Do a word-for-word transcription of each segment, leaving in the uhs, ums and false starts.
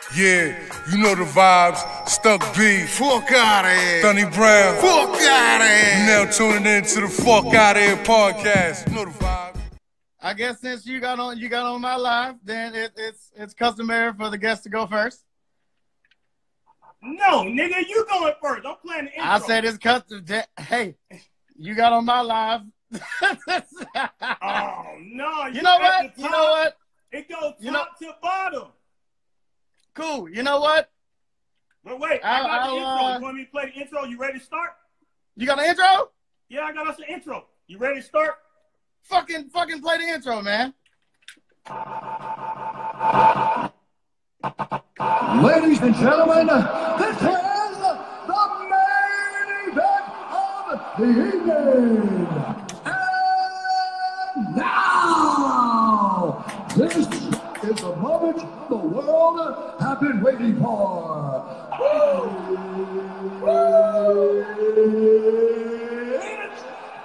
Yeah, you know the vibes. Stuck B. Fuck out of here. Dunny Brown. Fuck out of here. You now tuning in to the Fuck Outta Here podcast. You know the vibes. I guess since you got on you got on my live, then it, it's it's customary for the guest to go first. No, nigga, you going first. I'm playing the intro. I said it's custom. Hey, you got on my live. Oh no! You know what? You know what? It goes top You know- to bottom. Cool. You know what? But wait, I I'll- got the I'll, intro. uh, You want me to play the intro? You ready to start? You got an intro? Yeah, I got us an intro. You ready to start? Fucking fucking play the intro, man. Ladies and gentlemen, this is the main event of the evening. And now, this is the moment the world have been waiting for. It's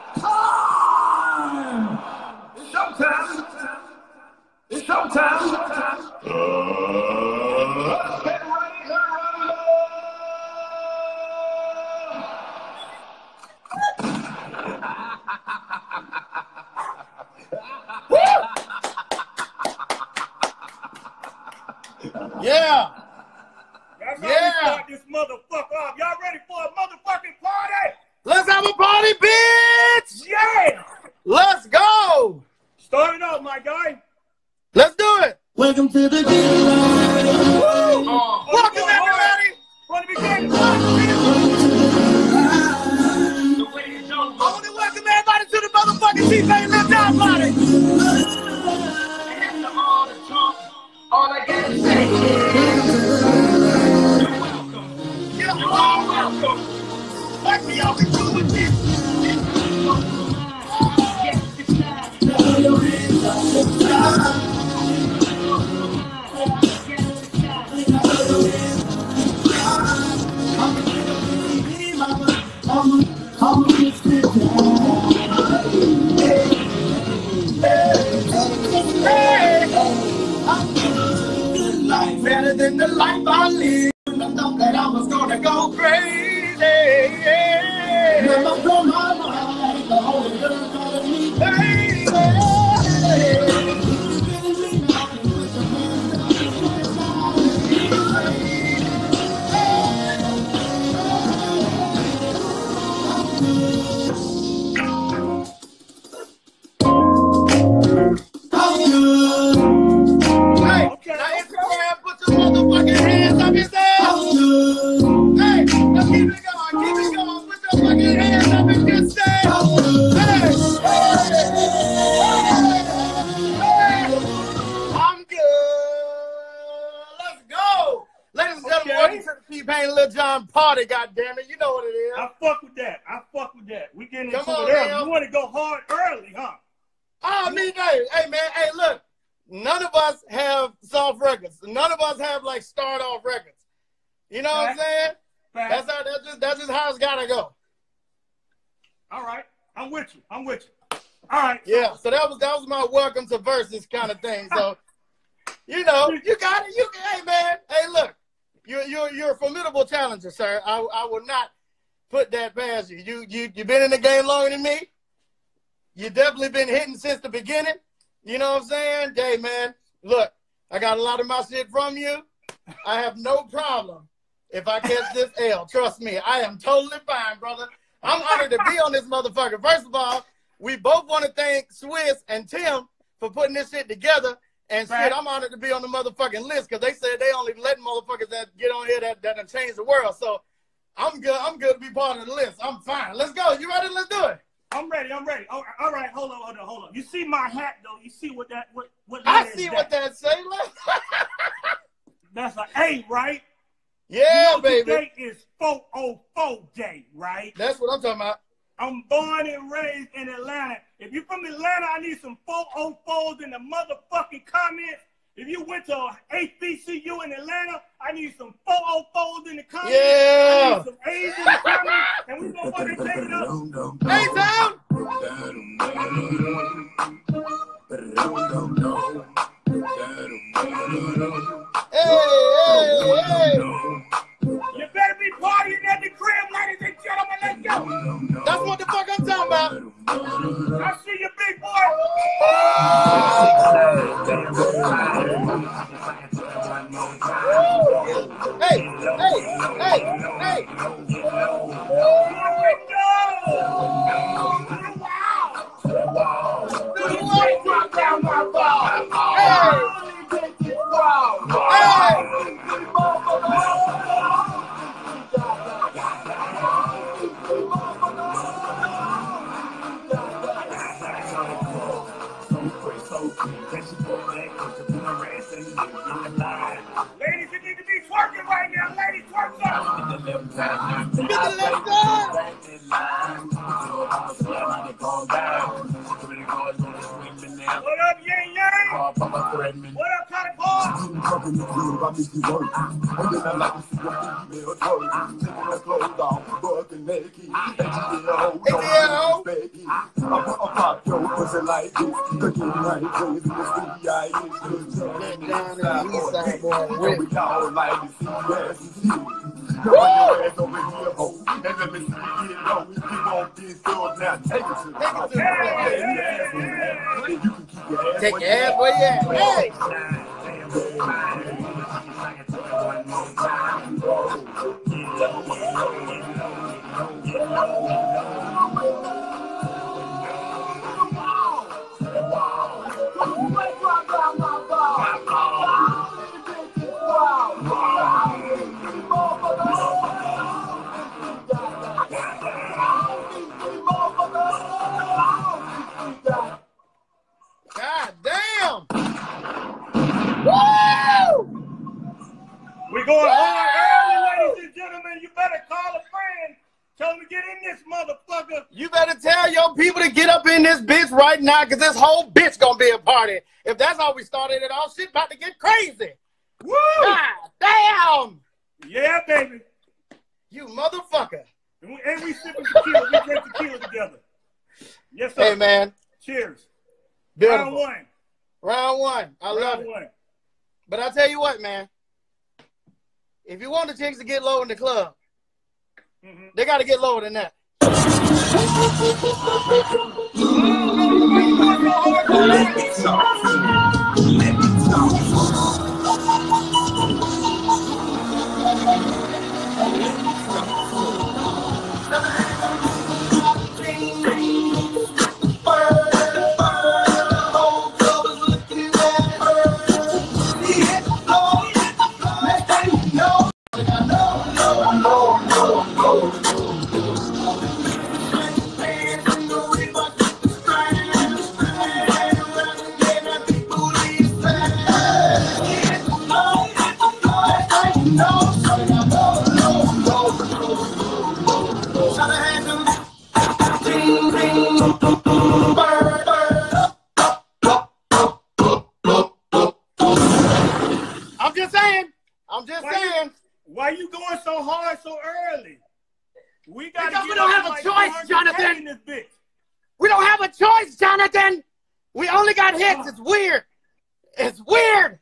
time! It's showtime! It's showtime! Let's get ready to rumble! Yeah. That's how Yeah. we start this motherfucker off. Y'all ready for a motherfucking party? Let's have a party, bitch. Yeah! Let's go. Start it up, my guy. Let's do it. Welcome to the deal. Oh, Welcome, everybody. From the beginning. I want to welcome everybody to the motherfucking T-Pain Lil Jon party. All I gotta say is, you're welcome. You're all welcome. Like we always do with this. Yes, it's time. Throw your hands up to the sky. Yes, it's time. Throw your hands up to the sky. I'm a little baby mama. I'm a, I'm a Mister Hey, hey, I'm good life, better than the life I live. I thought that I was gonna go crazy. Never from my mind, the only girl calling me baby. I'm good. Hey, Okay, now okay. Instagram, put your motherfucking hands up yourself. I'm good. Hey, let's keep it going, keep it going. Put your fucking hands up in yourself. Hey, hey, I'm good. Let's go. Ladies and gentlemen, Okay. welcome to the T-Pain Lil Jon party, goddammit. You know what it is. I fuck with that. I fuck with that. We getting Come into on, it early. now. You want to go hard early, huh? Oh, I mean, hey, hey, man, hey, look. None of us have soft records. None of us have, like, start-off records. You know what I'm Fact. saying? Fact. That's how. That's just. That's just how it's gotta go. All right. I'm with you. I'm with you. All right. Yeah. So that was that was my welcome to versus kind of thing. So, you know, you got it. You hey man. Hey, look, you're you're you're a formidable challenger, sir. I I will not put that past you. You you you've been in the game longer than me. You definitely been hitting since the beginning. You know what I'm saying? Hey man, look, I got a lot of my shit from you. I have no problem if I catch this L. Trust me, I am totally fine, brother. I'm honored to be on this motherfucker. First of all, we both want to thank Swizz and Tim for putting this shit together. And Right. shit, I'm honored to be on the motherfucking list because they said they only letting motherfuckers that get on here that that done change the world. So I'm good. I'm good to be part of the list. I'm fine. Let's go. You ready? Let's do it. I'm ready. I'm ready. All right, all right. Hold on. Hold on. Hold on. You see my hat though? You see what that? What? What? I letter see is what that say. Look. That's an A, right? Yeah, you know, baby. Today is four oh four day, right? That's what I'm talking about. I'm born and raised in Atlanta. If you're from Atlanta, I need some four oh fours in the motherfucking comments. If you went to H B C U in Atlanta, I need some four oh fours in the comments. Yeah. I need some A's in the comments. And we gonna fucking take it up. Hey, Tom. Hey, hey. hey. You better be partying at the crib, ladies and gentlemen. Let's go. That's what the fuck I'm talking about. I see you, big boy. Hey, hey, hey, hey. Ladies, you need to be twerking right now. Ladies, twerk up. Get the left side. What up, Yang Yang? What up, Cotton Paul? Take your ass where you at. Hey! God damn! Woo! We're going hard early, ladies and gentlemen. You better call a friend. Tell them to get in this motherfucker. You better tell your people to get up in this bitch right now, because this whole bitch gonna be a party. If that's how we started it all, shit about to get crazy. Woo! God damn! Yeah, baby. You motherfucker. And we, and we sipping tequila. We drink tequila together. Yes, sir. Hey, man. Cheers. Beautiful. Round one. Round one. I love Round it. one. But I tell you what, man. If you want the chicks to get low in the club, mm-hmm. they got to get lower than that. I'm just saying. I'm just Why saying. You, why you going so hard so early? We got Because we don't have a like choice, Jonathan. This bitch. We don't have a choice, Jonathan. We only got hits. It's weird. It's weird.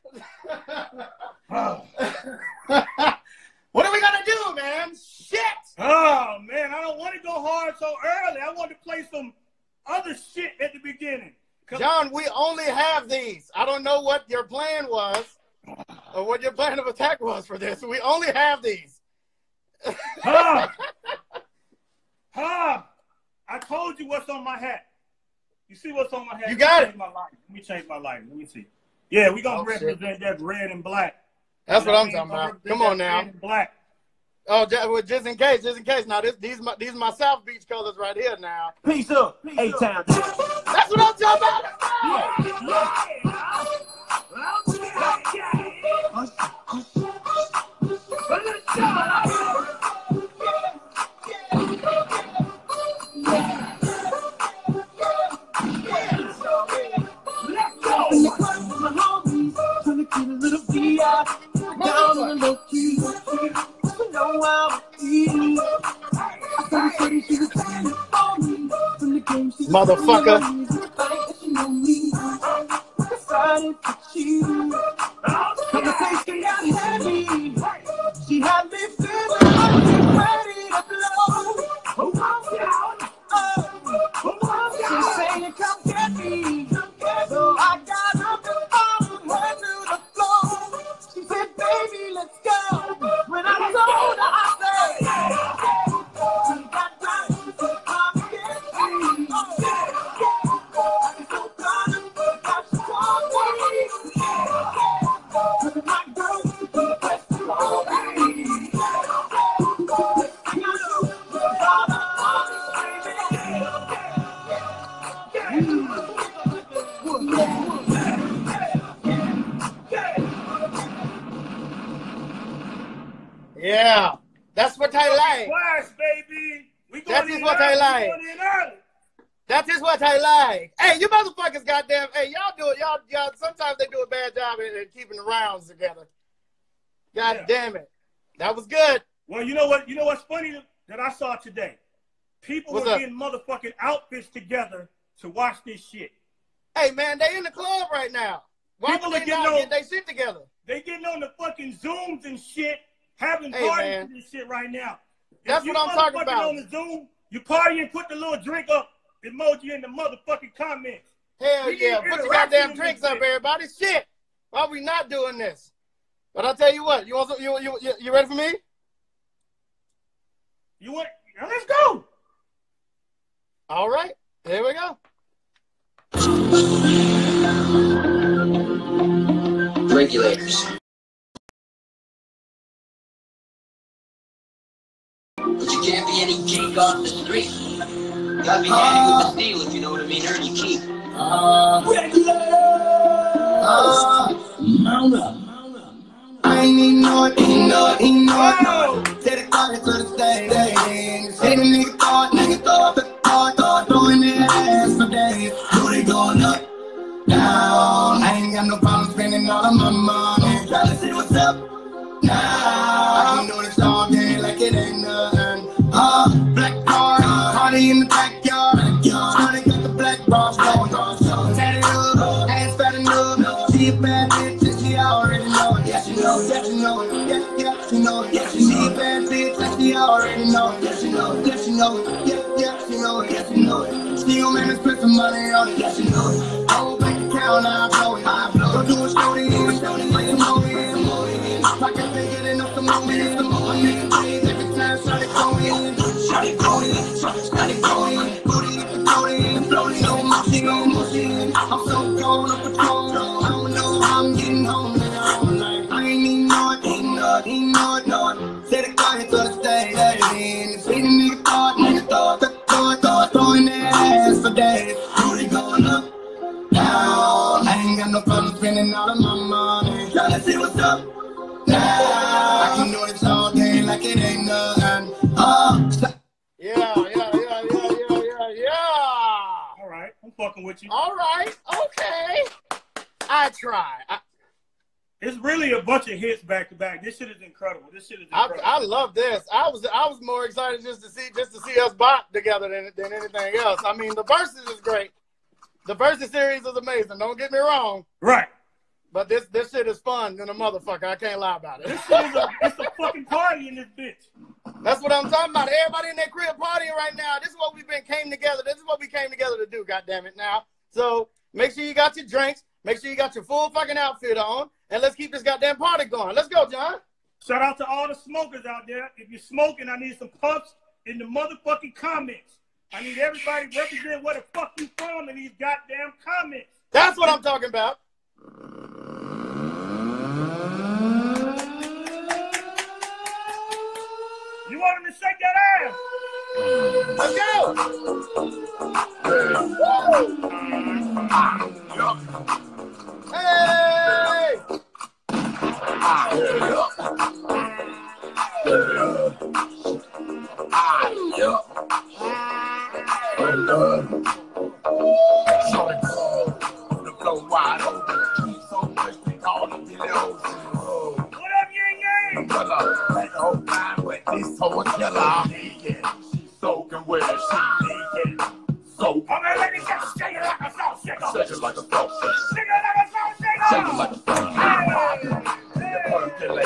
What are we gonna do, man? Shit. Oh man, I don't want to go hard so early. I want to play some other shit at the beginning. John, we only have these. I don't know what your plan was or what your plan of attack was for this. We only have these. Huh? Huh? I told you what's on my hat. You see what's on my hat? You got it. My light. Let me change my light. Let me see. Yeah, we gonna Oh, represent shit. that red and black. That's You what know I'm I mean? talking about. Represent Come on that now. red and black. Oh, just, well, just in case, just in case. Now, this, these my these my South Beach colors right here. Now, Peace up, A-Town. that's what I'm talking about. Motherfucker. got heavy. She had me feeling like she's ready to blow. Oh, she's saying, come get me. So I got up and followed her to the floor. She said, baby, let's go. When I told her, I said, she got time to come get me. I'm so proud of her, how she called me. My girl, the best of all me. Yeah, that's what I like. Class, baby. We That going is in what early. I like. We going in early. That is what I like. Hey, you motherfuckers, goddamn. Hey, y'all do it. Y'all, y'all. Sometimes they do a bad job in, in keeping the rounds together. God Yeah. damn it, that was good. Well, you know what? You know what's funny that I saw today? People What's were up? getting motherfucking outfits together to watch this shit. Hey, man, they in the club right now. Why People would are they getting not on- get their shit together? They getting on the fucking Zooms and shit, having Hey, parties man. and this shit right now. That's If you what I'm talking motherfucking about. on the Zoom, you party and put the little drink up emoji in the motherfucking comments. Hell We yeah, need put your interaction goddamn in drinks this up, bitch. everybody. Shit, why we not doing this? But I'll tell you what. You want some, you, you you you ready for me? You want? Now let's go. All right, here we go. Regulators. But you can't be any geek off the street. You gotta be handy with the steel, if you know what I mean. Earn your keep. Uh, uh, mount up. I ain't even know it, ain't know it, ain't know it. Said it got it to the stage. Say the nigga thought, nigga thought, thought, thought, throwing their ass for days. Booty going up, down. I ain't got no problem spending all of my money. Tryna see what's up now. I can do this all day like it ain't nothing. Uh, black car, party in the backyard. Shawty got the black bras going. Tatted up, ass fat enough. She a bad bitch and she already know it. Yeah, she know it, yeah, she know it. Yeah, yeah, she know it. Yeah, she a bad bitch and she already know it. Yeah, she know it, yeah, she know it. Yeah, yeah, she know it, yeah, she know it. She gon' make me spend some money on it. Yeah, she know it. Whole bank account, I blow it. I blow it. Go do a story in, story, like some more in, more in. Pocket bigger than up the moment, the moment. Nigga pays every time, shawty go in. Shawty go in, shawty go in. Booty up the floating, floating, no motion, no motion. I'm so cold up the phone, I don't know how I'm getting home now. Like, I ain't even know it, ain't know it, ain't know it, know it. Said it got here to the stage, and see the nigga thought, nigga thought, thought, thought, throwing their ass for days. Booty going up, down. I ain't got no problem spending all of my money. Tryna see what's up now. I can do this all day like it ain't nothing. Oh, stop. Yeah, yeah, yeah, yeah, yeah, yeah, yeah. All right, I'm fucking with you. All right, okay. I try. I, It's really a bunch of hits back to back. This shit is incredible. This shit is I, incredible. I love this. I was I was more excited just to see just to see us bop together than than anything else. I mean, the verses is great. The verses series is amazing. Don't get me wrong. Right. But this this shit is fun than a motherfucker. I can't lie about it. This shit is a, it's a fucking party in this bitch. That's what I'm talking about. Everybody in their crib partying right now. This is what we've been came together. This is what we came together to do, goddammit it now. So make sure you got your drinks. Make sure you got your full fucking outfit on. And let's keep this goddamn party going. Let's go, John. Shout out to all the smokers out there. If you're smoking, I need some puffs in the motherfucking comments. I need everybody to represent where the fuck you from in these goddamn comments. That's what I'm talking about. You want him to shake that ass? Let's go. Hey! What up, Yin Yang? So, I'm gonna let me just shake it like a salt shaker. shake it like a salt shaker. Shake it like a salt shaker. Shake it like a salt shaker. Hey, hey. ballet.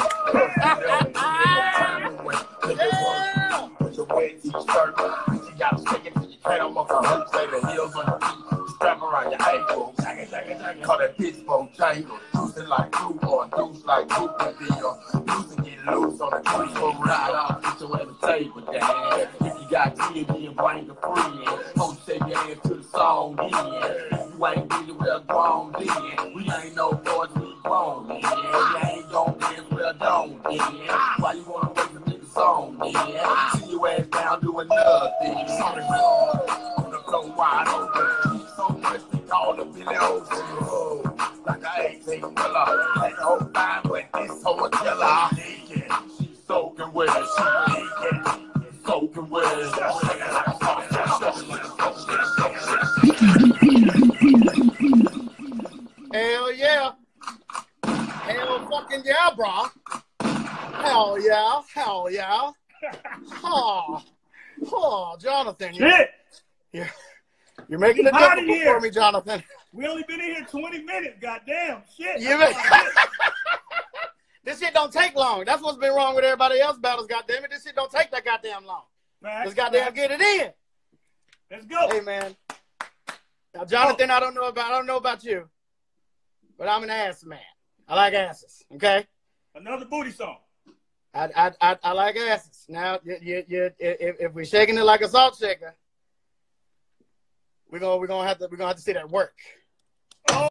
Yeah. Put your wet t-shirt. You gotta stick it to your tail, motherfucker. Hoops, say the heels on your feet. Strap around your ankles. Call that bitch bone tangle. Juicing like fruit or juice like fruit. But then you're losing, get loose on the cruise. So ride out, get your at the table, dad. If you got kids, then bring a friend. Hold shake your ass to the song, then. You ain't really well grown, then. We ain't no boys, we grown, then. You ain't gon' dance well done, then. Why you wanna wait to make a song, then? See your ass down doing nothing. Sorry, on the floor wide open. So much they call the Billy Ocean. Oh, like I ain't taking Willa. Take the whole time, but this whole killer. She's soaking with it. She naked. Soaking with it. Hell yeah. Hell fucking yeah, bro. Hell yeah. Hell yeah. Oh, oh, Jonathan. Shit. You're, you're making it Out of difficult here. for me, Jonathan. We only been in here twenty minutes. Goddamn. Shit. You make- This shit don't take long. That's what's been wrong with everybody else battles, goddamn it. This shit don't take that goddamn long. Right, Let's goddamn right. get it in. Let's go. Hey man. Now Jonathan, I don't know about I don't know about you, but I'm an ass man. I like asses. Okay. Another booty song. I I I, I like asses. Now you you, you if, if we're shaking it like a salt shaker, we're gonna we're gonna have to we're gonna have to see that work. Oh.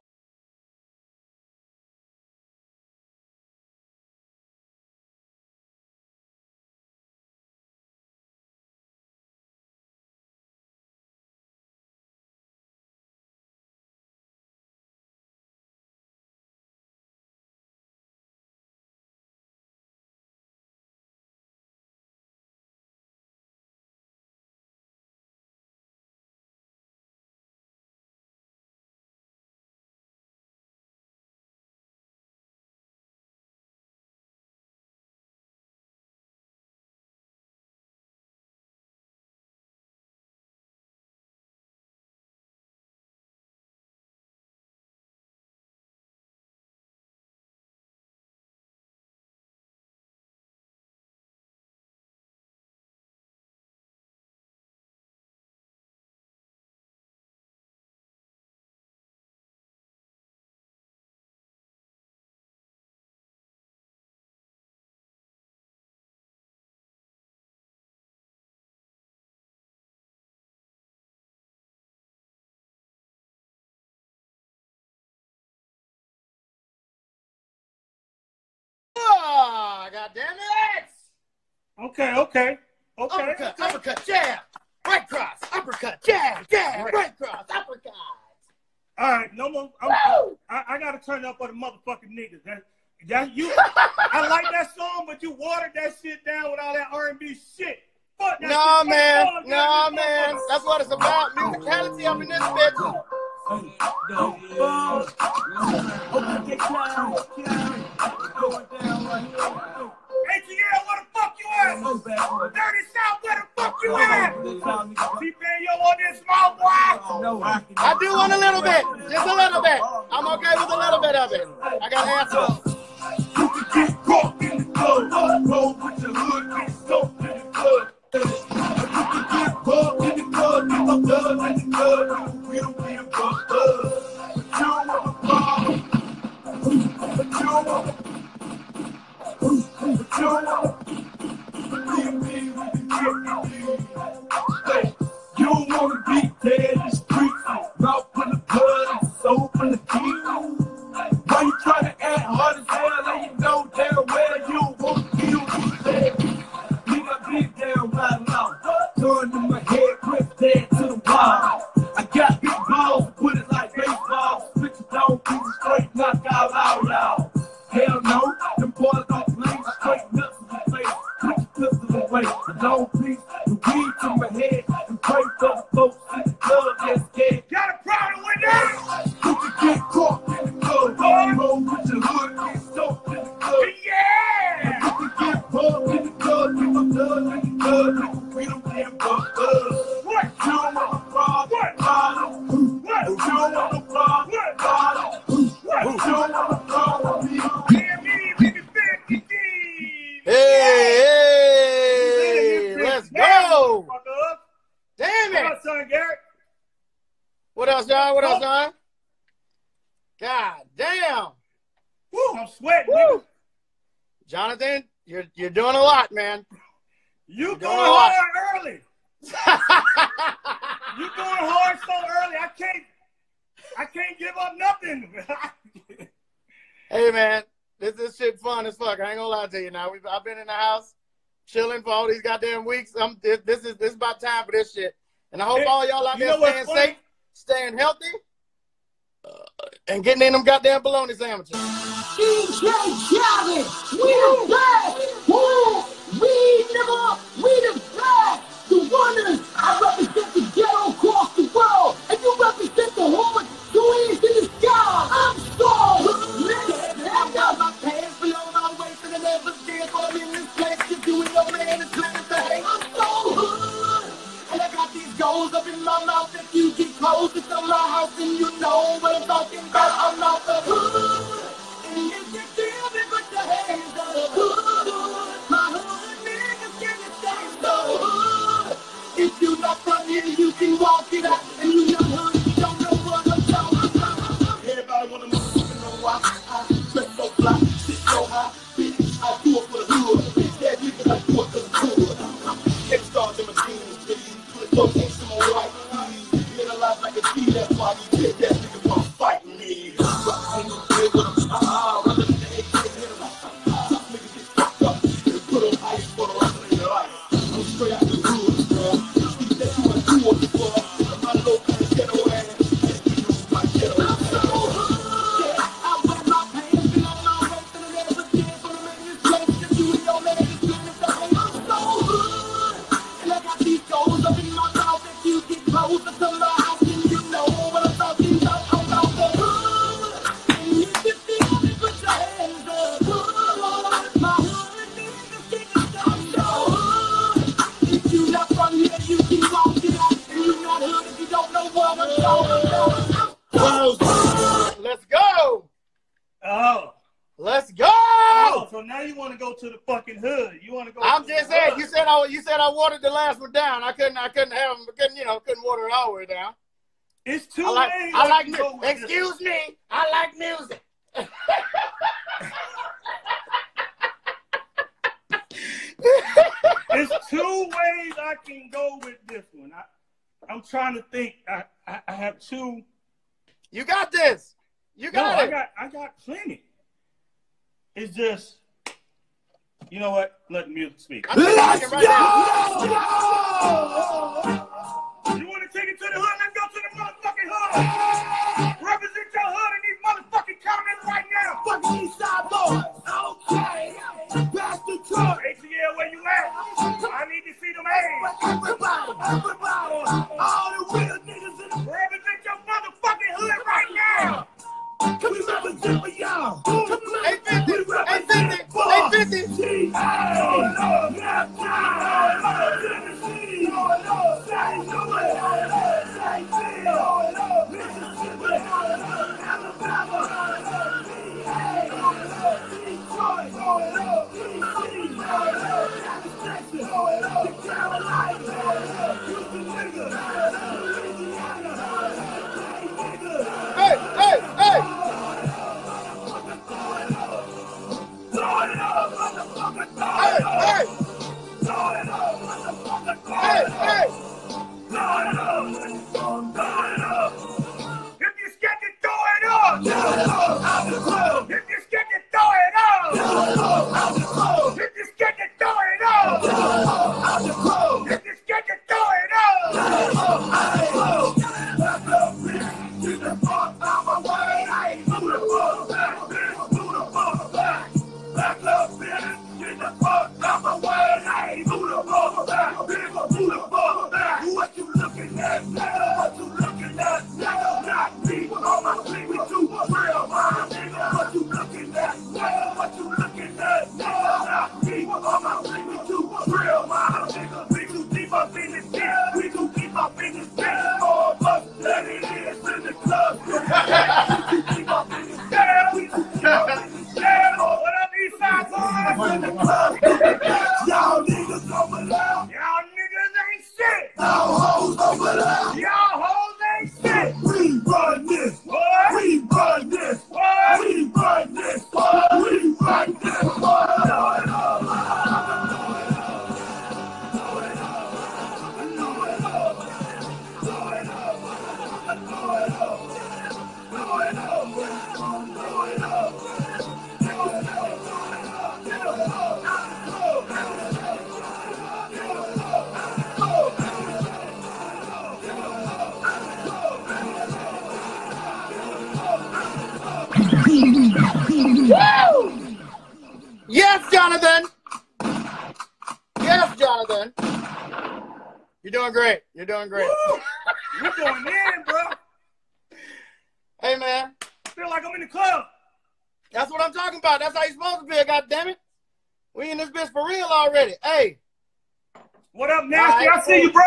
Oh, God damn it! Okay, okay, okay. Uppercut, uppercut, jab, right cross, uppercut, jab, jab, right, right cross, uppercut. All right, no more. I'm, I, I gotta turn up for the motherfucking niggas. That, that you. I like that song, but you watered that shit down with all that R and B shit. Fuck that Nah, shit. man, Fuck nah, that man. That's what it's about. Musicality up in this bitch. A T L, where the fuck you at? Dirty South, where the fuck you at? T-Pain, you on this small boy? I do want a little bit, just a little bit. I'm okay with a little bit of it. I got answers. You can get caught in the club. Roll with your hood, get soaked in the club. You can get caught in the club. Get my blood in the club. We don't need a bug. But you don't want a problem. But you don't want a But you don't want believe me, we can get it. Hey, you don't want to be dead in the streets. Mouth full of blood and soul full of teeth. Why you trying to act hard as hell and you know damn well you don't want to feel dead? Nigga, I been down right now. Turned in my head, pressed dead to the wall. I got big balls, put it like baseball. Switch it down, keep it straight, knock out loud loud. Hell no, them boys don't play straight nuts. John? What up, John? God damn. Woo, I'm sweating, Woo. nigga. Jonathan, you're you're doing a lot, man. You You're going doing a lot. hard early. You going hard so early. I can't. I can't give up nothing. Hey, man, this this shit fun as fuck. I ain't gonna lie to you. Now we've I've been in the house chilling for all these goddamn weeks. I'm this, this is this is about time for this shit. And I hope Hey, all y'all out you there know what's staying funny? safe, staying healthy, uh, and getting in them goddamn bologna sandwiches. D J Khaled, we the best. Woo! We never, we the best. The wonders. I represent the ghetto across the world, and you represent the hood. Two hands in the sky. I'm so lit. I got my pants below my waist, and I never scared for them in this place. Just doing no man is planning to hate. I'm so hood, and I got these goals up in my mouth. If you get close to my house, and you know what I'm talking about. I'm not the hood. And if you feel me, put your hands up. Hood, my hood niggas can you stay so hood. If you not from here, you can walk it out. And you not hood, you don't know what I'm talking about. Everybody wanna motherfucking know why I dress so fly, shit so high, bitch. I do it for the hood. Bitch, that nigga, I do it for the hood. Head start to my teams, bitch. So take some more right, please. Live a life like a G, that's why you take that nigga wanna fight me. I ain't no good with him. Ah, rather than the A K hit him. Tough niggas get fucked up and put on ice for the rest of their life. I'm straight out the hood, bro. Think that you want to do it before. My local ghetto ass. Just be on my ghetto ass. Yeah, I wear my pants below my waist and I never scared for them in this place. Just you and your man is doing the same. I'm so hood. And I got these goals up in my mouth. If you get closer to my house, then you know what I'm talking about. I'm about the hood. And if you feel me, put your hands up. Hood, my hood niggas get it done. So hood. If you not from here, you can walk it out. And you not hood if you don't know what I'm talking about. I'm so hood. Let's go. Oh. Let's go. Oh, so now you want to go to the fucking hood. You want to go I'm to just the saying. hood. You said I you said I watered the last one down. I couldn't I couldn't have them. Couldn't you know couldn't water it all the way down. It's two I like ways I like can go with this. excuse me. I like music. There's two ways I can go with this one. I, I'm trying to think. I, I, I have two. You got this. You No, got I it. got I got plenty. It's just, you know what? Let the music speak. I'm just Let's thinking right now. go! You want to take it to the hood? Let's go to the motherfucking hood. Represent your hood in these motherfucking comments right now. Fucking East Side boys. Okay. Bastard truck. A T L, where you at? I need to see them hands. Everybody, everybody, all the real niggas in the Represent your motherfucking hood right now. Come we represent for y'all. eight fifty, eight fifty, eight fifty. Hey, hey, hey. Hey, hey. Hey, hey. If you scared to throw it up, if you scared to throw it up, if you scared to throw it up, if you scared to throw it up. Get the fuck out my way! Hey, move the fuck back, bitch! Move the fuck back! Back up, bitch! Get the fuck out my way! Hey, move the fuck back, bitch! Move the fuck back! What you looking at, nigga? What you looking at, nigga? Not me, on my feet, we too real, my nigga. What you looking at, nigga? What you looking at, nigga? Not me, on my feet, we too real, my nigga. We too deep up in this bitch. We too deep up in this bitch. All of us, let it is in the club. We too deep up in this bitch. We too deep up in this bitch. What up, East Side boys? In the club. Y'all niggas over there. Y'all niggas ain't shit. Y'all hoes over there. Y'all hoes ain't shit. We run Woo! Yes, Jonathan. Yes, Jonathan. You're doing great. You're doing great. Woo! You're going in, bro. Hey, man. I feel like I'm in the club. That's what I'm talking about. That's how you're supposed to be, goddammit. We in this bitch for real already. Hey. What up, Nasty? Right, I see you, bro.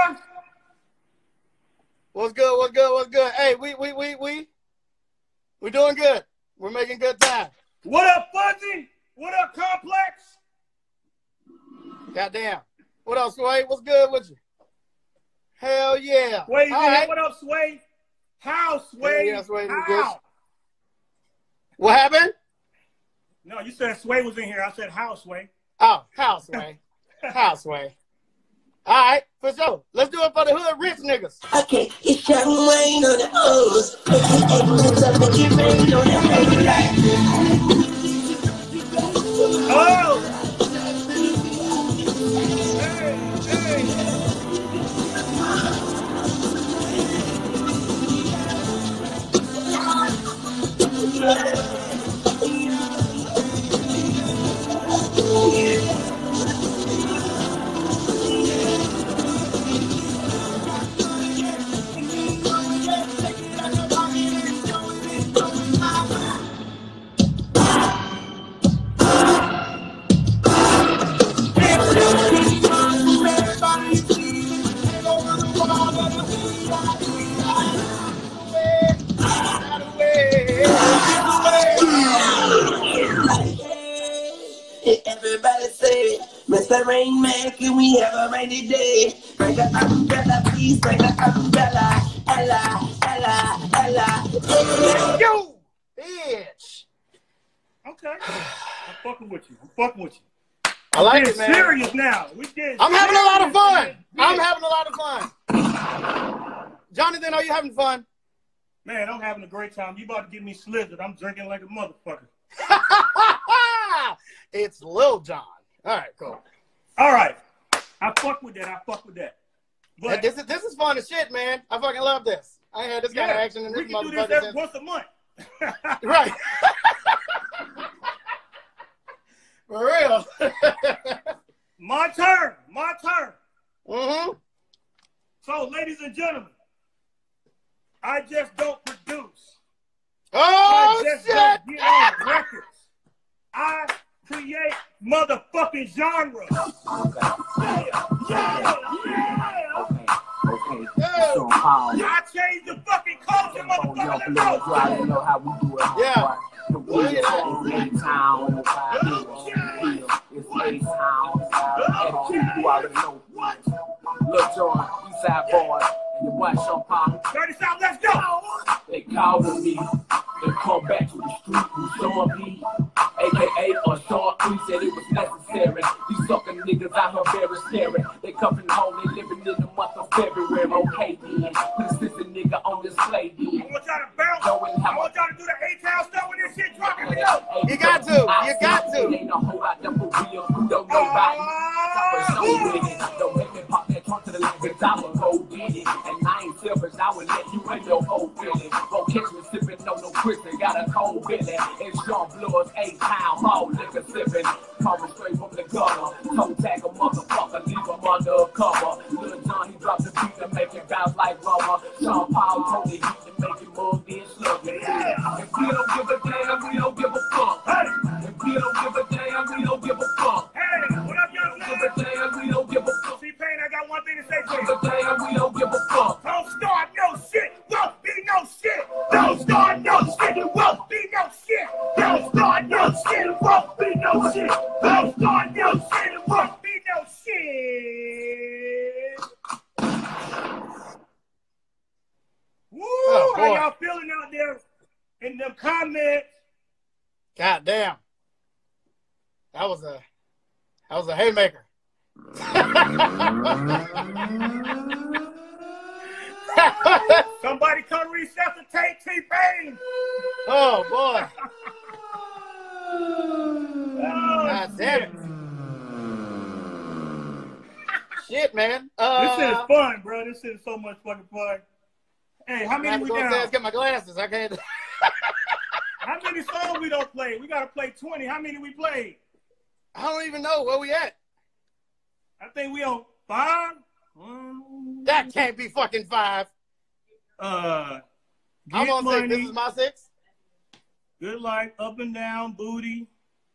What's good? What's good? What's good? Hey, we, we, we, we. We doing good. We're making good time. What up, Fuzzy? What up, Complex? Goddamn. What up, Sway? What's good with you? Hell yeah. Sway, All right. what up, Sway? How, Sway? Yeah, Sway, how? What happened? No, you said Sway was in here. I said how, Sway? Oh, how, Sway? How, Sway? All right, for sure. Let's do it for the hood rich niggas. Okay, it's Young Wayne on the O's. Oh! Hey, hey. Everybody say, Mister Rainman, can we have a rainy day? Bring an umbrella, please, bring an umbrella. Ella, Ella, Ella. Yo, bitch. Okay. I'm fucking with you. I'm fucking with you. I like We're it, man. serious now. We getting I'm having a lot of fun. serious, I'm man. having a lot of fun. Jonathan, are you having fun? Man, I'm having a great time. You about to get me slizzard. I'm drinking like a motherfucker. It's Lil Jon. All right, cool. All right. I fuck with that. I fuck with that. But this is this is fun as shit, man. I fucking love this. I ain't had this kind yeah, of action in this we can do this motherfucker every, since. once a month. Right. For real. My turn. My turn. Mm-hmm. So, ladies and gentlemen, I just don't produce. Oh, I just shit. don't get on records. I create motherfucking genres. Okay. Yeah, yeah, yeah. Okay. Okay. Yeah. So, um, I changed the fucking culture, oh, yo, motherfucker. please, Let's you go. already know how we do it. Yeah. The we is on A-Town, it's A-Town. You already know. Lil Jon, Eastside Boy, and your boy Sean Paul. thirty South, let's go. They called me. They come back to the street with Sean P, a k a. or Sean P, said it was necessary. These sucking niggas out here very scary. They coming home, they living in the month of February. Okay, then. Put this nigga on display, then. I want y'all to bounce. I want y'all to do the A-Town stuff when this shit dropping. Here we go. You got to. You got to. Ain't a whole lot them for real. Who don't know about it. Don't make me pop that trunk to the left, cause I will go get it. And I ain't selfish, I will let you in your whole feeling. Won't catch me sipping, no, no Christian, got a cold belly. It's John Blood's A-Town, all liquor sipping. Coming straight from the gutter. Toe tag a motherfucker, leave him under cover. Lil Jon, he dropped the beat to make it bounce like rubber. Sean Paul told the heat to make it move, then slug it. If we don't give a damn, we don't give a fuck. Hey. If we don't give a damn, we don't give a fuck. Hey, what up, young man? Give a damn, we don't give a fuck. See, Pain, I got one thing to say to Give you. a damn, we don't give a fuck. Don't start no shit. Won't be no shit. Don't start no shit. It won't be no shit. Don't start no shit. It won't be no shit. Don't start no shit. It won't be no shit. Woo! Oh, How boy. y'all feeling out there in them comments? God damn. That was a that was a haymaker. Somebody come resuscitate T-Pain. Oh boy. Oh, God damn it. Shit, man. Uh, this shit is fun, bro. This shit is so much fucking fun. Hey, how many we down? Let's get my glasses. I can't. How many songs we don't play? We gotta play twenty. How many we played? I don't even know where we at. I think we on five. Um, that can't be fucking five. Uh, I'm on six. This is my six. Good life, up and down, booty.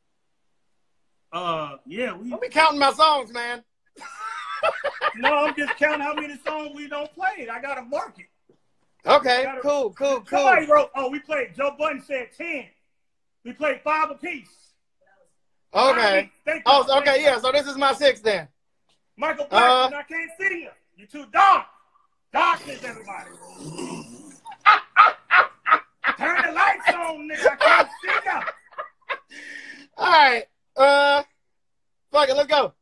Uh, yeah, we. Don't be counting my songs, man. No, I'm just counting how many songs we don't play. I gotta mark it. Okay, gotta, cool, cool, cool. Somebody wrote, oh, we played, Joe Budden said ten. We played five apiece. Okay. Five oh, you, okay, yeah, so this is my six then. Michael Blackson, uh, I can't see you. You're too dark. Darkness, everybody. Turn the lights on, nigga. I can't see you. All right. Uh, fuck it, let's go.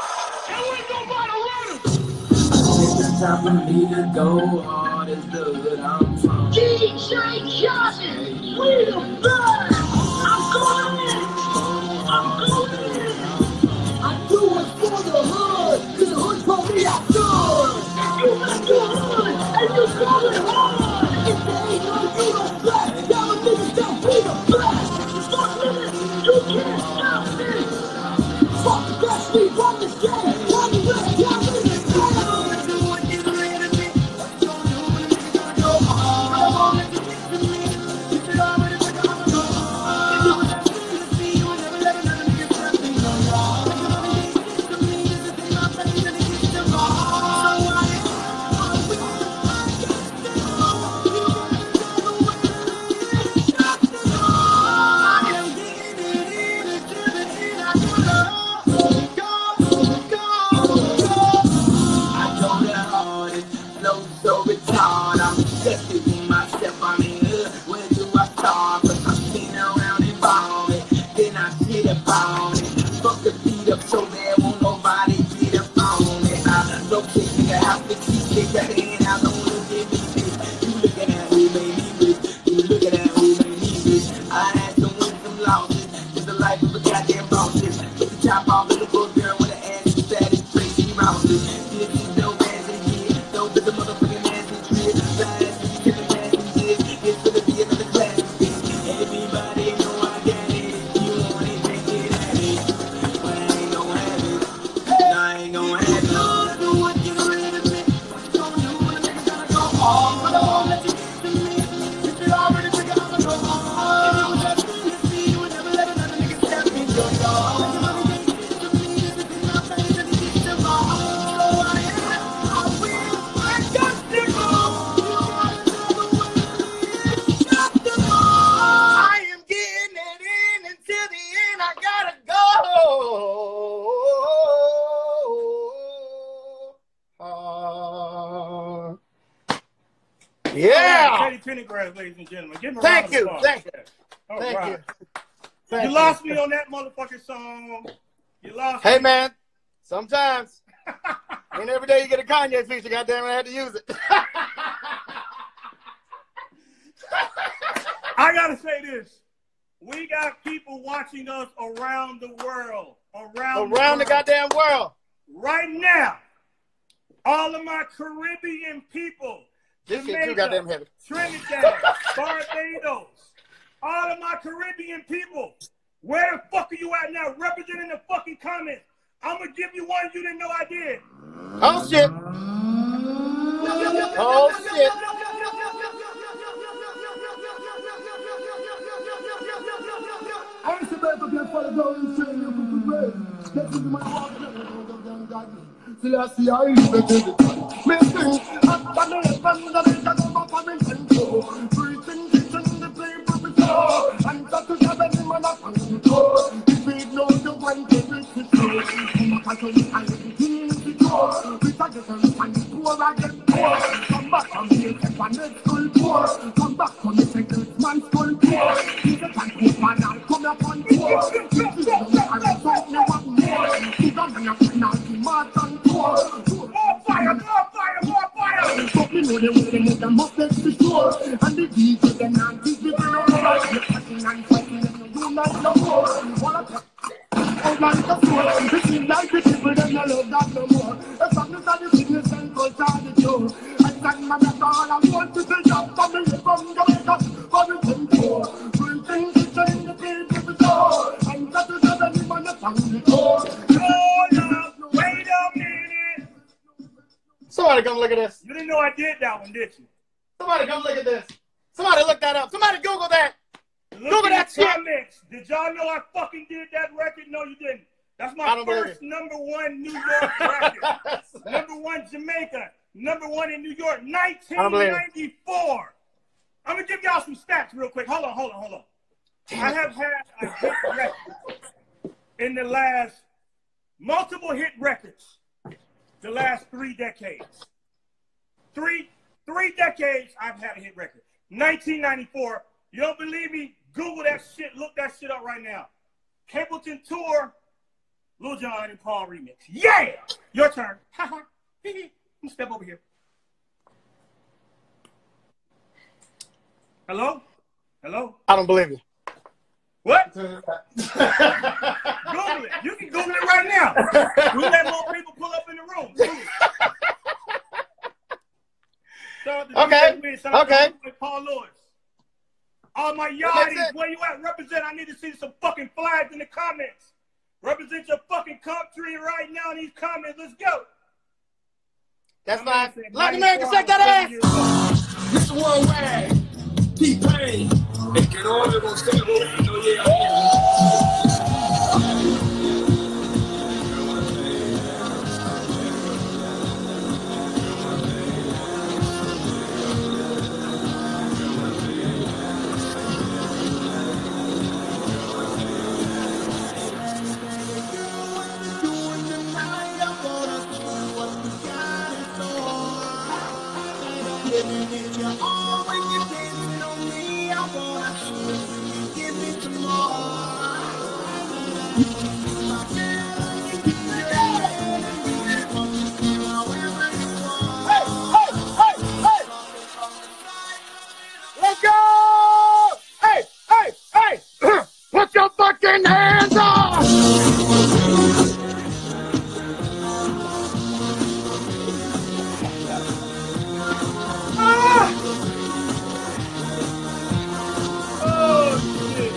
It's time for me to go hard as good. I'm from D J Johnson, we the best. I'm going in. I'm going in. I do it for the hood, cause the hood told me I should. You make the hood, and you call it hard. If there ain't no you don't bless, y'all niggas don't be the best. Fuck niggas, you can't stop me. Fuck the best, we run the game. Run the rest, y'all niggas down. Ladies and gentlemen, give me a thank you, thank you, All thank right. you. Thank you you. lost me on that motherfucking song. You lost. Hey me. man, sometimes ain't every day you get a Kanye feature. Goddamn, I had to use it. I gotta say this: we got people watching us around the world, around around the, the goddamn world right now. All of my Caribbean people. This Jamaica, shit too goddamn heavy. Trinidad, Barbados, all of my Caribbean people. Where the fuck are you at now? Representing the fucking comments. I'm gonna give you one you didn't know I did. Oh shit. Oh shit. I used to better get for the going train you could be this is my walk. Till I see I live it in the time. Me think after the fun that is a go for me control. Breathing kitchen the play for the show. And that to have any man up on the door. If we know the one to reach the show. Come back to the island, continue to go. We take it and find the poor I get poor. Come back from here, take one head school poor. Come back from the second man school poor. He's a tank poor man, I'll come up on tour. This is the way I resolve. and a penalty march and tour. More fire, more fire, more fire. But me know the way they make them must make the sure. And the D J them not give me no more. You're fighting and fighting and you do not no more. Wanna take out like a fool. It seems like the people them no love that no more. The sadness and the sickness and culture the cure. I stand my back all I want to say just family from Jamaica. For the tempo. Doing things to change the people to go. And that is the very man that found the door. Hold up, wait a minute. Somebody come look at this. You didn't know I did that one, did you? Somebody come look at this. Somebody look that up. Somebody Google that. Look Google at that the shit. comments. Did y'all know I fucking did that record? No, you didn't. That's I my don't believe first number one New York record. Number one Jamaica. Number one in New York. nineteen ninety-four. I'm going to give y'all some stats real quick. Hold on, hold on, hold on. I have had a hit record in the last, multiple hit records, the last three decades. Three, three decades I've had a hit record. nineteen ninety-four. You don't believe me? Google that shit. Look that shit up right now. Capleton Tour, Lil Jon and Paul remix. Yeah! Your turn. Ha ha. Let me step over here. Hello? Hello? I don't believe you. What? Google it. You can Google it right now. We'll let more people pull up in the room. Google it. Shout out to Okay. D J Wiz. Shout out Okay. to Paul Lewis. All my yardies, where you at? Represent. I need to see some fucking flags in the comments. Represent your fucking country right now in these comments. Let's go. That's fine. Latin America, shake that ass. This one way. T-Pain. Es que no le gusta el boom, no llega Let's go! Hey, hey, hey! Put your fucking hands up! Ah! Oh, shit.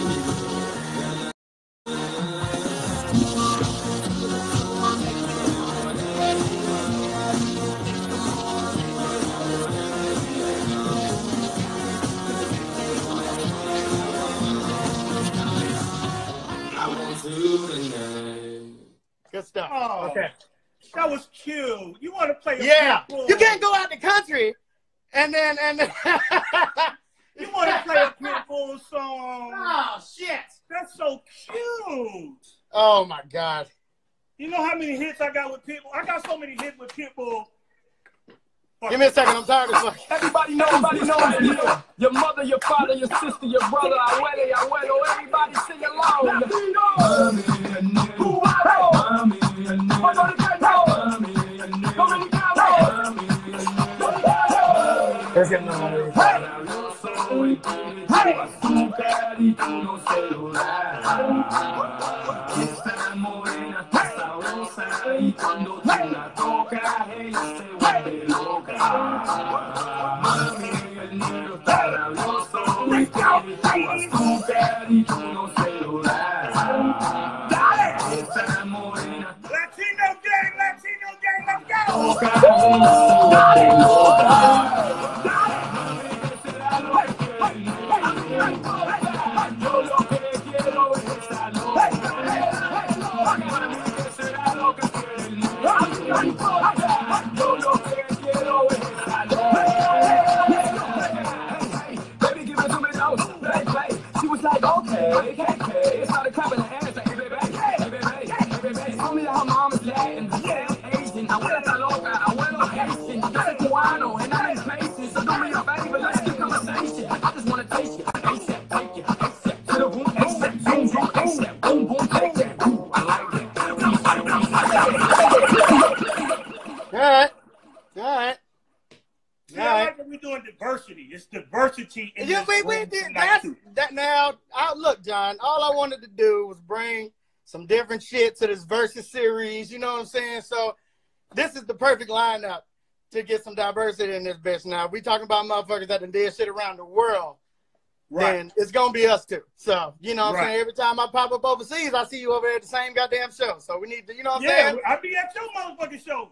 Good stuff. Oh, Okay. That was cute. You want to play a Yeah. Pitbull. You can't go out the country and then and then You want to play a Pitbull song. Oh shit. That's so cute. Oh my god. You know how many hits I got with Pitbull? I got so many hits with Pitbull. Give me a second, I'm tired as fuck. Everybody know, everybody know it. Yeah. Your mother, your father, your sister, your brother, abuela, abuelo, everybody sing along. Y cuando tú la tocas, ella se vuelve loca. Mami, el negro está rabioso, y tiene tu azúcar y tú no se lo das. Dale, esa morena. Latino gang, Latino gang, let's go. Loca, dale, loca. Dale, yo lo que quiero es esa loca. Yo lo que quiero es salud. Baby, give it to me now. Play, play. She was like, okay, okay, okay. It's not a clap in the hands. Like, hey, baby, hey, baby, hey, baby. Tell me that her mom is Latin. Yeah, Asian. Abuela está loca. Abuelo Haitian. Yo soy cubano and I'm impatient. So do me a favor. Let's keep conversation. I just want to taste you. ASAP, take you. ASAP to the room. ASAP, zoom, zoom. ASAP, boom, boom, take that. Ooh, I like it. It's diversity in Yeah, this we, we room did tonight, that. too. That now, I, look, John. All I wanted to do was bring some different shit to this versus series. You know what I'm saying? So this is the perfect lineup to get some diversity in this bitch. Now, if we talking about motherfuckers that done did shit around the world, Right. then it's gonna be us too. So you know what I'm Right. saying? Every time I pop up overseas, I see you over there at the same goddamn show. So we need to, you know what I'm Yeah, saying? I be at your motherfucking show.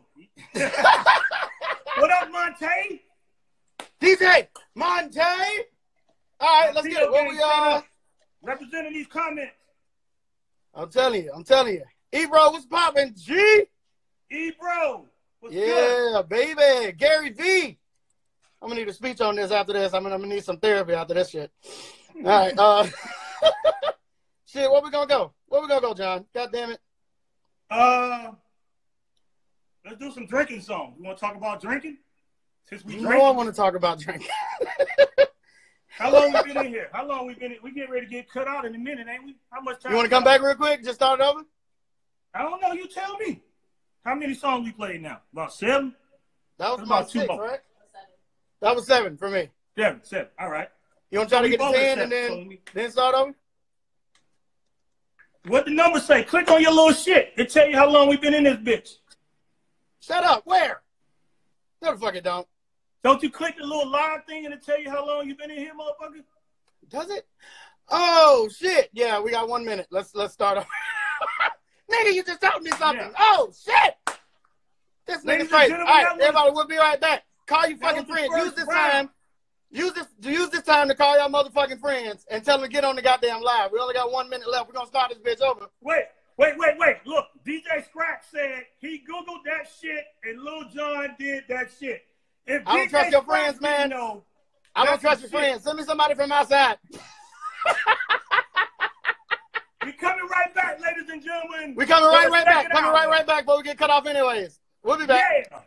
What up, Monte? D J Monte. All right, let's Tito get it. What gang we straight uh? up representing these comments. I'm telling you, I'm telling you. Ebro, what's poppin'? G. Ebro, what's good? Yeah, baby. Gary V. I'm gonna need a speech on this after this. I'm gonna, I'm gonna need some therapy after this shit. All right. Uh, shit, where we gonna go? Where we gonna go, John? God damn it. Uh, let's do some drinking songs. You want to talk about drinking? Since we You drinking. know I want to talk about drinking. How long we been in here? How long we been in? We getting ready to get cut out in a minute, ain't we? How much time? You want to come back real quick? Just start it over? I don't know. You tell me. How many songs we played now? About seven? That was What about about two six, more? right? That was seven for me. Seven, seven. All right. You want to try So to we get to both at ten seven, and so then, we- then start over? What the number say? Click on your little shit. It tell you how long we been in this bitch. Shut up. Where? No, the fuck it don't. Don't you click the little live thing and it tell you how long you been in here, motherfucker? Does it? Oh, shit. Yeah, we got one minute. Let's let's start over. Nigga, you just told me something. Yeah. Oh, shit. This Ladies nigga's and crazy. All gentlemen, right, that was- everybody, we'll be right back. Call your that fucking was the friends. first Use this round. time. Use this use this time to call y'all motherfucking friends and tell them to get on the goddamn live. We only got one minute left. We're going to start this bitch over. Wait, wait, wait, wait. Look, D J Scratch said he Googled that shit and Lil Jon did that shit. If I don't D J trust your Scratch friends, didn't man. know, I don't that's trust some your shit. friends. Send me somebody from outside. We coming right back, ladies and gentlemen. We coming for right, the right back. second Coming right, hour. right back before we get cut off anyways. We'll be back. Yeah.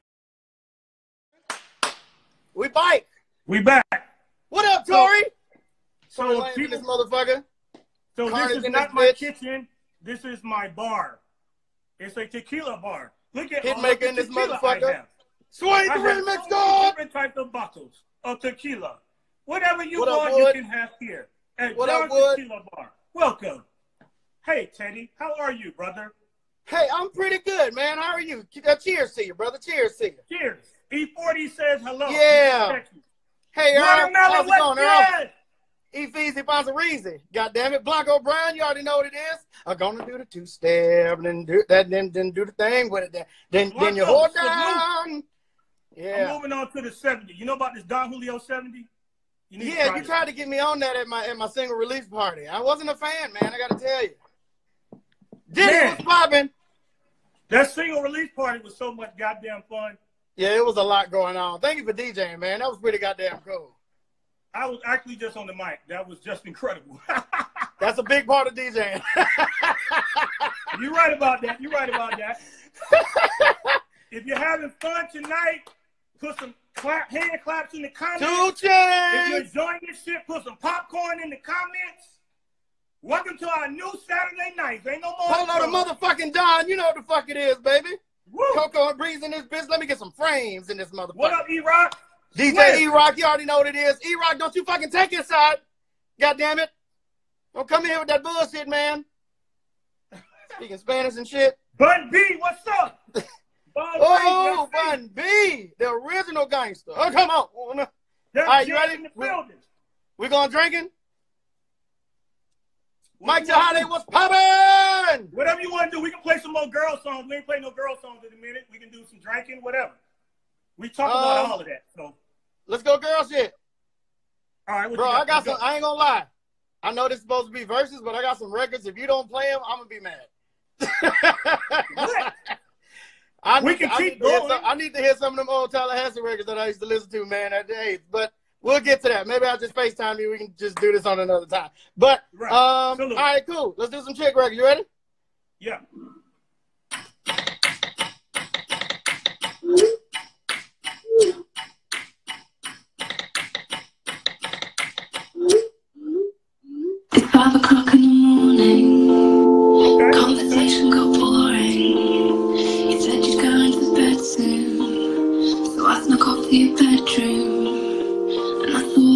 We bike. We back. What up, Tori? So, Tori Lanez in people, this motherfucker. so Carter's this is in not this my bitch. kitchen. This is my bar. It's a tequila bar. Look at Hit all maker the in this tequila motherfucker. I have. Sweet I have remix, so many dog. different types of bottles of tequila. Whatever you What up, want, Wood? you can have here at What up, John's Wood? Tequila Bar. Welcome. Hey, Teddy, how are you, brother? Hey, I'm pretty good, man. How are you? Uh, cheers to you, brother. Cheers to you. Cheers. E forty says hello. Yeah. Hey, Earl. Watermelon, How's it what's going, Earl? good? Easy Fonzarese. God damn it. Blanco Brown, you already know what it is. I'm gonna do the two-step, then do that, then then do the thing with it. Then then, then you Blanco, hold salute. down. I'm Yeah. moving on to the seventy. You know about this Don Julio seventy? You need to Yeah, try you this. tried to get me on that at my at my single release party. I wasn't a fan, man. I gotta tell you. Diddy Man. was popping. That single release party was so much goddamn fun. Yeah, it was a lot going on. Thank you for DJing, man. That was pretty goddamn cool. I was actually just on the mic. That was just incredible. That's a big part of DJing. You're right about that. You're right about that. If you're having fun tonight, put some clap, hand claps in the comments. Two If you're chains. enjoying this shit, put some popcorn in the comments. Welcome to our new Saturday night. Ain't no more. Hold on, the motherfucking Don. You know what the fuck it is, baby. Woo. Coco and Breeze in this bitch. Let me get some frames in this motherfucker. What up, E-Rock? D J Swizz. E-Rock, you already know what it is. E-Rock, don't you fucking take your side. God damn it. Don't come in here with that bullshit, man. Speaking Spanish and shit. Bun B, what's up? Bun Oh, B, Bun B, the original gangster. Oh, come on. All Def right, you Jam ready? in the building. We going drinking? What Mike you wanna Tahade, do? what's poppin'? Whatever you want to do, we can play some more girl songs. We ain't play no girl songs in a minute. We can do some drinking, whatever. We talk about Um, all of that. So, Let's go girl shit. all right, what Bro, you I got Let's some, go. I ain't gonna lie. I know this is supposed to be verses, but I got some records. If you don't play them, I'm gonna be mad. What? I We need, can I keep need to hear going. some, I need to hear some of them old Tallahassee records that I used to listen to, man, at the age. But we'll get to that. Maybe I'll just FaceTime you. We can just do this on another time. But, Right. um, Salute. all right, cool. Let's do some chick records. You ready? Yeah. It's five o'clock in the morning. Okay. Conversation got boring. You said you'd go into bed soon, so I snuck off to your bedroom, and I thought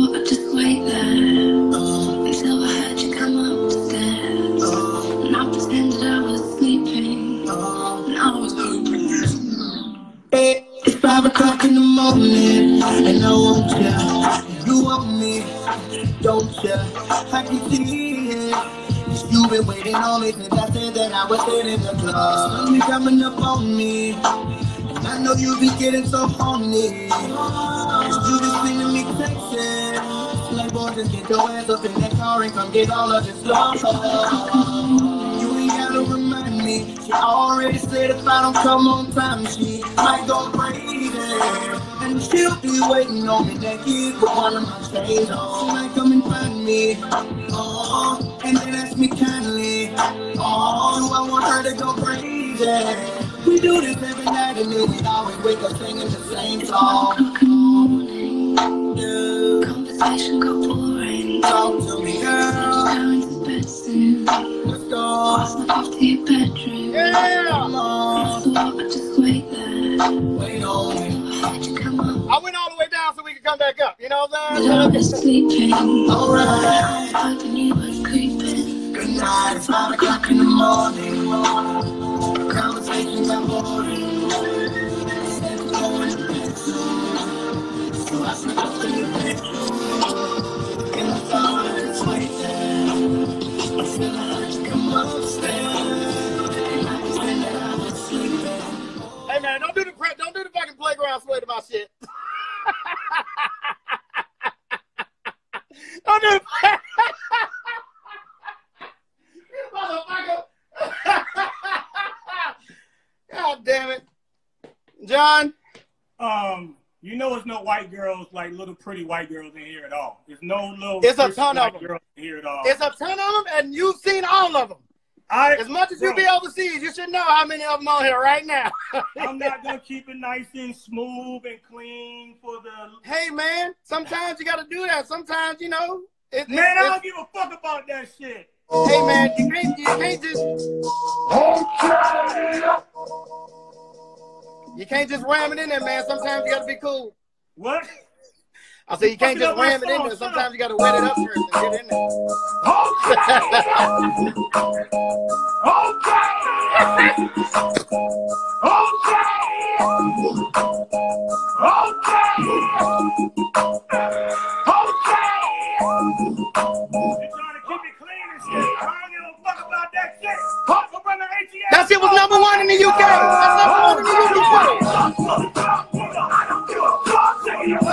Hey, it's five o'clock in the morning, and I want you. You want me, don't you? I can see it. You've been waiting on me since I said that I was dead in the club. You're coming up on me, and I know you be getting so horny. You just sending me texts, like boy, just get your ass up in that car and come get all of this love. You ain't gotta remind me. She already said if I don't come on time, she might go crazy. And she'll be waiting on me naked with one of my chains on. She might come and find me, oh, and then ask me kindly, oh, do I want her to go crazy? We do this every night and then we always wake up singing the same song. Yeah. Conversation got boring. Talk to me, girl. Going to bed soon. Let's go. What's the off to your bedroom? Yeah. Come on. I thought I'd just wait there. Wait on me. Why'd you come up? I went all the way down so we could come back up. You know what I'm saying? But I was sleeping. Alright. Hoping you were creeping. Good night. It's five o'clock in the morning. Conversations are boring. Said we're going to bed soon. So I snuck up in your bedroom. And I thought I'd just wait there. Until I heard you come upstairs. And I was saying that I was sleeping. Hey man, don't do the don't do the fucking playground sway to my shit. Don't do the motherfucker. God damn it. John. Um, you know it's no white girls, like little pretty white girls in here at all. There's no little It's a ton of them. girls in here at all. It's a ton of them, and you've seen all of them. I, as much as bro, you be overseas, you should know how many of them on here right now. I'm not gonna keep it nice and smooth and clean for the. Hey man, sometimes you gotta do that. Sometimes you know. It, man, it, I don't give a fuck about that shit. Hey man, you can't, you can't just. You can't just ram it in there, man. Sometimes you gotta be cool. What? I said you can't just ram it in there. Sometimes you gotta wet it up first and get in there. Okay. That shit was number one in the U K. That's number one in the U K. I don't give a fuck.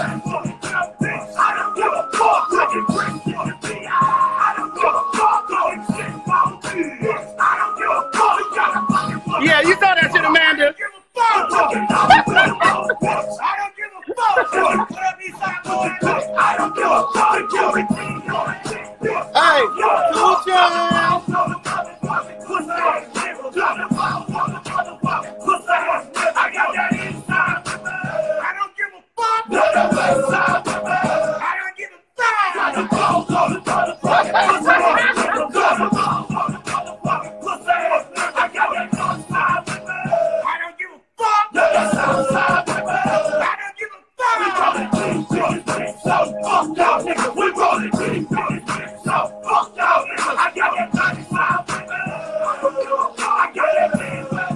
I don't give a fuck. I don't give a fuck. Yeah, you saw that shit, Amanda. I don't give a fuck. I don't give a fuck. Put up these side boys. I don't give a fuck. Hey, two times. I got that inside. I don't give a fuck. I don't give a fuck. I don't give a fuck. I got that inside. I don't give a fuck. I don't give a fuck. We rolling deep, so fucked out, nigga. We rolling deep, so fucked out, nigga. I got that inside. I don't give a fuck. I got that inside.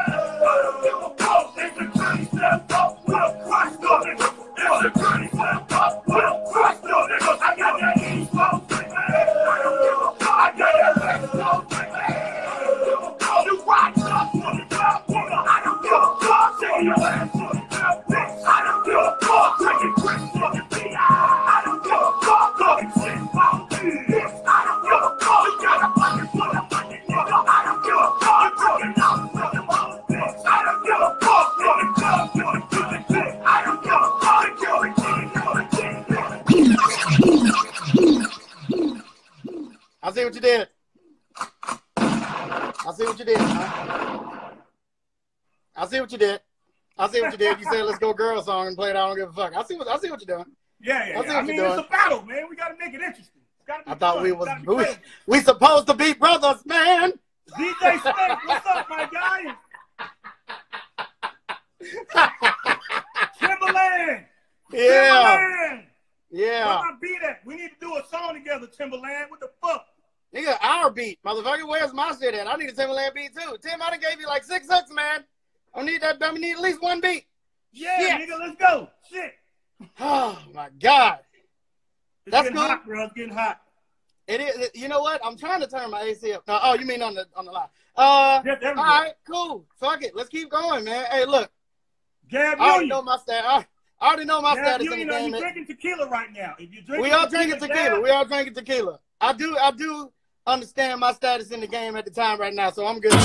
I see what you did. I see what you did. Huh? I see what you did. I see what you did. You said let's go girl song and play it. I don't give a fuck. I see what I see what you're doing. Yeah, yeah. I, see yeah. what I mean, you're it's doing. a battle, man. We gotta make it interesting. Gotta be I thought fun. we was we, we, we supposed to be brothers, man. D J Smith, what's up, my guy? Timbaland. Yeah. Timbaland. Yeah. Where my beat at? We need to do a song together, Timbaland. What the fuck? Nigga, our beat. Motherfucker, where's my shit at? I need a Timbaland beat too. Tim, I done gave you like six hooks, man. I need that. I need at least one beat. Yeah, Shit. nigga, let's go. Shit. Oh my God. It's That's getting cool. hot, bro. It's getting hot. It is. It, you know what? I'm trying to turn my A C up. No, oh, you mean on the on the line? Uh, Yes, all right, cool. Fuck it. Let's keep going, man. Hey, look. Gab I already Union. know my status. I, I already know my Gab status in Union, the are game. you drinking tequila right now? If you drink We all drinking tequila. We all drinking tequila. I do. I do understand my status in the game at the time right now, so I'm good.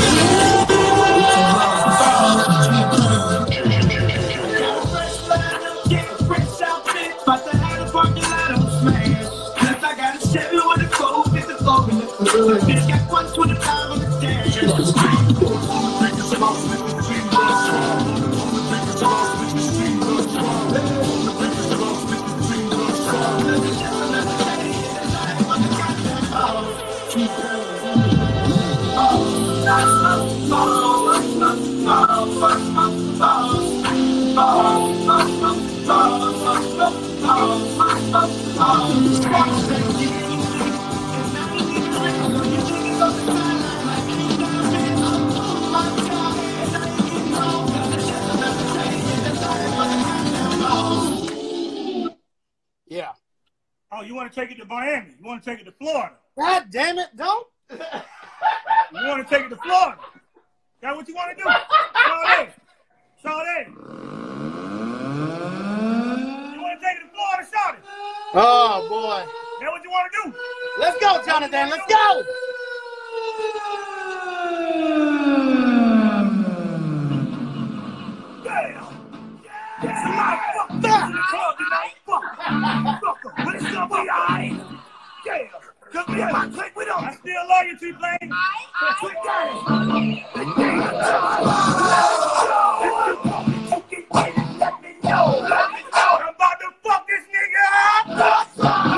Yeah. Oh, you want to take it to Miami? You want to take it to Florida? God damn it! Don't. You want to take it to Florida? That what you want to do? Sade. Sade. You want to take it to Florida, Sade? Oh boy. That what you want to do? Let's go, Jonathan. Let's go. I still love you, T-Plane. I'm about to fuck this nigga up. I'm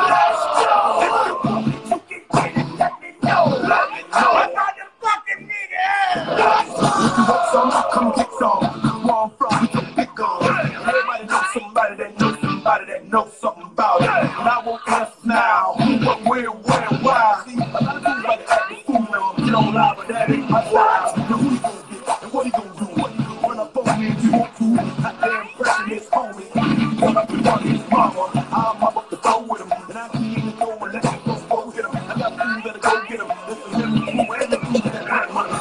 about to fuck this nigga up. Come get some. Where I'm from, pick on. Everybody knows somebody that knows somebody that knows something about it. And I won't ask now, but where, where, why? See, a lot of people like to act the fool, you don't lie, but that ain't my style. Now who he gonna get, and what he gonna do? What he gonna run up on me if you want to? Not that impression is homie. Run up and run his mama. I'll mop up the phone with him, and I see him go and let him go, go hit him. I got fools that'll go get him. Listen to him, and the fools that got money.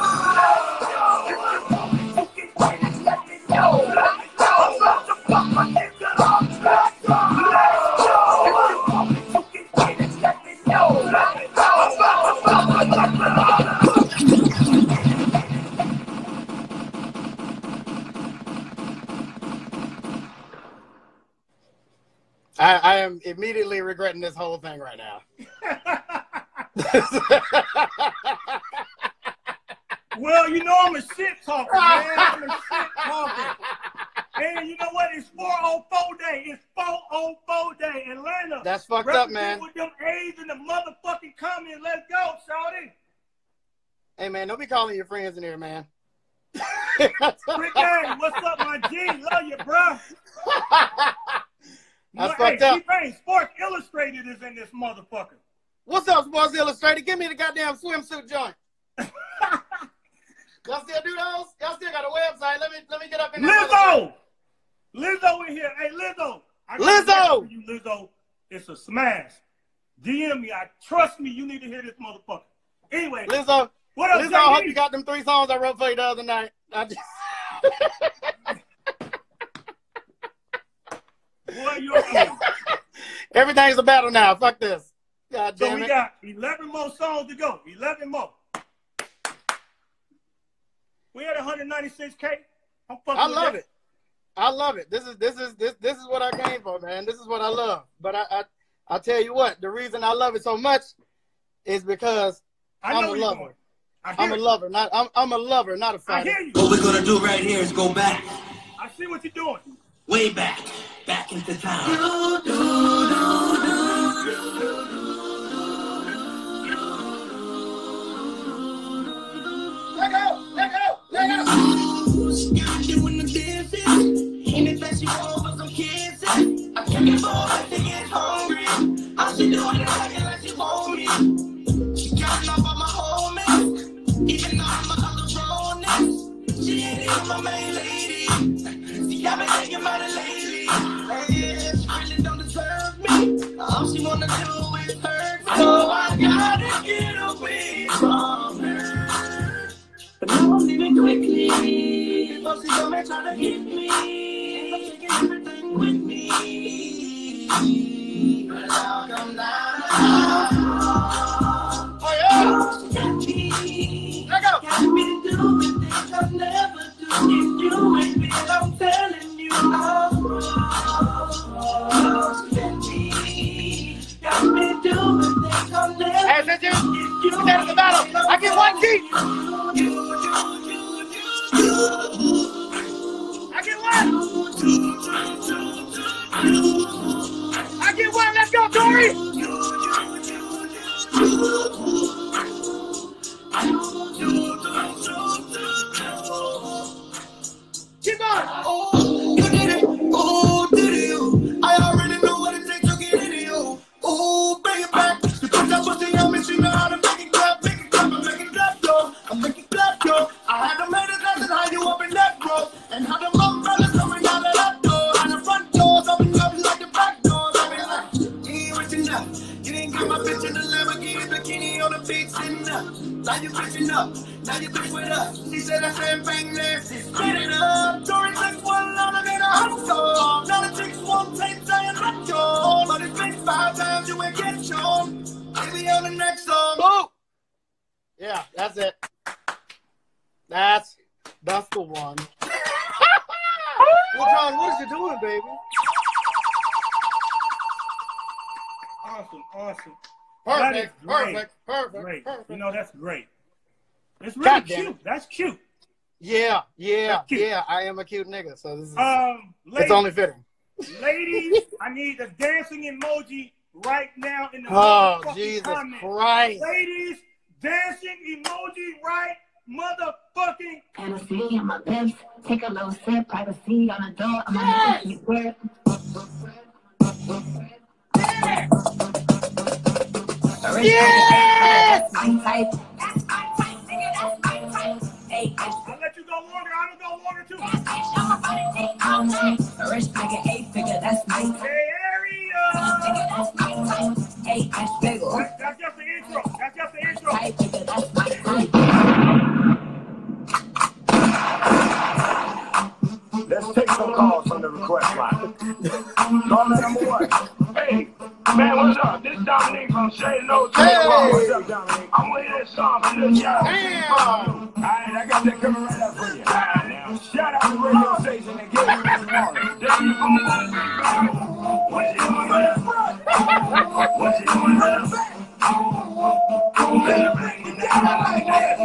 I, I am immediately regretting this whole thing right now. Well, you know I'm a shit talker, man. I'm a shit talker. And you know what? It's four oh four day. It's four oh four day. Atlanta. That's fucked up, man. With them A's in the motherfucking comments. Let's go, shawty. Hey, man, don't be calling your friends in here, man. Rick A, what's up, my G? Love you, bro. That's hey, fucked up. T-Pain, Sports Illustrated is in this motherfucker. What's up, Sports Illustrated? Give me the goddamn swimsuit joint. Y'all still do those? Y'all still got a website? Let me let me get up in there. Lizzo! Lizzo in here. Hey, Lizzo. I got Lizzo! for you, Lizzo. It's a smash. D M me. I trust me. You need to hear this motherfucker. Anyway. Lizzo. What up, Lizzo, J D? I hope you got them three songs I wrote for you the other night. I just... Boy, you're Everything's a battle now. Fuck this. God damn so we it. got eleven more songs to go. eleven more. We at one ninety-six K. I'm fucking I love that. it. I love it. This is this is this this is what I came for, man. This is what I love. But I I, I tell you what, the reason I love it so much is because I I'm know a where you're lover. going. I I'm a it. lover, not I'm I'm a lover, not a I fighter. hear you. What we're gonna do right here is go back, I see what you're doing. way back, back into time. Let go! Let go! Let go! Doing the dishes. Anything she wants for some kisses. I can't get bored, I think it's hungry. All she doing is acting like she want me. She counting up on my homies. Even though I'm a other bonus. She ain't even my main lady. See, Y'all been thinking about it lately. And she really don't deserve me. All she wanna do is hurt me. So I gotta get away from her. But now I'm leaving quickly. Before she come and try to hit me. I'm taking everything with me. But I'll come down. Oh, yeah. Let go. Got me doing things I never do. If you ain't me, I'm telling you. Oh, oh, me. Got me doing things I never do. Hey, since you, you said it's a battle, I get one key. I get one. I get one. Let's go, Tori. Keep on. Oh, you did it. Oh, did you? I already know what it takes to get into you. Oh, bring it back. You put that pussy on me, she know how to make it clap, make it clap, and make it clap, yo. I make it clap, yo. I had to make it clap and hide you up in that road. And how the umbrellas coming out of that door. And the front doors open up like the back doors. I be like, you ain't rich enough. You didn't get my bitch in the Lamborghini bikini on the beach enough. Now you bitching up. Now you bitch with us. She said that same thing nasty. Spit it up. Dory takes one louder than a hot dog. Now the chicks won't take giant hot dog. But it's been five times you ain't get shown. Maybe on the next song. Move. Yeah, that's it. That's that's the one. Well, John, what is you doing, baby? Awesome, awesome. Perfect, great. perfect, perfect, Great. perfect. You know, that's great. It's really God damn cute. it. That's cute. Yeah, yeah, That's cute. yeah. I am a cute nigga, so this is Um, ladies, it's only fitting. ladies, I need a dancing emoji right now in the Oh, motherfucking Jesus comments. Christ. Ladies, dancing emoji right motherfucking. Fantasy on my lips, take a little sip, privacy on the door, on my lips, you work. Yes! That's my type, that's my type, nigga, that's my type. Hey, I'll let you go longer, I'm gonna go longer too. that's my show, my body take all night. A rich nigga, eight figure, that's my type. Hey, area! Nigga, that's my type. Hey, that's bigger. That's, that's just the intro. That's just the intro. Type, nigga, that's my type. Let's take some calls from the request line. Caller number one. Hey, man, what's up? This is Dominique from Shady Low. Hey. What's up, Dominique? I'm gonna hear this song from Lil Jon. Damn. All right, I got that coming right up for you. All right, now. Shout out to the radio station and give me this morning. This is from what you doing with the front? What you doing with the back? Better bring it down like that.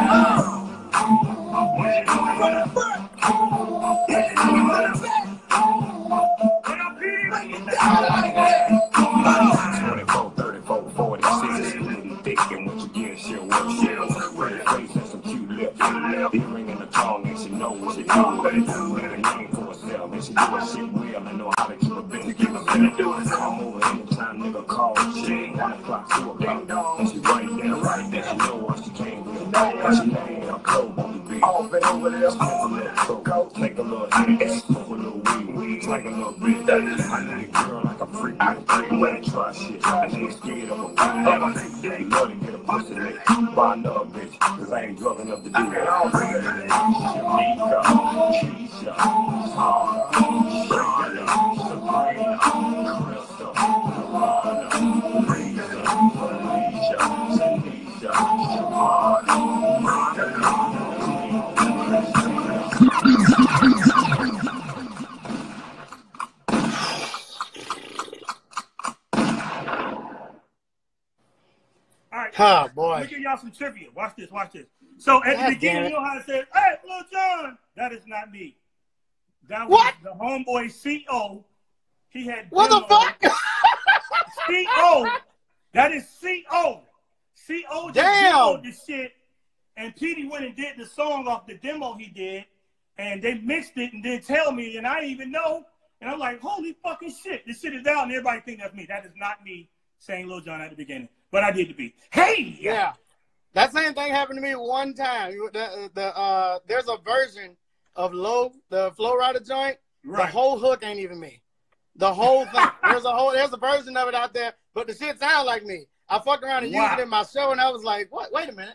What you doing with the front? What you doing with the back? When I'm beating, bring it down like that. twenty-four, thirty-four, forty-six. Little thick and what you get, she'll work, she'll pretty face and some cute lips. Earring in the tongue and she knows what she do. With a name for herself and she do her shit well and know how to keep a business, keep a business doing. I'm over anytime nigga call. She ain't one o'clock to a block. And she right there, right there. She know what she came with. And she laying her clothes on the beat. Off and over there, smoke a little coke, take a little hit, smoke a little weed, weed like a little bit. I need a girl like a freak. I freak when I try shit. I ain't scared of a bitch. I think they love to get a pussy lick by another bitch. Cause I ain't drunk enough to do it. I don't think it is. Shanika, Keisha, Tara, Shana, Sabrina, Crystal, Lana, Risa, Felicia, Tanisha, Shamana, Monica. All right. Oh, boy. Let me give y'all some trivia. Watch this, watch this. So at God the beginning, damn it. you know how I said, hey, Lil Jon. That is not me. That was What? the homeboy C O. He had What the demo. fuck? C O. That is C O. C O just Damn. demoed the shit. And Petey went and did the song off the demo he did. And they mixed it and didn't tell me. And I didn't even know. And I'm like, holy fucking shit. This shit is out. And everybody think that's me. That is not me saying Lil Jon at the beginning. But I did the beat. Hey! Yeah. That same thing happened to me one time. The, the, uh, there's a version of Low, the Flow Rider joint, Right. The whole hook ain't even me. The whole thing. There's a whole, there's a version of it out there, but the shit sounds like me. I fucked around and wow. used it in my show, and I was like, what? Wait a minute.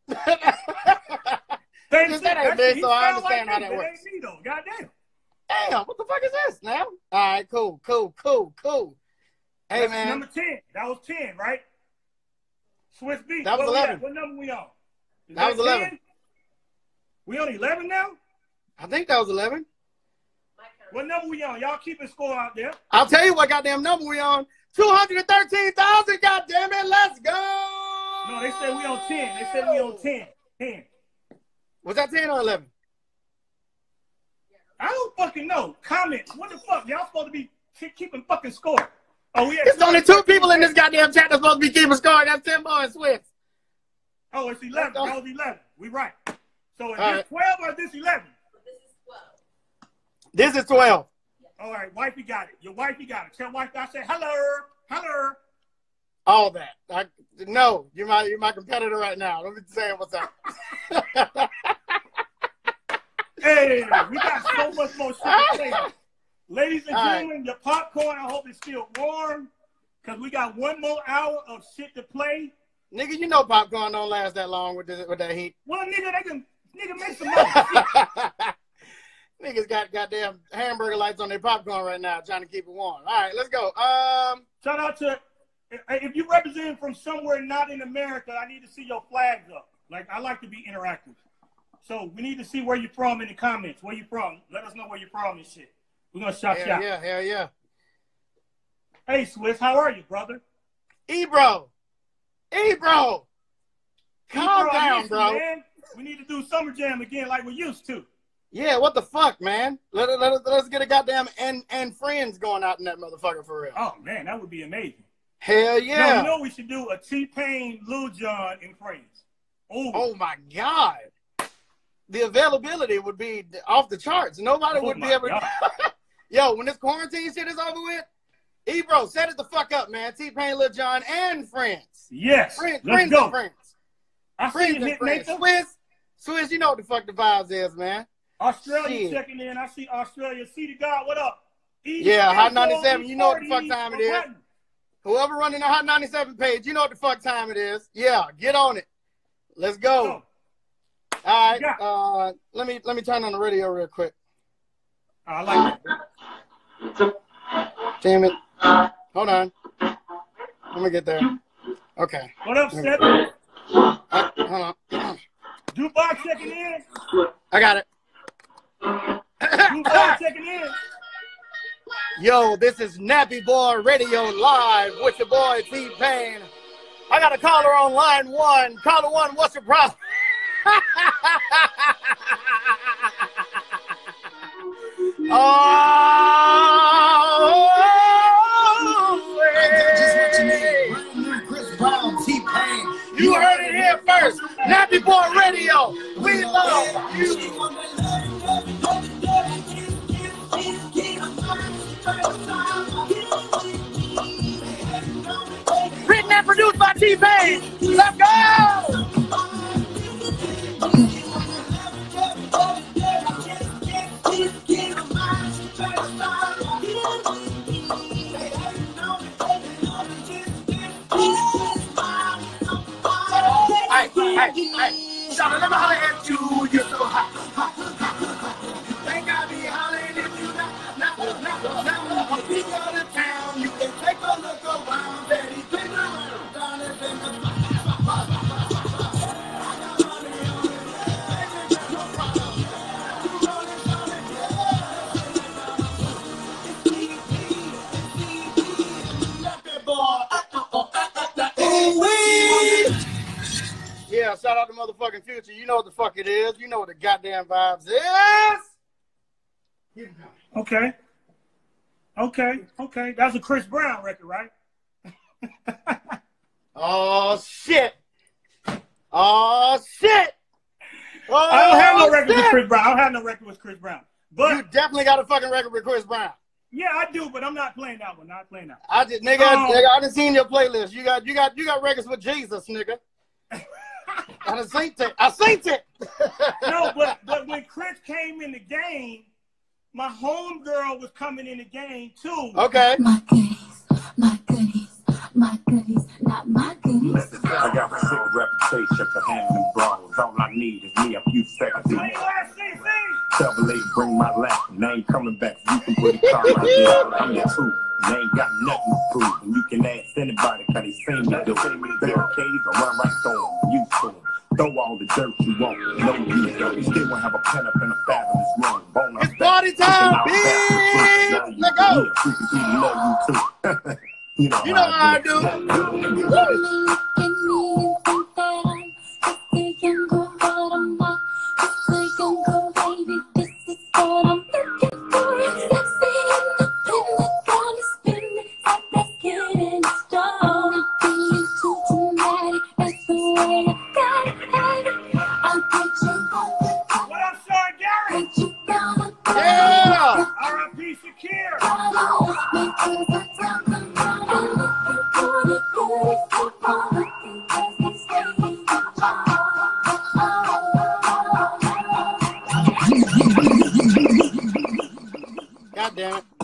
Just that ain't me, so I understand like how that works. Ain't me, though. Goddamn. Damn, what the fuck is this now? All right, cool, cool, cool, cool. Hey, That's man. Number ten. That was ten, right? Swizz Beatz. That was what eleven. What number we on? Is that, that was eleven. ten? We on eleven now? I think that was eleven. What number we on? Y'all keeping score out there. I'll tell you what goddamn number we on. two hundred thirteen thousand, goddamn it. Let's go. No, they said we on ten. They said we on ten. ten. Was that ten or eleven? I don't fucking know. Comments. What the fuck? Y'all supposed to be keeping fucking score. Oh, we There's only two people in this goddamn chat that's supposed to be keeping score. That's Timbo and Swizz. Oh, it's eleven. That was eleven. We right. So is All this right. twelve or is this eleven? This is twelve. All right, wifey got it. Your wifey got it. Tell wifey I said hello, hello. All that. I, no, you're my you're my competitor right now. Let me say what's up. Hey, we got so much more shit to say. Ladies and All gentlemen, right. your popcorn, I hope it's still warm, because we got one more hour of shit to play. Nigga, you know popcorn don't last that long with this, with that heat. Well, nigga, they can nigga make some money. Niggas got goddamn hamburger lights on their popcorn right now, trying to keep it warm. All right, let's go. Um, Shout out to, if you represent from somewhere not in America, I need to see your flags up. Like, I like to be interactive. So we need to see where you're from in the comments. Where you from? Let us know where you're from and shit. We're going to shout hell you out. Yeah, hell yeah. Hey, Swizz, how are you, brother? E-bro. E-bro. Calm E-bro, down, bro. Man. We need to do Summer Jam again like we used to. Yeah, what the fuck, man? Let, let, let, let's get a goddamn and, and friends going out in that motherfucker for real. Oh, man, that would be amazing. Hell yeah. No, you know we should do a T-Pain, Lil Jon, and friends. Ooh. Oh, my God. The availability would be off the charts. Nobody oh would be able to. Yo, when this quarantine shit is over with, E-bro, set it the fuck up, man. T-Pain, Lil Jon, and friends. Yes. Friends, let's friends go. and friends. I friends and friends. Swizz, Swizz, you know what the fuck the vibes is, man. Australia shit. Checking in. I see Australia. See the God, what up? E yeah, Hot ninety-seven, you know what the fuck time it is. Button. Whoever running the Hot ninety-seven page, you know what the fuck time it is. Yeah, get on it. Let's go. Oh. All right, uh, let me let me turn on the radio real quick. I like it. Damn it! Hold on. Let me get there. Okay. What up, Stephen? Uh, hold on. Dubai checking in. I got it. Dubai checking in. Yo, this is Nappy Boy Radio Live with your boy T-Pain. I got a caller on line one. Caller one, what's your problem? Oh, T-Pain. You heard it here first. Nappy Boy Radio. We love you. Written and produced by T-Pain. Let's go. Hey, hey, hey. Shout out, let me holler at you. You're so hot, hot, hot, hot. Think I'll be hollering if you not, not, not, not, not. We go to town, you can take a look around. Daddy, been around, down in the Yeah, shout out to motherfucking Future. You know what the fuck it is. You know what the goddamn vibes is. Okay. Okay. Okay. That's a Chris Brown record, right? Oh, shit. Oh, shit. Oh, I don't have no record shit. with Chris Brown. I don't have no record with Chris Brown. But you definitely got a fucking record with Chris Brown. Yeah, I do, but I'm not playing that one. Not playing that one. I just, nigga, um, nigga, I done seen your playlist. You got, you got, you got records with Jesus, nigga. I done seen it. I seen it. No, but but when Chris came in the game, my homegirl was coming in the game too. Okay. My goodies, my goodies, my goodies, not my goodies. I got a sick reputation for handling brawls. All I need is me a few seconds. Double A, bring my lap, and I ain't coming back. You can put a car right there. I'm the truth. And I ain't got nothing to prove. And you can ask anybody, cause they seen me do it. Barricades or run right through them. You to them. Throw all the dirt you want. No use. You still won't have a pen up in a fabulous room. Bone It's party time, bitch! Let go! Love you too. You know, you know how I do. Yeah! R I P Secure. God damn it.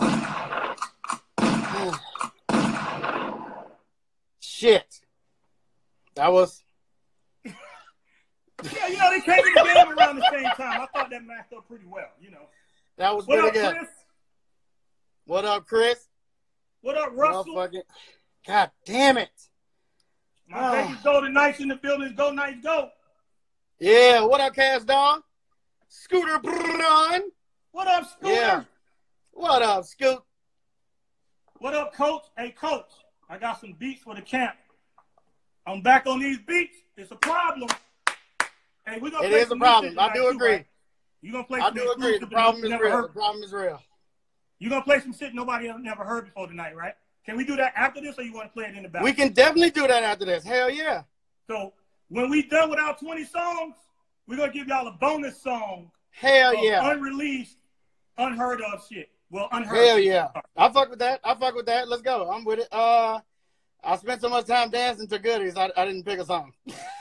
Shit. That was. Yeah, you know, they came in the game around the same time. I thought that matched up pretty well, you know. That was What pretty up, good. Chris? What up, Chris? What up, Russell? Motherfucking- God damn it. My Oh. baby's Golden Knights in the building. Go Knights, go. Yeah, what up, Cass Dog? Scooter Brun. What up, Scooter? Yeah. What up, Scoot? What up, Coach? Hey, Coach, I got some beats for the camp. I'm back on these beats. It's a problem. Hey, we're gonna It play is a some new problem. shit I do tonight, too, agree. right? You gonna play I some do agree. exclusive The that problem you is never real. heard? The problem is real. You gonna play some shit nobody else never heard before tonight, right? Can we do that after this, or you want to play it in the back? We can definitely do that after this. Hell yeah. So when we done with our twenty songs, we're gonna give y'all a bonus song. Hell of yeah. Unreleased, unheard of shit. Well, unheard. Hell shit. yeah. I fuck with that. I fuck with that. Let's go. I'm with it. Uh, I spent so much time dancing to goodies. I, I didn't pick a song.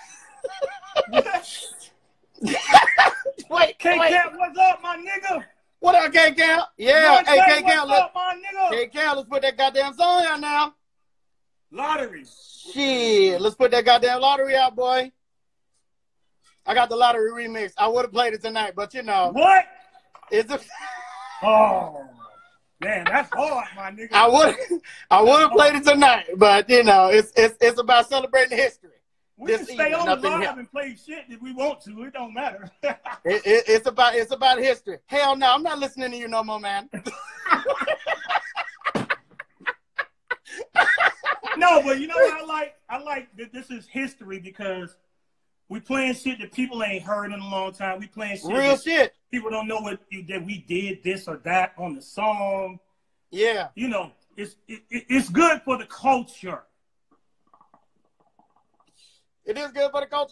Wait, K wait. Cap, what's up, my nigga? What up, K Cal? Yeah. Young Hey, K, K what's Cal. Let's, up, my nigga? K Cal, let's put that goddamn song out now. Lottery. Shit. Let's put that goddamn lottery out, boy. I got the lottery remix. I would have played it tonight, but you know. What? It's a. Oh, man, that's hard, my nigga. I would I would have played it tonight, but you know, it's it's it's about celebrating history. We this can stay evening on up the in live here. and play shit if we want to. It don't matter. It, it, it's about it's about history. Hell no, I'm not listening to you no more, man. No, but you know what I like? I like that this is history because we playing shit that people ain't heard in a long time. We playing shit Real that shit. people don't know what that we did this or that on the song. Yeah. You know, it's it, it's good for the culture. It is good for the culture.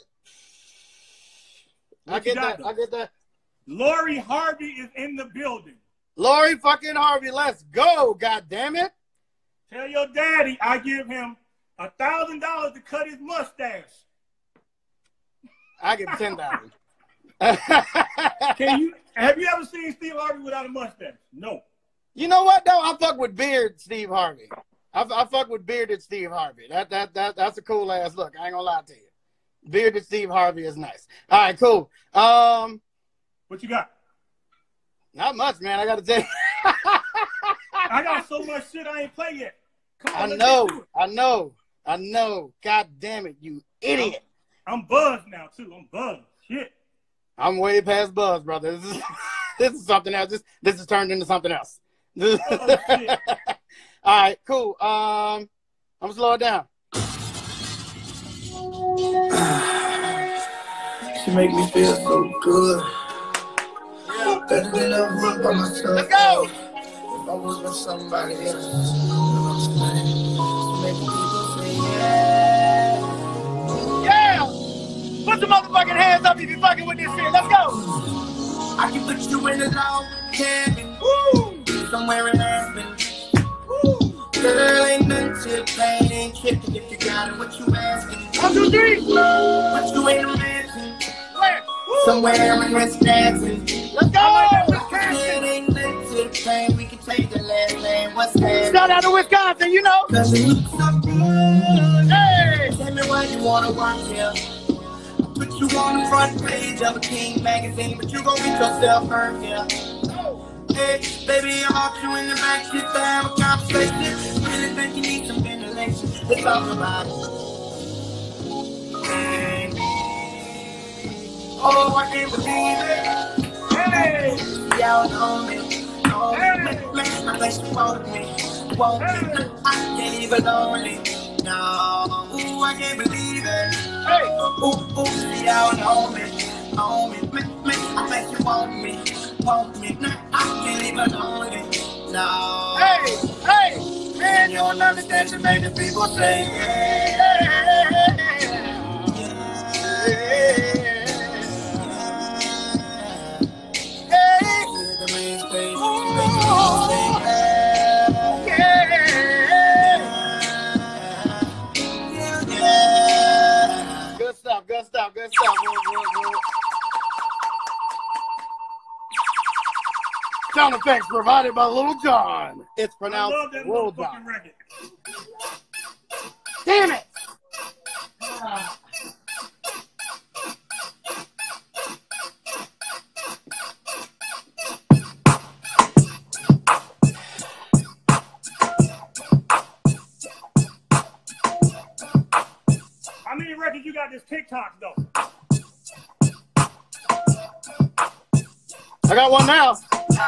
What I you get got, that. though? I get that. Lori Harvey is in the building. Lori fucking Harvey, let's go, god damn it. Tell your daddy I give him a thousand dollars to cut his mustache. I give ten thousand. Can you have you ever seen Steve Harvey without a mustache? No. You know what though? I fuck with beard Steve Harvey. I, I fuck with bearded Steve Harvey. That that that that's a cool ass look. I ain't gonna lie to you. Bearded Steve Harvey is nice. All right, cool. Um, what you got? Not much, man. I gotta tell you. I got so much shit I ain't play yet. Come on, I let's know, get to it. I know, I know. God damn it, you idiot! I'm, I'm buzzed now too. I'm buzzed. Shit. I'm way past buzz, brother. This is this is something else. This this has turned into something else. Oh, shit. All right, cool. Um, I'm gonna slow it down. She make me feel so good. Better than I would by myself. Let's go. If I was with somebody else, you know what I'm saying? Make people say yeah. Yeah. Put your motherfucking hands up if you fucking with this shit. Let's go. I can put you in a log cabin. Woo. Somewhere in Aspen. Woo. Girl, ain't nothing to pain and tripping if you got it. What you asking? One, two, three. Put you in a mansion. Where? Somewhere in Wisconsin. Let's go. It ain't nothing first name, we can change the last name. What's that? Shout out to Wisconsin, you know. Cause it looks so good. Hey! Tell me why you wanna work here. Put you on the front page of a King magazine, but you gon' get yourself hurt here. Hey, baby, I walk you in the back, shit to have a conversation. Really think you need some ventilation. Let's talk about it. Oh, I can't believe it. Hey, y'all know me. Oh, hey. Man, man, I think you want me. Want me. I can't even lonely. No, ooh, I can't believe it. Hey, ooh, ooh, y'all know me. Know me. Man, man, I think you want me. Want me. I can't even lonely. No. Hey, hey, man, you don't understand to make the people say, yeah, yeah, yeah. Good stuff, good stuff, good stuff. Sound effects provided by Lil Jon. It's pronounced I love that Lil motherfucking Jon. record. Damn it! Ah. How many records you got this TikTok though? I got one now.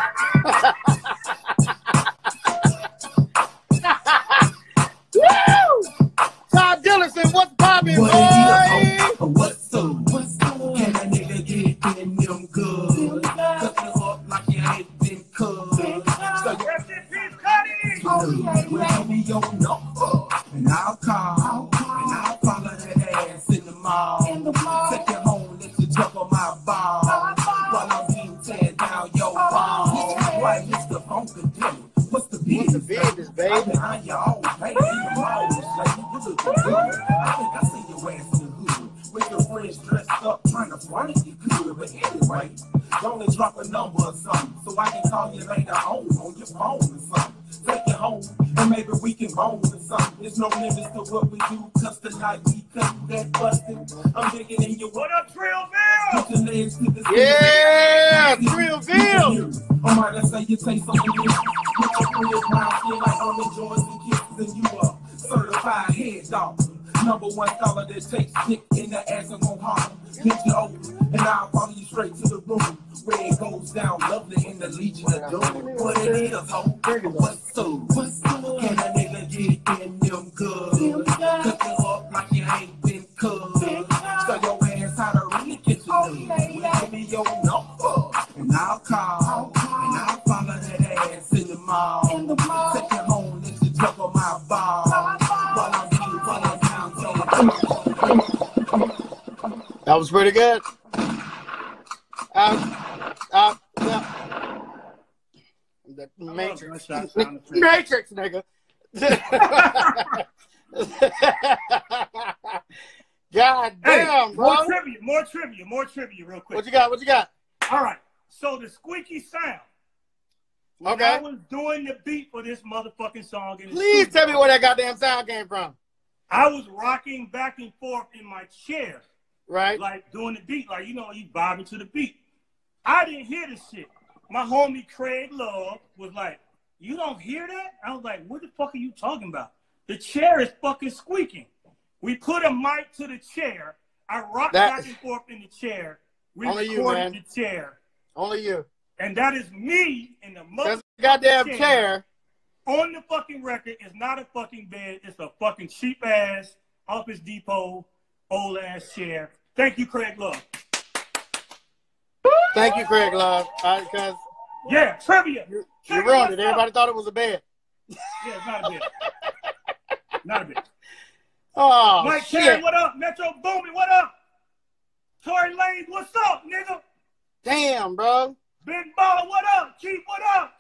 Woo! Todd Dillison, what's poppin', boy? What's up? What's up? Can a nigga get in them good? Cut you up like you ain't been cut. So Rest in peace, Cuddy! you tell me your number, and I'll call, and I'll follow that ass in the mall. Take you home, let you jump on my ball, while I'm being tearing down your ball. Why, Mister Funkadelic? What's the business, baby? I'm behind you all day in the mall. Like you look good. I think I see your ass in the hood with your friends dressed up trying to front you good. But anyway, don't let drop a number or something so I can call you later on on your phone or something. Take you home and maybe we can bone or something. There's no limits to what we do, cause tonight we cut that bustin'. I'm digging in your What up, Trillville? put your legs to the Yeah, Trillville. I might have say you taste something new. With your pretty brown skin like almond joints and kisses, and you a certified head dog. Number one scholar that takes dick in the ass and won't harm. Hit you over, and I'll follow you straight to the room where it goes down lovely in the Legion of Doom. What it is, ho? What's up? What's up? Can a nigga get in them good? Cut you up like you ain't been cut. So your ass how to really get you good. Give me your number, and I'll call, and I'll follow that ass in the mall. Take you home, let you jump on my ball, while I'm being followed down. That was pretty good. Uh, uh, yeah. The Matrix. Matrix, nigga. God damn, hey, bro. More trivia, more trivia, more trivia, real quick. What you got? What you got? All right. So the squeaky sound. When Okay. I was doing the beat for this motherfucking song. In the Please studio, tell me where that goddamn sound came from. I was rocking back and forth in my chair. Right. Like doing the beat. Like, you know, you vibing to the beat. I didn't hear the shit. My homie Craig Love was like, you don't hear that? I was like, what the fuck are you talking about? The chair is fucking squeaking. We put a mic to the chair. I rocked That- back and forth in the chair. We Only you, recorded man. the chair. Only you. And that is me in the That's motherfucking a goddamn chair. on the fucking record. It's not a fucking bed. It's a fucking cheap ass Office Depot old ass chair. Thank you, Craig Love. Thank you, Craig Love. Because Yeah, trivia. you, you Trivia, ruined what's it. up? Everybody thought it was a bed. Yeah, it's not a bed. Not a bed. Oh, Mike shit. Terry, what up? Metro Boomin, what up? Tory Lanez, what's up, nigga? Damn, bro. Big Baller, what up? Chief, what up?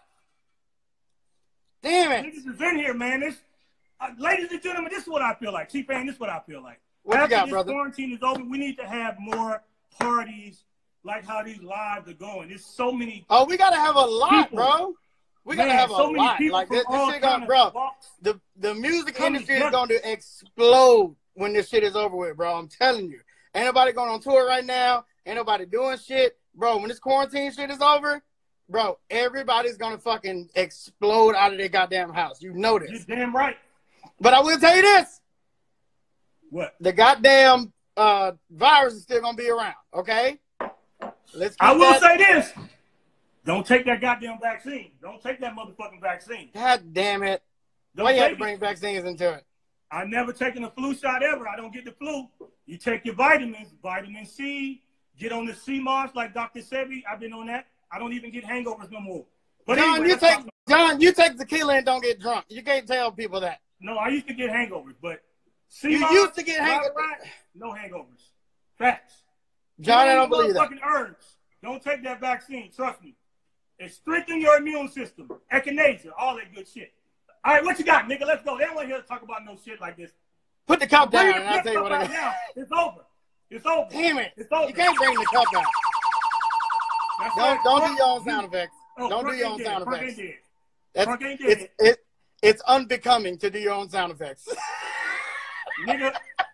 Damn it. Niggas is in here, man. This, uh, ladies and gentlemen, this is what I feel like. Chief, man, this is what I feel like. What you After got, this brother? quarantine is over, we need to have more parties like how these lives are going. There's so many. Oh, we got to have a lot, People. bro. We're gonna Man, have a so many lot. people Like this, from this all shit gonna, kinds of bro. walks The the music come industry is together. going to explode when this shit is over with, bro. I'm telling you. Ain't nobody going on tour right now. Ain't nobody doing shit, bro. When this quarantine shit is over, bro, everybody's gonna fucking explode out of their goddamn house. You know this. You're damn right. But I will tell you this: What? the goddamn uh, virus is still gonna be around. Okay. Let's. I will that. say this. Don't take that goddamn vaccine. Don't take that motherfucking vaccine. God damn it. Don't Why you have take to bring it. vaccines into it? I never taken a flu shot ever. I don't get the flu. You take your vitamins, vitamin C, get on the C M O S like Doctor Sebi. I've been on that. I don't even get hangovers no more. But John, anyway, you let's take talk about- John, you take tequila and don't get drunk. You can't tell people that. No, I used to get hangovers, but C You M O S, used to get right, hangovers. right, no hangovers. Facts. John, Get I on don't these believe that. motherfucking herbs. Don't take that vaccine. Trust me. It strengthens your immune system. Echinacea, all that good shit. All right, what you got, nigga? Let's go. They don't want to hear us talk about no shit like this. Put the cup Bring down the and I'll cup tell you what out I got. now. It's over. It's over. Damn it. It's over. You can't bring the cup out. That's Don't right. don't do Crunk- your own sound effects. Oh, Don't do Crunk your ain't own dead. sound Crunk effects. ain't dead. That's, Crunk ain't it's dead. it, it's unbecoming to do your own sound effects. Nigga.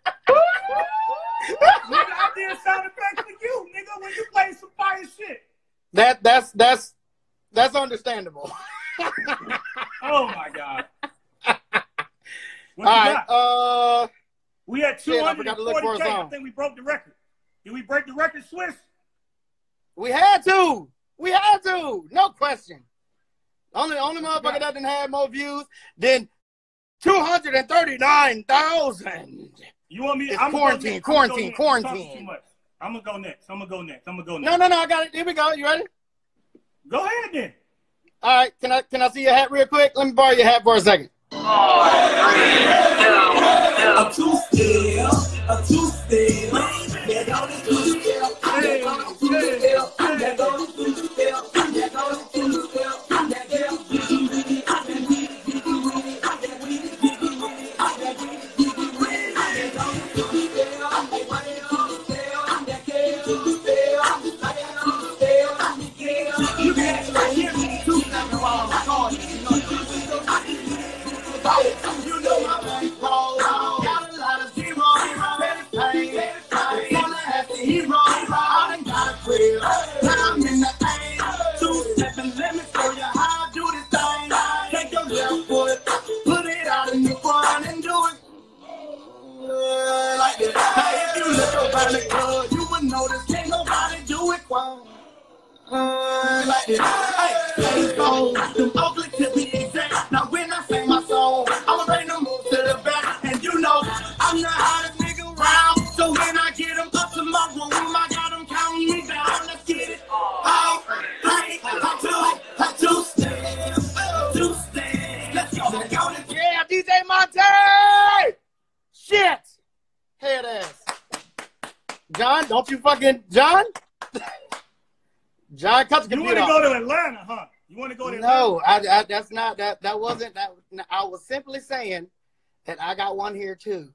Nigga, I did sound effects for you, nigga, when you play some fire shit. That that's that's that's understandable. Oh my god. What All you right. got? Uh, We had shit, I two forgot hundred to look for a forty K. I song. think we broke the record. Did we break the record, Swizz? we had to. We had to. No question. Only only motherfucker that didn't have more views than two hundred and thirty nine thousand. You want me? It's I'm quarantine, quarantine, quarantine. Too much. I'm gonna go next. I'm gonna go next. I'm gonna go next. No, no, no. I got it. Here we go. You ready? Go ahead then. All right. Can I can I see your hat real quick? Let me borrow your hat for a second. A two step, a two step. They're gonna two step. They're gonna two step. They're gonna two step. They're gonna two step. You can't hear me. Two steps while I'm recording. You know my bank's roll on. Got a lot of zeros, petty pain. Wanna have the hero, I done got a crib. Now I'm in the aim. Two stepping, let me show you how I do this thing. Take your left foot, put it out in the front and do it uh, like this. Hey, if you look around the club, you would notice can't nobody do it quite uh, like this. Hey, hey, so them ugly to be exact. Now when I sing my song, I'ma bring them moves to the back, and you know I'm the hottest nigga around. So when I get them up to my room, I got them counting me down. Let's get it. Oh, three, two, two steps, two steps. Let's go, let's go. Let's go. Yeah, D J Monte. Shit. Head ass. John, don't you fucking John? John, cut the You want computer to off. go to Atlanta, huh? You want to go to Atlanta? No, I, I, that's not that. That wasn't that. I was simply saying that I got one here too.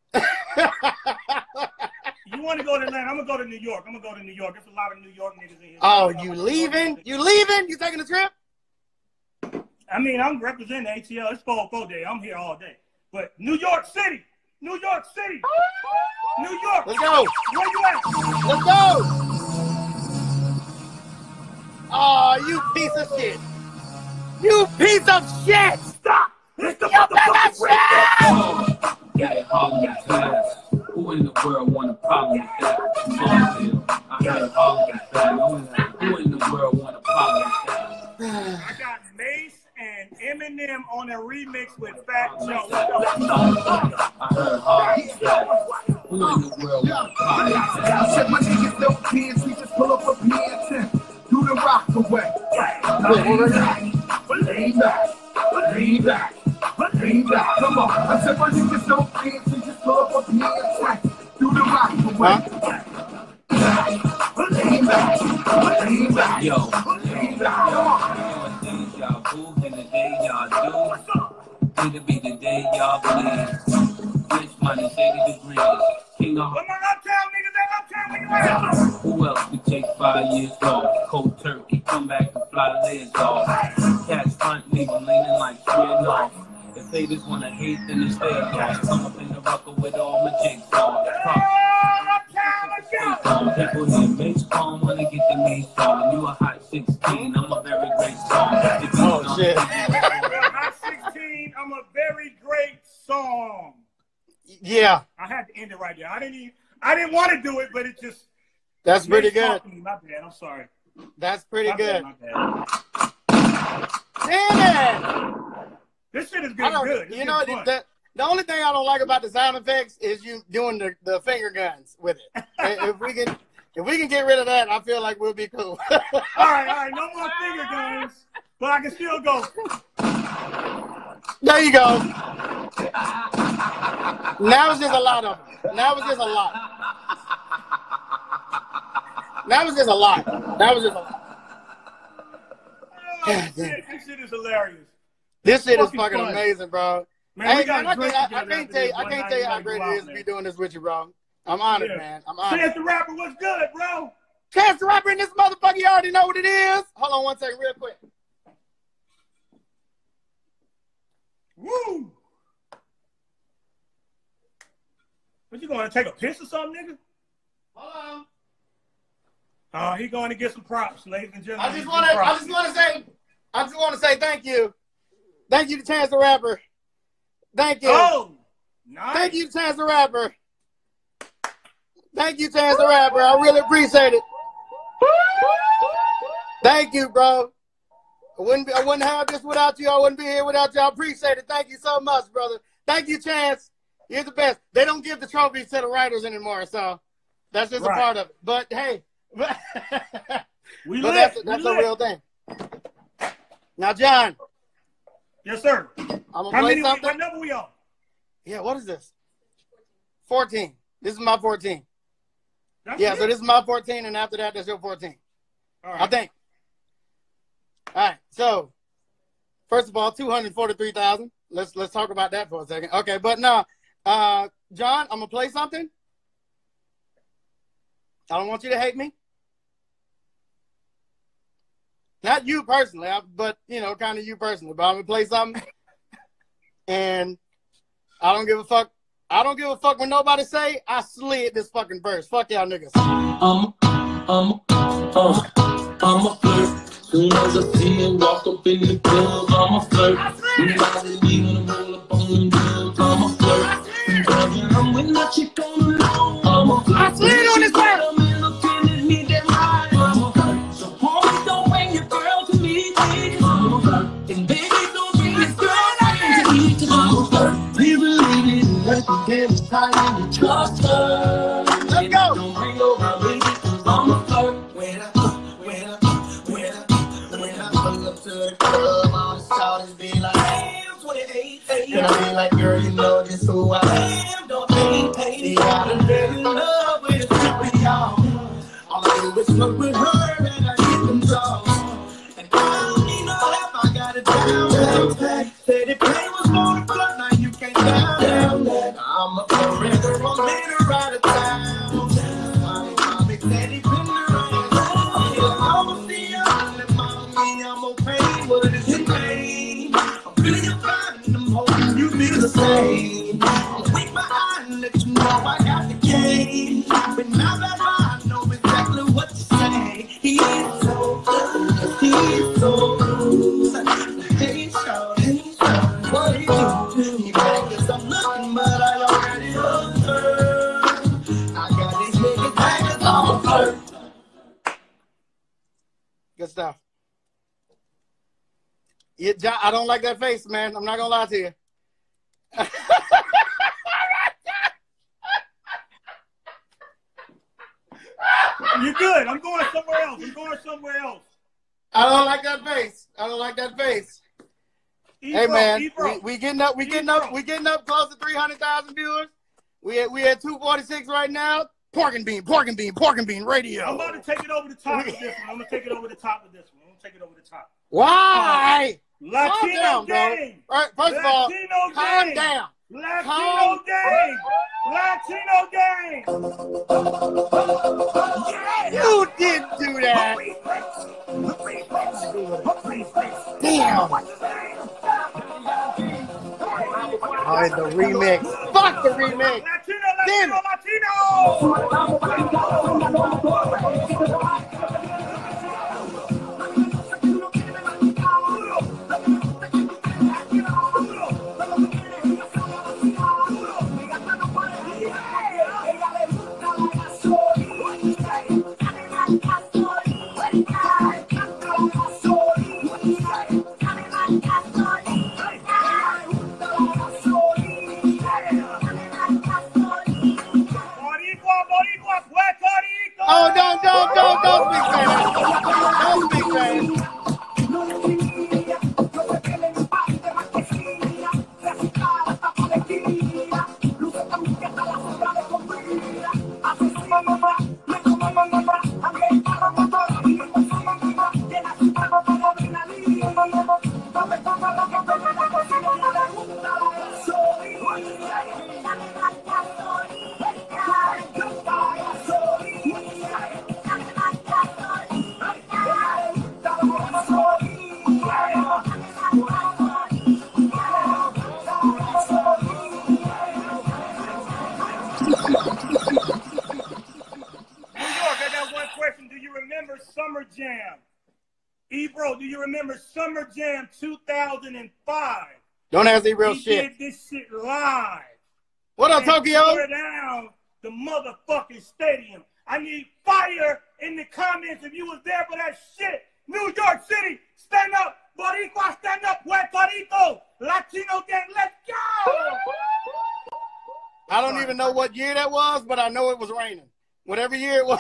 You want to go to Atlanta? I'm gonna go to New York. I'm gonna go to New York. There's a lot of New York niggas in here. Oh, you leaving? You leaving? You taking a trip? I mean, I'm representing A T L. It's four oh four day. I'm here all day. But New York City, New York City, New York. Let's go. Where you at? Let's go. Oh, you piece of shit. You piece of shit. Stop. It's the You piece of shit. Got it all in class. Who in the world want a problem with that? Smallville. I got it all in class. Who in the world want a problem with that? I got Mace and Eminem on a remix with Fat Joe. I heard all in class. Who in the world want a problem with that? I said my niggas no kids, we just pull up a P N do the rock away. Lean back, lean back, lean back, lean back. Come on. I said my niggas no kids, we just pull up a P N do the rock away. Lean back, lean back, Yo, lean back. Come on. things y'all move in the day y'all do. It'll be the day y'all believe. Rich money, shady degrees. King of Where my uptown niggas at? Uptown niggas at? who else could take five years off? Cold turkey, come back and fly the legs off. Cats front, leave them leaning like squid off. If they just wanna hate, then they stay off. Come up in the rucker with all my jigs on. People here make calm when they get the meat on. You a hot sixteen, I'm a very great song. Oh shit. Hot sixteen, I'm a very great song. Yeah. I had to end it right there. I didn't even, I didn't want to do it, but it just. That's pretty good. My bad. I'm sorry. That's pretty my good. Bad, my bad. Damn it! This shit is getting good. This you know, the, the only thing I don't like about the sound effects is you doing the, the finger guns with it. if we can, if we can get rid of that, I feel like we'll be cool. all right, all right, no more finger guns, but I can still go. There you go. Now it's just a lot of them. Now it's just a lot. That was just a lot. That was just a lot. Oh, shit. This shit is hilarious. This shit fucking is fucking fun. amazing, bro. Man, hey, man, I can't, I, I can't tell you, I can't tell you how great it is to be doing this with you, bro. I'm honored, yeah. man. I'm honored. Chance the Rapper, what's good, bro? Chance the Rapper in this motherfucker, you already know what it is. Hold on one second, real quick. Woo! What, you going to take a piss or something, nigga? Hold on. Oh, he going to get some props, ladies and gentlemen. I just want to, I just want to say, I just want to say thank you. Thank you to Chance the Rapper. Thank you. Oh, nice. Thank you to Chance the Rapper. Thank you, Chance the Rapper. I really appreciate it. Thank you, bro. I wouldn't be, I wouldn't have this without you. I wouldn't be here without you. I appreciate it. Thank you so much, brother. Thank you, Chance. You're the best. They don't give the trophies to the writers anymore, so that's just right. a part of it. But hey, but, we but lit. that's, that's we a lit. real thing. Now, John. Yes, sir. I'm gonna How play many, something. what number we on? Yeah, what is this? fourteen. This is my fourteen. That's yeah, it? so this is my fourteen, and after that, that's your fourteen. All right. I think. All right, so first of all, two hundred forty-three thousand. Let's let's talk about that for a second. Okay, but now, uh, John, I'm gonna play something. I don't want you to hate me. Not you personally, but, you know, kind of you personally. But I'm going to play something. And I don't give a fuck. I don't give a fuck when nobody say I slid this fucking verse. Fuck y'all niggas. I'm, I'm, uh, I'm a flirt. Soon as I see him walk up in the club, I'm a flirt. Soon as I see him roll up on the drugs, I'm a flirt. And I'm with my chick on the low, I'm a flirt. I slid on this verse. Let's go. Don't bring over me because I'm a flirt. When I, when I, when I, when I pull up to the club, all the shawties be like, damn, twenty-eight, and I be like, girl, you know just who I am. Don't hate, hate, gotta live in love with a stupid y'all. All I do is fuck with her and I get them songs. And I don't need no help, I got it down, down, down. Said the pain was more than fun, now you can't down, down, down. I'm a forever romantic out of town. Mommy, mommy, daddy, been around. I'm a feel, mommy, I'm okay. What is your name? I'm feeling fine, and I'm hoping you feel the same. I'll wink my eye and let you know I got the game. But now that I know exactly what to say, he is so good, he is so good. Hey, Sean, hey, Sean, what do you do? He back as I'm looking, but I already love her. I got these niggas back as I'm a flirt. Good stuff. Yeah, John, I don't like that face, man. I'm not gonna lie to you. You're good. I'm going somewhere else. I'm going somewhere else. I don't like that face. I don't like that face. E hey bro, man, e we, we getting up, we e getting bro. up, we getting up close to three hundred thousand viewers. We at we at two forty-six right now. Pork and bean, pork and bean, pork and bean radio. I'm about to take it over the top with this one. I'm gonna take it over the top with this one. I'm gonna take it over the top. Why? Latino Calm down, game. bro. All right, first Latino of all, calm game. down. Latino gang! Latino gang! You didn't do that. Damn. Oh, it's the remix. Fuck the remix. Latino, Latino, Latino! Oh, don't, don't, don't, don't speak fast. Don't speak fast. Summer Jam. Ebro, do you remember Summer Jam two thousand five? Don't ask me real he shit. Did this shit live. What up, Tokyo? Tore down the motherfucking stadium. I need fire in the comments if you was there for that shit. New York City, stand up. Boricua, stand up. Puerto Rico, Latino gang, let's go. I don't even know what year that was, but I know it was raining. Whatever year it was.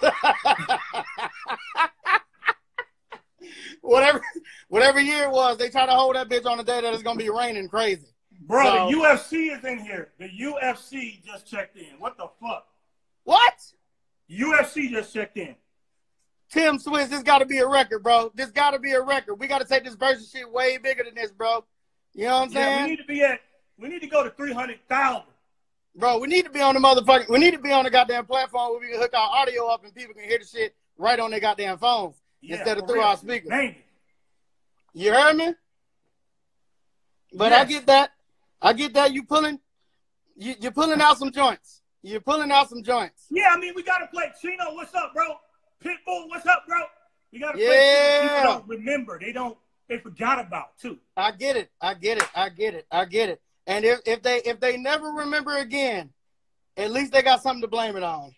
whatever whatever year it was, they try to hold that bitch on the day that it's going to be raining crazy. Bro, so, the U F C is in here. The U F C just checked in. What the fuck? What? U F C just checked in. Tim Swizz, this got to be a record, bro. This got to be a record. We got to take this versus shit way bigger than this, bro. You know what I'm saying? Yeah, we need to be at, we need to go to three hundred thousand. Bro, we need to be on the motherfucking, we need to be on the goddamn platform where we can hook our audio up and people can hear the shit right on their goddamn phones yeah, instead of through real. our speakers. Maybe. You heard me? But yes. I get that. I get that. You pulling, you, you're pulling out some joints. You're pulling out some joints. Yeah, I mean, we got to play Chino. What's up, bro? Pitbull, what's up, bro? We got to play yeah. Chino. People don't remember. They don't, they forgot about, too. I get it. I get it. I get it. I get it. And if, if they if they never remember again, at least they got something to blame it on.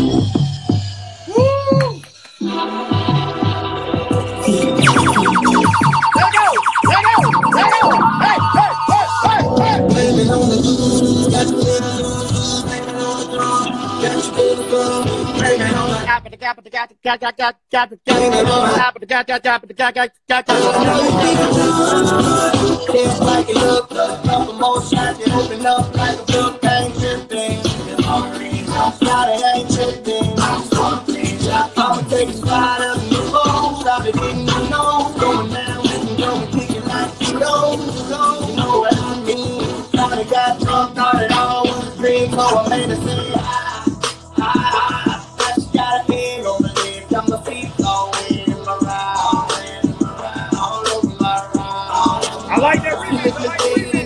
Woo! Let go! Let go! Let go! Hey! Hey! Hey! Hey! Hey! Blame it on the blues. Got to blame it on the blues. Blame it on the drum. Got to blame it on the blame it on the gap the gap the gap the gap the gap the gap the gap the gap the gap the gap the Feels like it looked up, couple more shots, you open up like a book, ain't tripping. Got it, ain't tripping. I'ma take a slide up in the phone, stop it, getting you know. Going down, we can go and kick it like you know. You know what I mean. Thought it got drunk, thought it all was a dream, so I made it say, ah, ah, ah. I just got a hand on the lip, got my feet going in my ride, in my ride, all over my ride. I like that remix. I like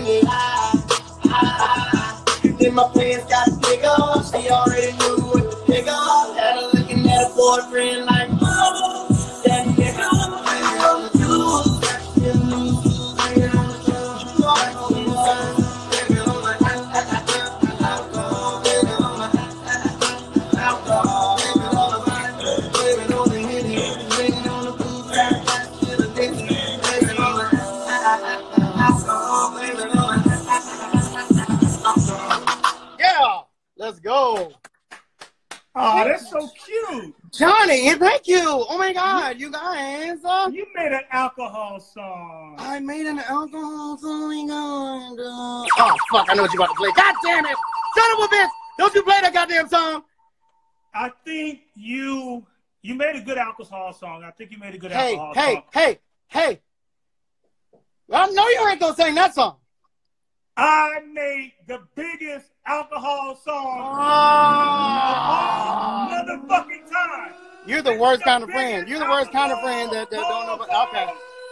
that remix. Then my pants got bigger. She already knew what to pick up. Had her looking at her boyfriend like, oh, that nigga. Bring on the tools. Bring on the tools. Bring on the tools. Bring on the alcohol. Bring on the alcohol. Bring on the bring on the hitty. Bring on the booze. Bring on the alcohol. Bring on Yeah, let's go. Oh, that's so cute. Johnny, thank you. Oh my God, you guys. Uh, you made an alcohol song. I made an alcohol song. Oh, oh, fuck, I know what you're about to play. God damn it. Son of a bitch. Don't you play that goddamn song. I think you you made a good alcohol song. I think you made a good hey, alcohol hey, song. Hey, hey, hey. I know you ain't gonna sing that song. I made the biggest alcohol song Oh. of all motherfucking time. You're the worst kind of friend. You're the worst kind of friend that, that don't know. About, okay.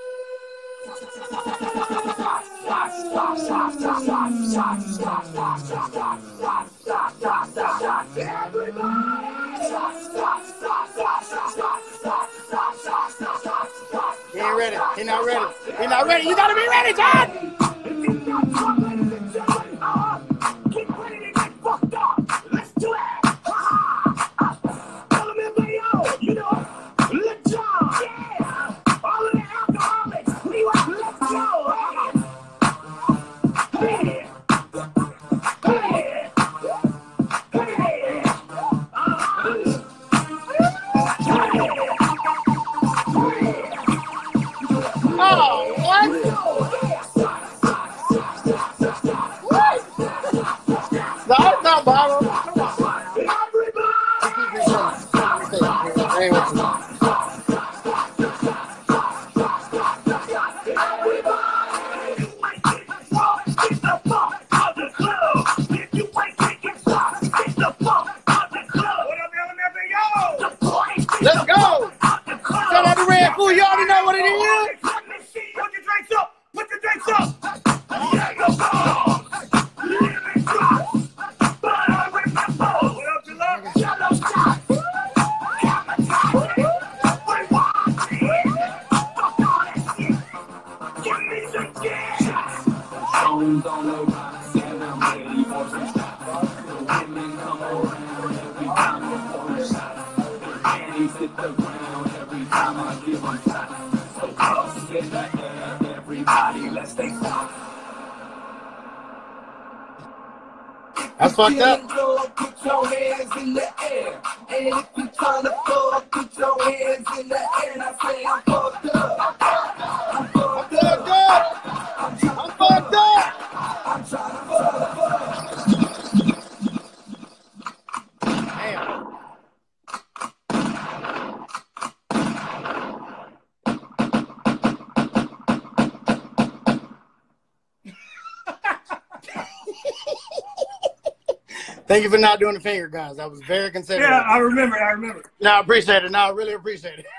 He ain't ready. He not ready. He not ready. You gotta be ready, John. Get ready to get fucked up. Let's do it. You know, Lil Jon, yeah, all of the alcoholics, we want Lil Jon. Hey, hey, hey, oh, what? That's not Bible. Let's go! Shout out to Red Fool, you already know what it is. Put your drinks up! Put your drinks up! What up, Jalal? Stones on the rocks and I'm ready for some shots. The women come around every time I pour a shot. The panties hit the ground every time I give them shots. So cuffs in the air, everybody, let's take shots. That's fucked up. Put your hands in the air. And if you tryna fuck, put your hands in the air. And I say I'm fucked up. I'm fucked I'm fucked up. I'm fucked up. I'm trying to fuck. Damn. Thank you for not doing the finger guns. That was very considerate. Yeah, I remember. I remember. No, I appreciate it. No, I really appreciate it.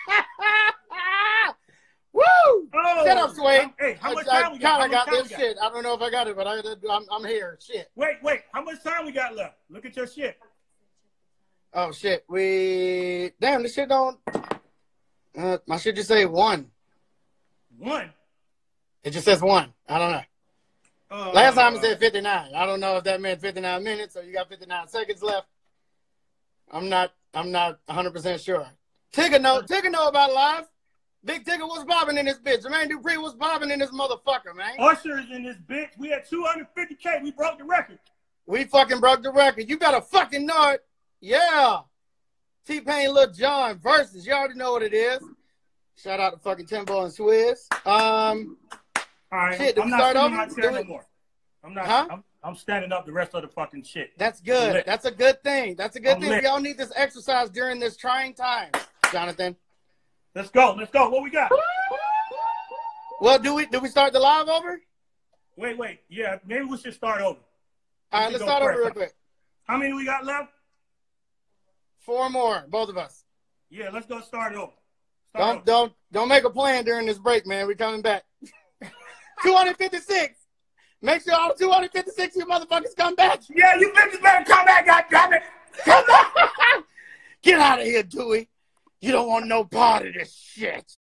Woo! Oh, Shut up, Sway. Hey, how much I, time we got? I kind How of got much time this we got? shit. I don't know if I got it, but I, I'm, I'm here. Shit. Wait, wait. How much time we got left? Look at your shit. Oh, shit. We... Damn, this shit don't... Uh, my shit just say one. One. It just says one. I don't know. Uh, Last time it said fifty-nine. I don't know if that meant fifty-nine minutes or you got fifty-nine seconds left. I'm not I'm not one hundred percent sure. Tigger know, Tigger know about live. Big Tigger was bobbing in this bitch. Jermaine Dupree was bobbing in this motherfucker, man. Usher is in this bitch. We had two hundred fifty K. We broke the record. We fucking broke the record. You better fucking know it. Yeah. T-Pain Lil Jon versus. You already know what it is. Shout out to fucking Timbo and Swizz. Um, All right. shit, did I'm we not start sitting over? in my chair Do no it? more. I'm not. Huh? I'm, I'm standing up the rest of the fucking shit. That's good. Lit. That's a good thing. That's a good I'm thing. lit. We all need this exercise during this trying time, Jonathan. Let's go. Let's go. What we got? Well, do we do we start the live over? Wait, wait. Yeah, maybe we should start over. All right, We let's go start over first. real quick. How many we got left? Four more, both of us. Yeah, let's go start over. Start Don't over. don't don't make a plan during this break, man. We're coming back. two hundred fifty-six. Make sure all two hundred fifty-six of you motherfuckers come back. Yeah, you bitches better come back, goddammit. Come back. Get out of here, Dewey. You don't want no part of this shit.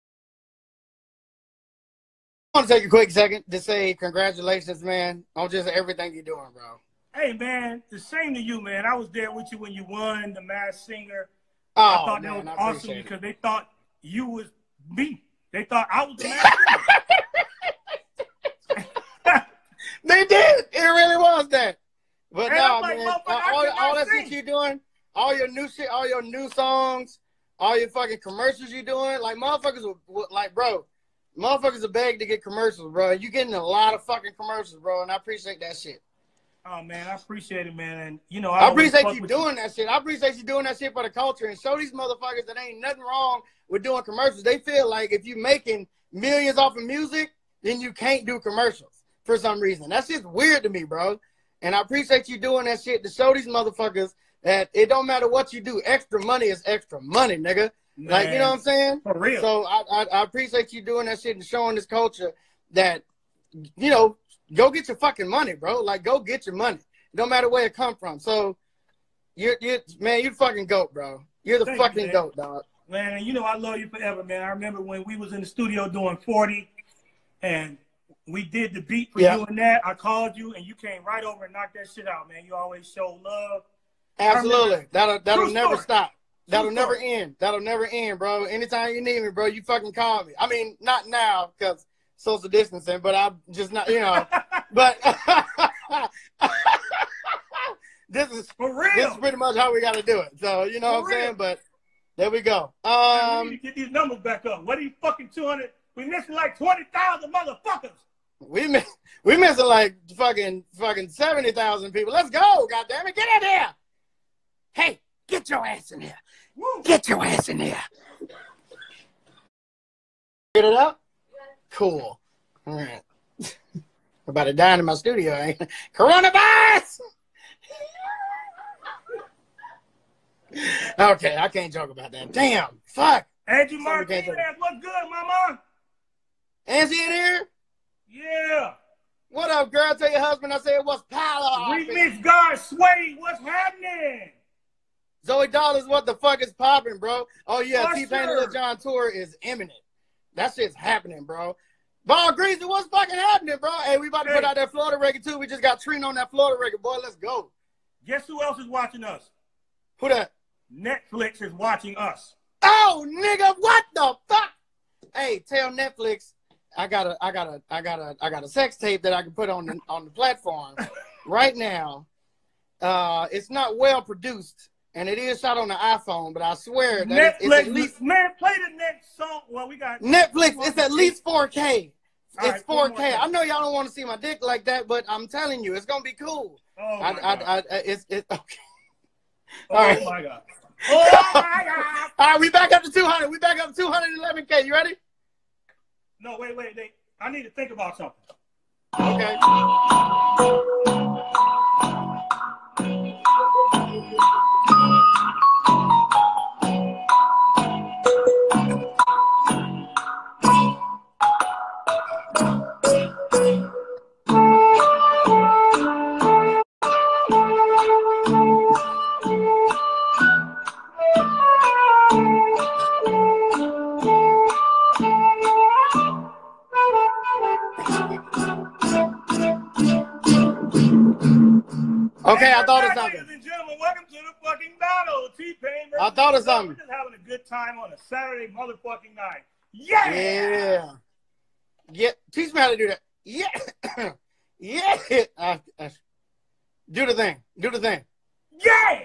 I want to take a quick second to say congratulations, man, on just everything you're doing, bro. Hey, man, the same to you, man. I was there with you when you won the Masked Singer. Oh, I thought man, that I was awesome appreciate because it. they thought you was me. They thought I was the Masked Singer. They did. It really was that. But And no, I'm like, man, motherfucker, I all, cannot all that sing. shit you doing, all your new shit, all your new songs, all your fucking commercials you doing, like motherfuckers, will, will, like bro, motherfuckers are begging to get commercials, bro. You getting a lot of fucking commercials, bro, and I appreciate that shit. Oh, man, I appreciate it, man. And, you know, I, I always appreciate fuck you with doing that shit. I appreciate you doing that shit for the culture and show these motherfuckers that ain't nothing wrong with doing commercials. They feel like if you making millions off of music, then you can't do commercials. for some reason. That shit's weird to me, bro. And I appreciate you doing that shit to show these motherfuckers that it don't matter what you do. Extra money is extra money, nigga. Man, like, you know what I'm saying? For real. So I, I, I appreciate you doing that shit and showing this culture that, you know, go get your fucking money, bro. Like, go get your money. No matter where it come from. So, you're, you're man, you're fucking goat, bro. You're the Thank fucking you, goat, dog. Man, you know I love you forever, man. I remember when we was in the studio doing forty, and we did the beat for yeah. doing that. I called you, and you came right over and knocked that shit out, man. You always show love. Absolutely. That'll that'll never story. stop. That'll True never story. end. That'll never end, bro. Anytime you need me, bro, you fucking call me. I mean, not now because social distancing, but I'm just not, you know. But this is for real. This is pretty much how we got to do it. So you know for what I'm real. saying. But there we go. Um, man, we need to get these numbers back up. What are you fucking two hundred? We missing like twenty thousand motherfuckers. We miss, we missing like fucking fucking seventy thousand people. Let's go, goddammit. Get in here. Hey, get your ass in here. Woo. Get your ass in here. Get it up? Cool. All right. I'm about to die in my studio, ain't I? Coronavirus! Okay, I can't joke about that. Damn. Fuck. Angie Martinez, what's good, mama? Angie in here? Yeah. What up, girl? Tell your husband I said what's pile Remix God Sway, what's happening? Zoe Dollars, what the fuck is popping, bro? Oh, yeah, For T-Pain sure. and Lil Jon tour is imminent. That shit's happening, bro. Ball Greasy, what's fucking happening, bro? Hey, we about to hey. put out that Florida record, too. We just got Trina on that Florida record, boy. Let's go. Guess who else is watching us? Who that? Netflix is watching us. Oh, nigga, what the fuck? Hey, tell Netflix I got a, I got a, I got a, I got a sex tape that I can put on the on the platform right now. Uh, it's not well produced, and it is shot on the iPhone, but I swear that Netflix, it's at least man, play the next song. Well, we got Netflix. It's at least four K. All It's right, four K. I know y'all don't want to see my dick like that, but I'm telling you, it's gonna be cool. Oh I, my I, God. I, I, it's, it's okay. Oh All right. my God. Oh my God. All right, we back up to two hundred. We back up to two hundred eleven K. You ready? No, wait, wait, wait. I need to think about something. Okay. Okay, I thought of something. Ladies and gentlemen, welcome to the fucking battle. T-Pain versus I thought of Slug. something. We're just having a good time on a Saturday motherfucking night. Yeah! Yeah. Yeah. Teach me how to do that. Yeah. Yeah. Uh, uh, do the thing. Do the thing. Yeah!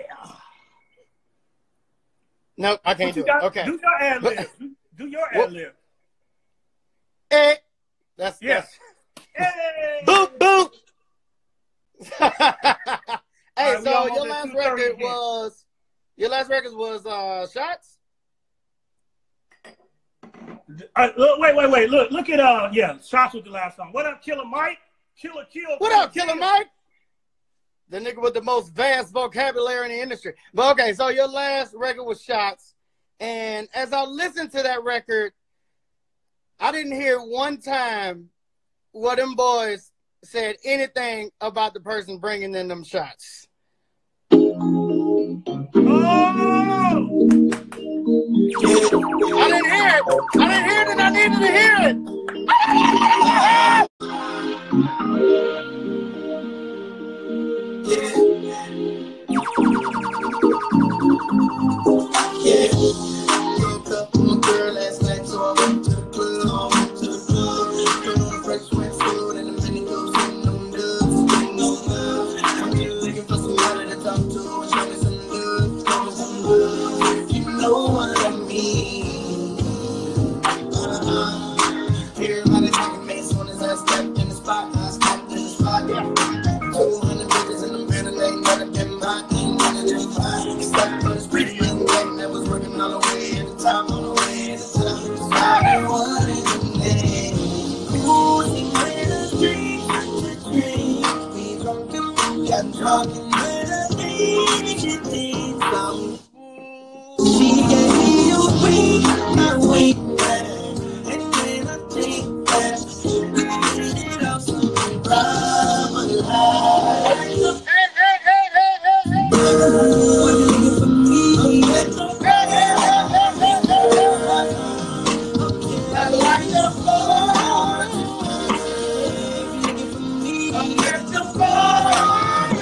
Nope, I can't do got, it. Okay. Do your ad lib. Do, do your ad lib. Eh. That's, Yes. that's Hey! boop, boop. Hey, right, so your last record again. was your last record was uh Shots? Uh, look, wait, wait, wait. Look, look at uh yeah, Shots was the last song. What up, Killer Mike? Killer Kill. What up, Killer Mike? The nigga with the most vast vocabulary in the industry. But okay, so your last record was Shots. And as I listened to that record, I didn't hear one time what them boys said anything about the person bringing in them shots. Oh! I didn't hear it. I didn't hear it and I needed to hear it. Yeah. Woke up with my girl last night, so I went to the club. Went to the club. Put on a fresh sweatsuit and a mini goes sitting on dubs. Sitting on love. I'm just looking for somebody to talk to. Show me some love. Show me some love. You know what I mean. Uh-huh. talking with a thing, she needs some. She gave me a week, a week, and then I think that it all to love a lie. Hey, hey, hey, hey, hey, hey. What do you for me? Hey, hey, hey, hey, hey, hey. I like the floor. I'm here to fall.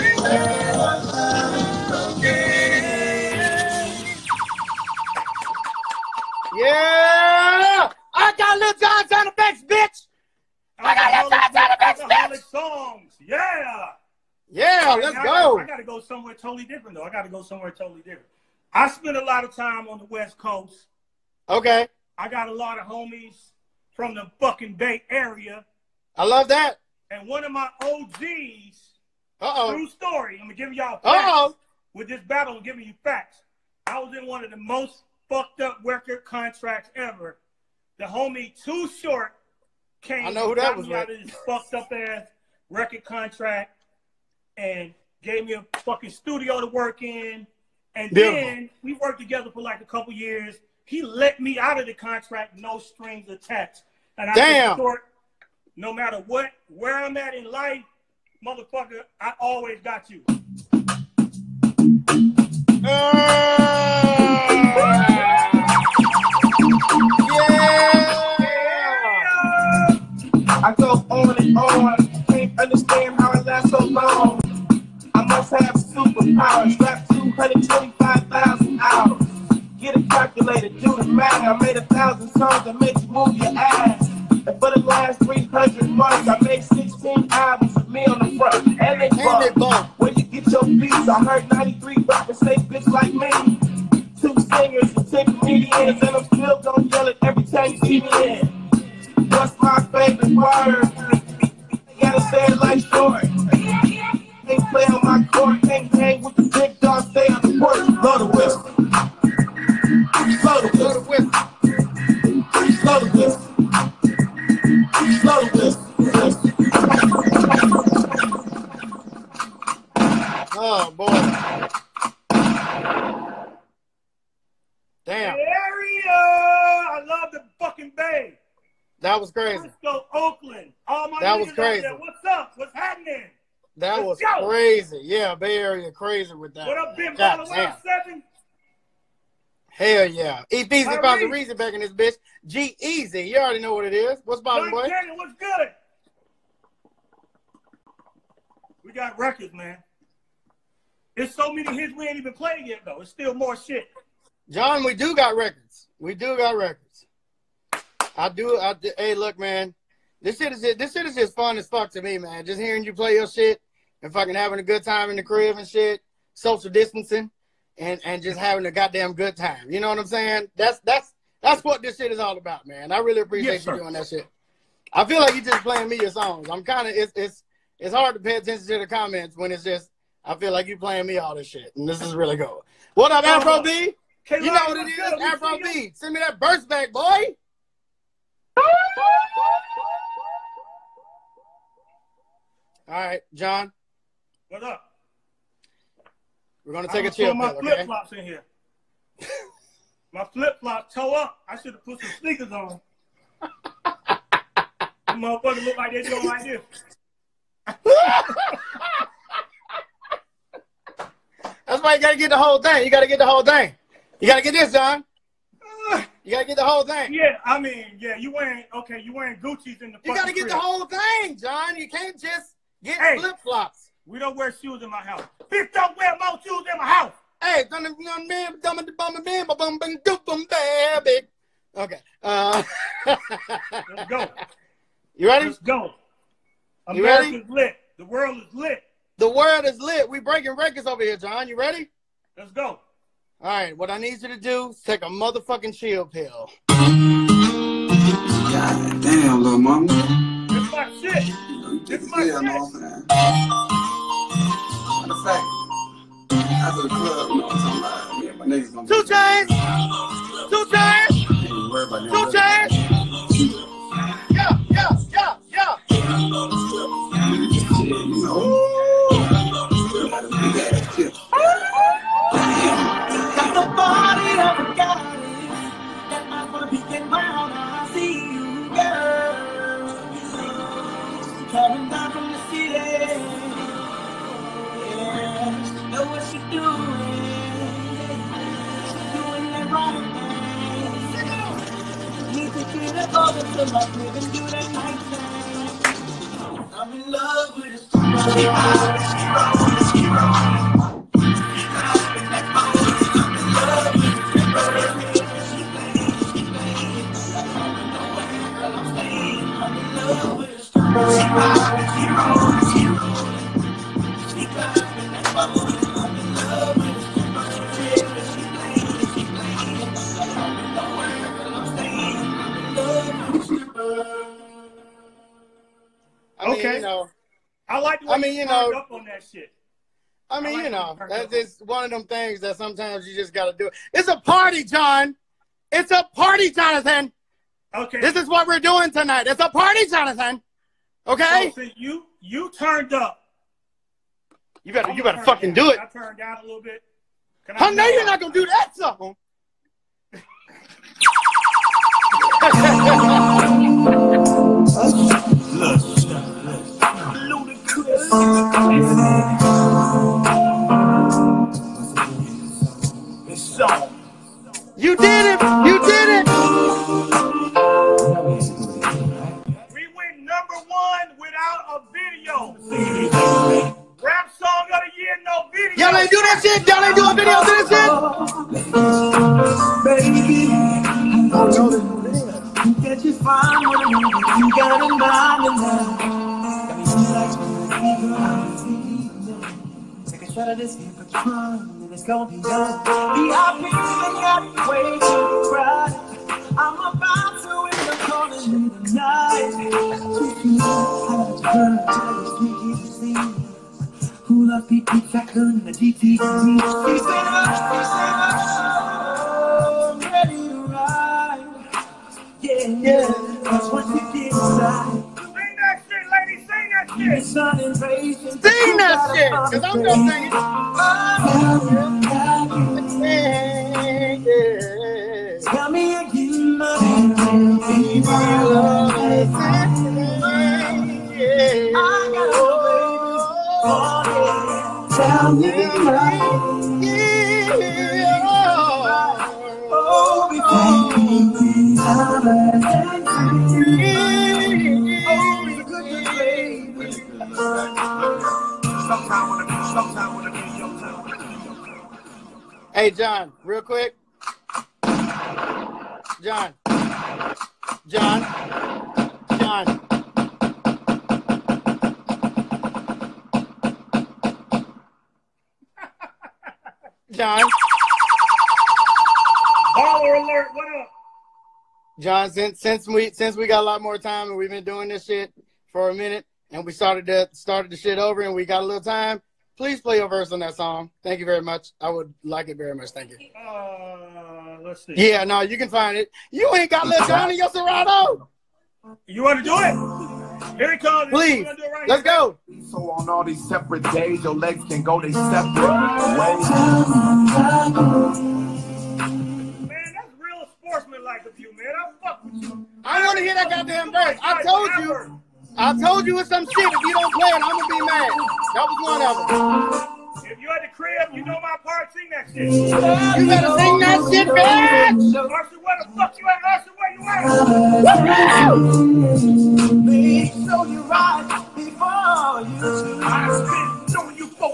Yeah! I got Lil Jon on the bench, bitch! I got Lil Jon on the bench, bitch! Songs, yeah! Yeah, let's I go! Gotta, I gotta go somewhere totally different, though. I gotta go somewhere totally different. I spend a lot of time on the West Coast. Okay. I got a lot of homies from the fucking Bay Area. I love that. And one of my O Gs, uh-oh, true story, I'm gonna give y'all facts. Uh-oh. With this battle, I'm giving you facts. I was in one of the most fucked up record contracts ever. The homie Too Short came I know who that got was me out of this fucked up ass record contract and gave me a fucking studio to work in. And Beautiful. Then we worked together for like a couple years. He let me out of the contract, no strings attached. And I Damn. said, Short, no matter what, where I'm at in life, motherfucker, I always got you. Uh, yeah. I go on and on, can't understand how I last so long. I must have superpowers, rap two hundred twenty-five thousand hours. Get a calculator, do the math. I made a thousand songs that make you move your ass. And for the last three hundred months, I made sixteen albums with me on the front. And they bump. Where you get your beats? I heard ninety-three rappers say bitch like me. Two singers and ten comedians, and I'm still gonna yell it every time you see me in. What's my favorite word? You gotta say it like short. Can't play on my court, can't hang with the big dog, stay on the porch. Blow the whistle. Blow the whistle. Blow the whistle. Blow the whistle. Oh, boy. Damn. Bay Area! I love the fucking Bay. That was crazy. Frisco, Oakland. All my That niggas was crazy. out there. What's up? What's happening? That Let's was go. crazy. Yeah, Bay Area crazy with that. What up, Big God Baller? What damn. up, Seven? Hell yeah. Eat Easy Tyrese. found the reason back in this bitch. G Easy. You already know what it is. What's poppin', boy? Canyon, what's good? We got records, man. There's so many hits we ain't even played yet, though. It's still more shit. John, we do got records. We do got records. I do. I do. Hey, look, man. This shit is this shit is just fun as fuck to me, man. Just hearing you play your shit and fucking having a good time in the crib and shit, social distancing, and and just having a goddamn good time. You know what I'm saying? That's that's that's what this shit is all about, man. I really appreciate Yes, you sir. doing that shit. I feel like you just playing me your songs. I'm kind of it's it's it's hard to pay attention to the comments when it's just I feel like you playing me all this shit, and this is really cool. What up, Afro B? K-Love, You know what it what's is, good? We Afro see you. B. Send me that burst back, boy. All right, John. What up? We're gonna take I a chill my pill, flip okay? flops in here. My flip flop toe up. I should have put some sneakers on. The motherfuckers look like they doing like this. That's why you gotta get the whole thing. You gotta get the whole thing. You gotta get this, John. You gotta get the whole thing. Yeah, I mean, yeah, you wearing okay, you wearing Gucci's in the You fucking gotta get crib. the whole thing, John. You can't just get Hey. flip flops. We don't wear shoes in my house. Bitch, don't wear more shoes in my house. Hey, dun dun dun dun dun dun dun dun dun dun dun dun baby. Okay. Uh, Let's go. You ready? Let's go. You ready? America's lit. The world is lit. The world is lit. We breaking records over here, John. You ready? Let's go. All right. What I need you to do is take a motherfucking chill pill. God damn, little mama. It's my shit. It's my shit. Matter of fact, after the club, you know what I'm talking about? Me and my niggas gonna Two chains. Two chains. Ain't even worried about Two chains. Yeah, yeah, yeah, yeah. You know, gotta I'm in love with a I mean, Okay. you know, I like the way I mean, you you turned know, up on that shit. I mean, I like you know, the way you that's turned just one of them things that sometimes you just got to do. It's a party, John. It's a party, Jonathan. Okay. This is what we're doing tonight. It's a party, Jonathan. Okay? So, see, you you turned up. You better, I'm you gonna better turn fucking down. do it. I turned down a little bit. Can I know you're not gonna do that song. You did it. You did it. We went number one without a video. Rap song of the year, no video. Y'all ain't do that shit. Y'all ain't doing videos to this shit. baby. I know that you get you fine when you got a mind and love. Take a shot of this here Patron, and it's gonna be done. The happy got way too crowded. I'm about to end up calling you tonight. Who loves people factor in the G T V? She said, she said, I'm ready to ride. Yeah, yeah, that's what you get inside. Sing that shit, lady, sing that shit. Sing that shit, cause I'm gonna sing it. Tell me again, my baby, love is I got a baby. Oh, yeah. Tell me my oh, we can't be Hey, John, real quick. John. John. John. John. Baller alert, what up? John, since since we since we got a lot more time and we've been doing this shit for a minute and we started to started the shit over and we got a little time, please play your verse on that song. Thank you very much. I would like it very much. Thank you. Uh, let's see. Yeah, no, you can find it. You ain't got Lil Jon in your Serato. You want to do it? Here it comes. Please, do it right let's here. go. So on all these separate days, your legs can go their separate ways. Man, that's real sportsman-like of you, man. I fuck with you. I want to hear that goddamn verse. I told you. I told you it's some shit. If you don't play it, I'm gonna be mad. That was one of them. If you at the crib, you know my part. Sing that shit. You better sing that shit, bitch. Usher, where the fuck you at? Usher, where you at? Make sure you ride before you I've been knowing you for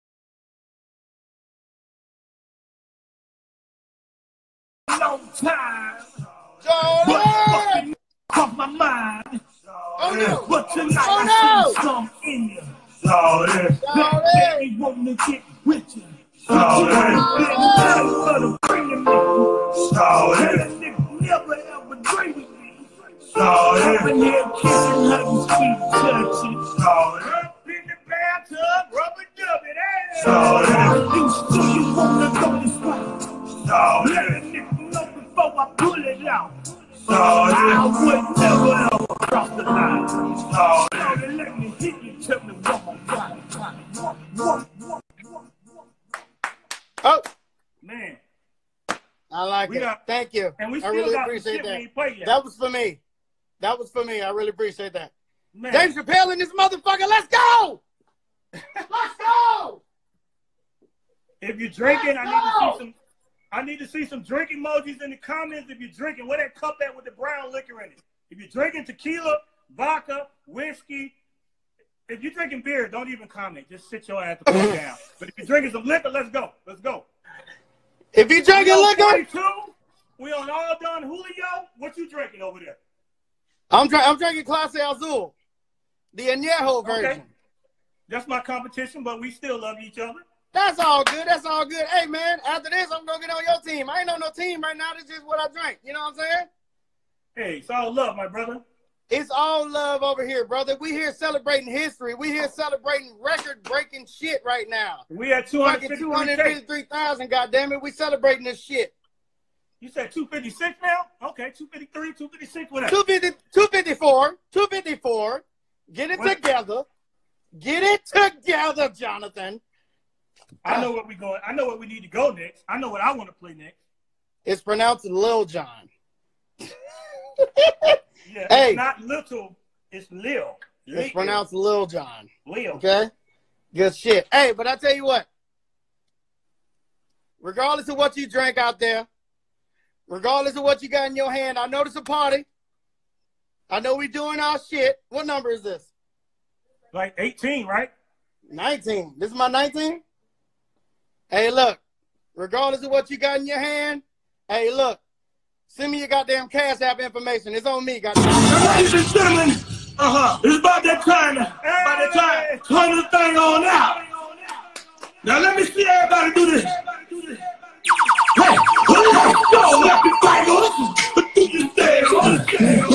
a long time. Jordan! Cross my mind. Oh no! But tonight Oh I no! see some in you. Jordan! That baby wanna get with you. Jordan! For the bringing me. That nigga never ever dream with me. Up in here kissing like you sweet touching. Up in the bathtub, rubber dubbing. You still you wanna go this way. Let a nigga know before I pull it out. I would never ever cross the line. Shawty, let me hit you, tell me one more time. Oh, man, I like we it. got, Thank you. And we I still really got appreciate shit that. we ain't played yet. That was for me. That was for me. I really appreciate that. Man. Dave Chappelle in this motherfucker. Let's go. Let's go. If you're drinking, I need to see some. I need to see some drink emojis in the comments. If you're drinking, where that cup at with the brown liquor in it? If you're drinking tequila, vodka, whiskey, if you're drinking beer, don't even comment. Just sit your ass the fuck down. But if you're drinking some liquor, let's go. Let's go. If you're drinking liquor, we on all done Julio. What you drinking over there? I'm, I'm drinking Clase Azul, the Añejo version. Okay. That's my competition, but we still love each other. That's all good. That's all good. Hey, man, after this, I'm going to get on your team. I ain't on no team right now. This is just what I drink. You know what I'm saying? Hey, it's all love, my brother. It's all love over here, brother. We here celebrating history. We here celebrating record-breaking shit right now. We at two hundred fifty-three thousand, goddammit. We celebrating this shit. You said two fifty-six now? Okay, two fifty-three, two fifty-six, whatever. two fifty, two fifty-four, two fifty-four. Get it what? together. Get it together, Jonathan. I know where we going. I know where we need to go next. I know what I want to play next. It's pronounced Lil Jon. Yeah, hey. It's not little, it's Lil. It's Lil. pronounced Lil Jon. Lil. Okay? Good shit. Hey, but I tell you what. Regardless of what you drank out there, regardless of what you got in your hand, I know it's a party. I know we doing our shit. What number is this? Like eighteen, right? nineteen. This is my nineteen? Hey, look. Regardless of what you got in your hand, hey, look. Send me your goddamn Cash App information. It's on me, goddamn. Ladies and gentlemen, uh-huh. It's about that time. Hey. About that time. Turn the thing on out. Now let me see everybody do this. Hey, let's go. Let me fight on. But do you stay on the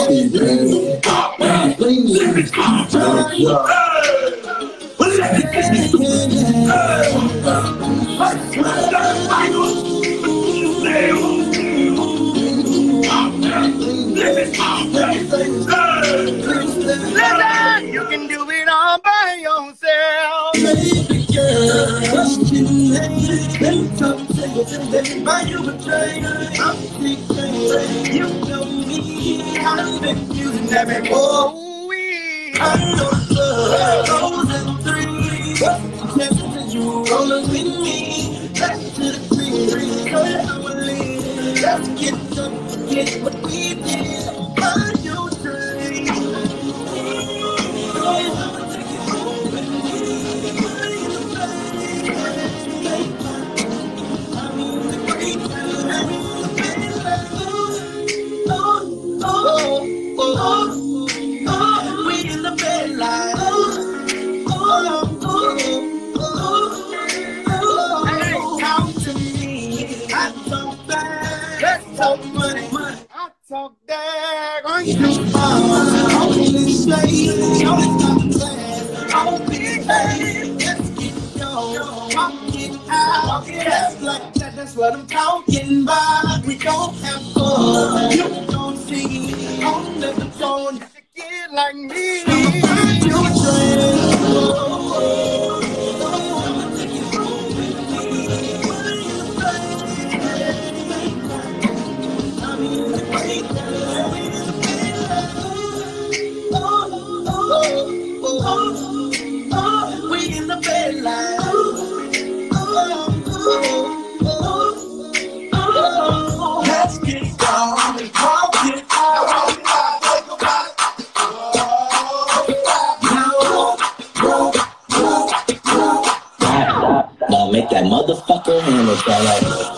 Listen, you can do it all by yourself. Baby girl, what's your name? Let me talk to you. Let me buy you a drink. I'm thinking, you know me. I've been using every oh, we. I know the club goes in three. What's the chance you rolling with me? Back to the green, cut our lead. Let's get done, forget what we did. Buy you a drink. Talk that. I you I'll be paid. Let's get going. Walk it out. Just like that. That's what I'm talking about. We don't have fun. You don't see. On the phone. You should get like me. I'm you a train. We in the bed line. Let's get down and talk it out. Now make that motherfucker hammer fall out.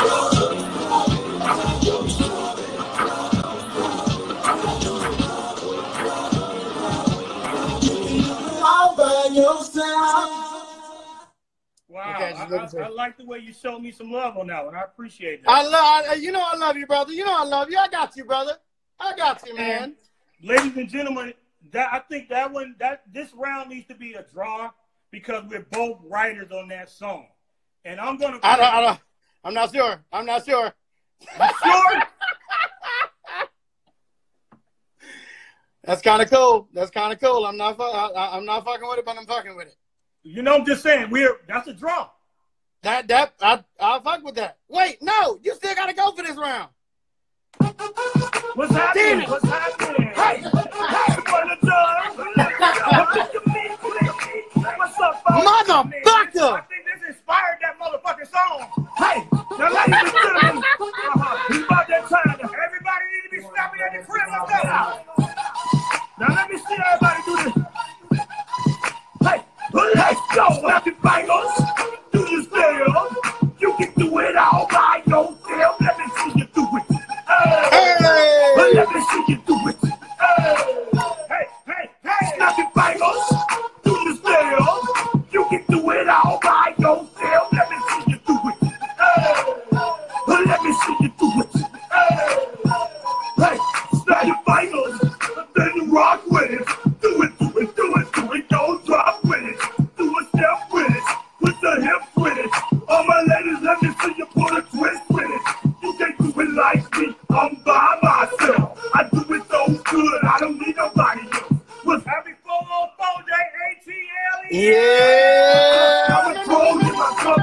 Wow, okay, I, I, I like the way you showed me some love on that one. I appreciate that. I love, you know I love you, brother. You know I love you. I got you, brother. I got you, man. And ladies and gentlemen, that I think that one, that this round needs to be a draw because we're both writers on that song. And I'm gonna. I don't, I don't, I'm not sure. I'm not sure. You sure? That's kind of cool. That's kind of cool. I'm not. I, I'm not fucking with it, but I'm fucking with it. You know, I'm just saying, we're that's a draw. That that I I'll fuck with that. Wait, no, you still gotta go for this round. What's happening? What's happening? Hey, hey, what a done? What's up, folks? Motherfucker! I think this inspired that motherfucking song. Hey, now ladies and gentlemen, uh-huh, it's about that time. Everybody need to be snapping at the crib like that. me see everybody do this. Hey, let's go. Snap your fingers. Do your stairs. You can do it all by yourself. Let me see you do it. Hey, hey. Let me see you do it. Hey, hey, hey, hey. Snap your fingers. Do your stairs. You can do it all by yourself. Let me see you do it. Hey, let me see you do it. Hey, hey. Snap your fingers. Then you rock with it. Do it, do it, do it, do it. Don't drop with it. Do a step with it. Put the hip with it. All my ladies, let me see you put a twist with it. You can't do it like me. I'm by myself. I do it so good. I don't need nobody else. What's happy four oh four J A T L E? Yeah. I'm a troll in my cup.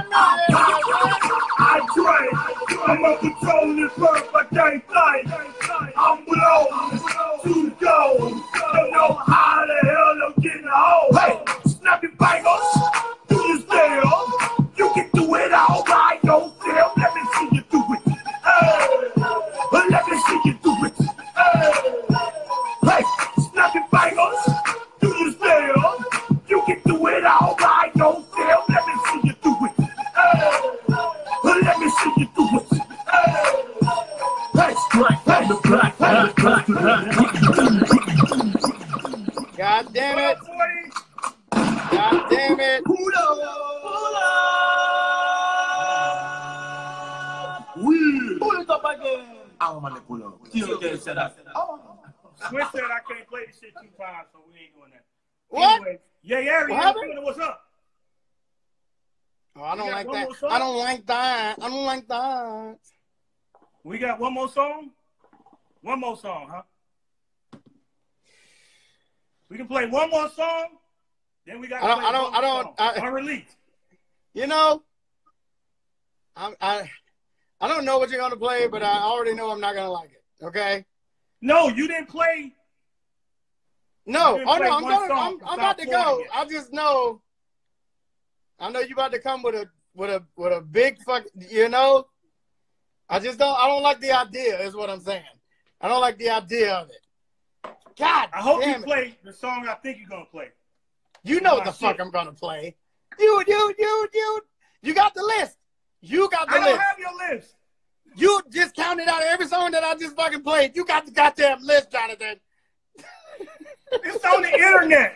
I drink. I'm a patrol in birth. I can't fly. I'm blown to go. Don't know how the hell I'm getting home. Hey, snap your fingers. Do your stairs. You can do it all by yourself. Let me see you do it. Hey, let me see you do it. Hey, hey, snap your fingers. Do your stairs. You can do it all by yourself. Let me see you do it. Hey, let me see you do it. Hey, hey, strike from the black. God damn it. God damn it. Pull it up again. I'm gonna pull up. Swizz said I can't play this shit two times, so we ain't doing that. What? Anyway, yeah, yeah, What yeah. happened? What's up? Oh, I don't You got like one that. more song? I don't like that. I don't like that. We got one more song? One more song, huh? We can play one more song, then we got to I don't. play I don't. one I more don't. song. I, Unreleased. you know, I, I I don't know what you're gonna play, but I already know I'm not gonna like it. Okay. No, you didn't play. No. You didn't Oh play no. I'm one gonna. song I'm, to I'm stop about to playing go. it. I just know. I know you about to come with a with a with a big fuck. You know. I just don't. I don't like the idea. Is what I'm saying. I don't like the idea of it. God. I hope damn you it. play the song I think you're gonna play. You know my the fuck shit. I'm gonna play. You, you, you, you. You got the list. You got the I don't list. have your list. You just counted out every song that I just fucking played. You got the goddamn list, Jonathan. It's on the internet.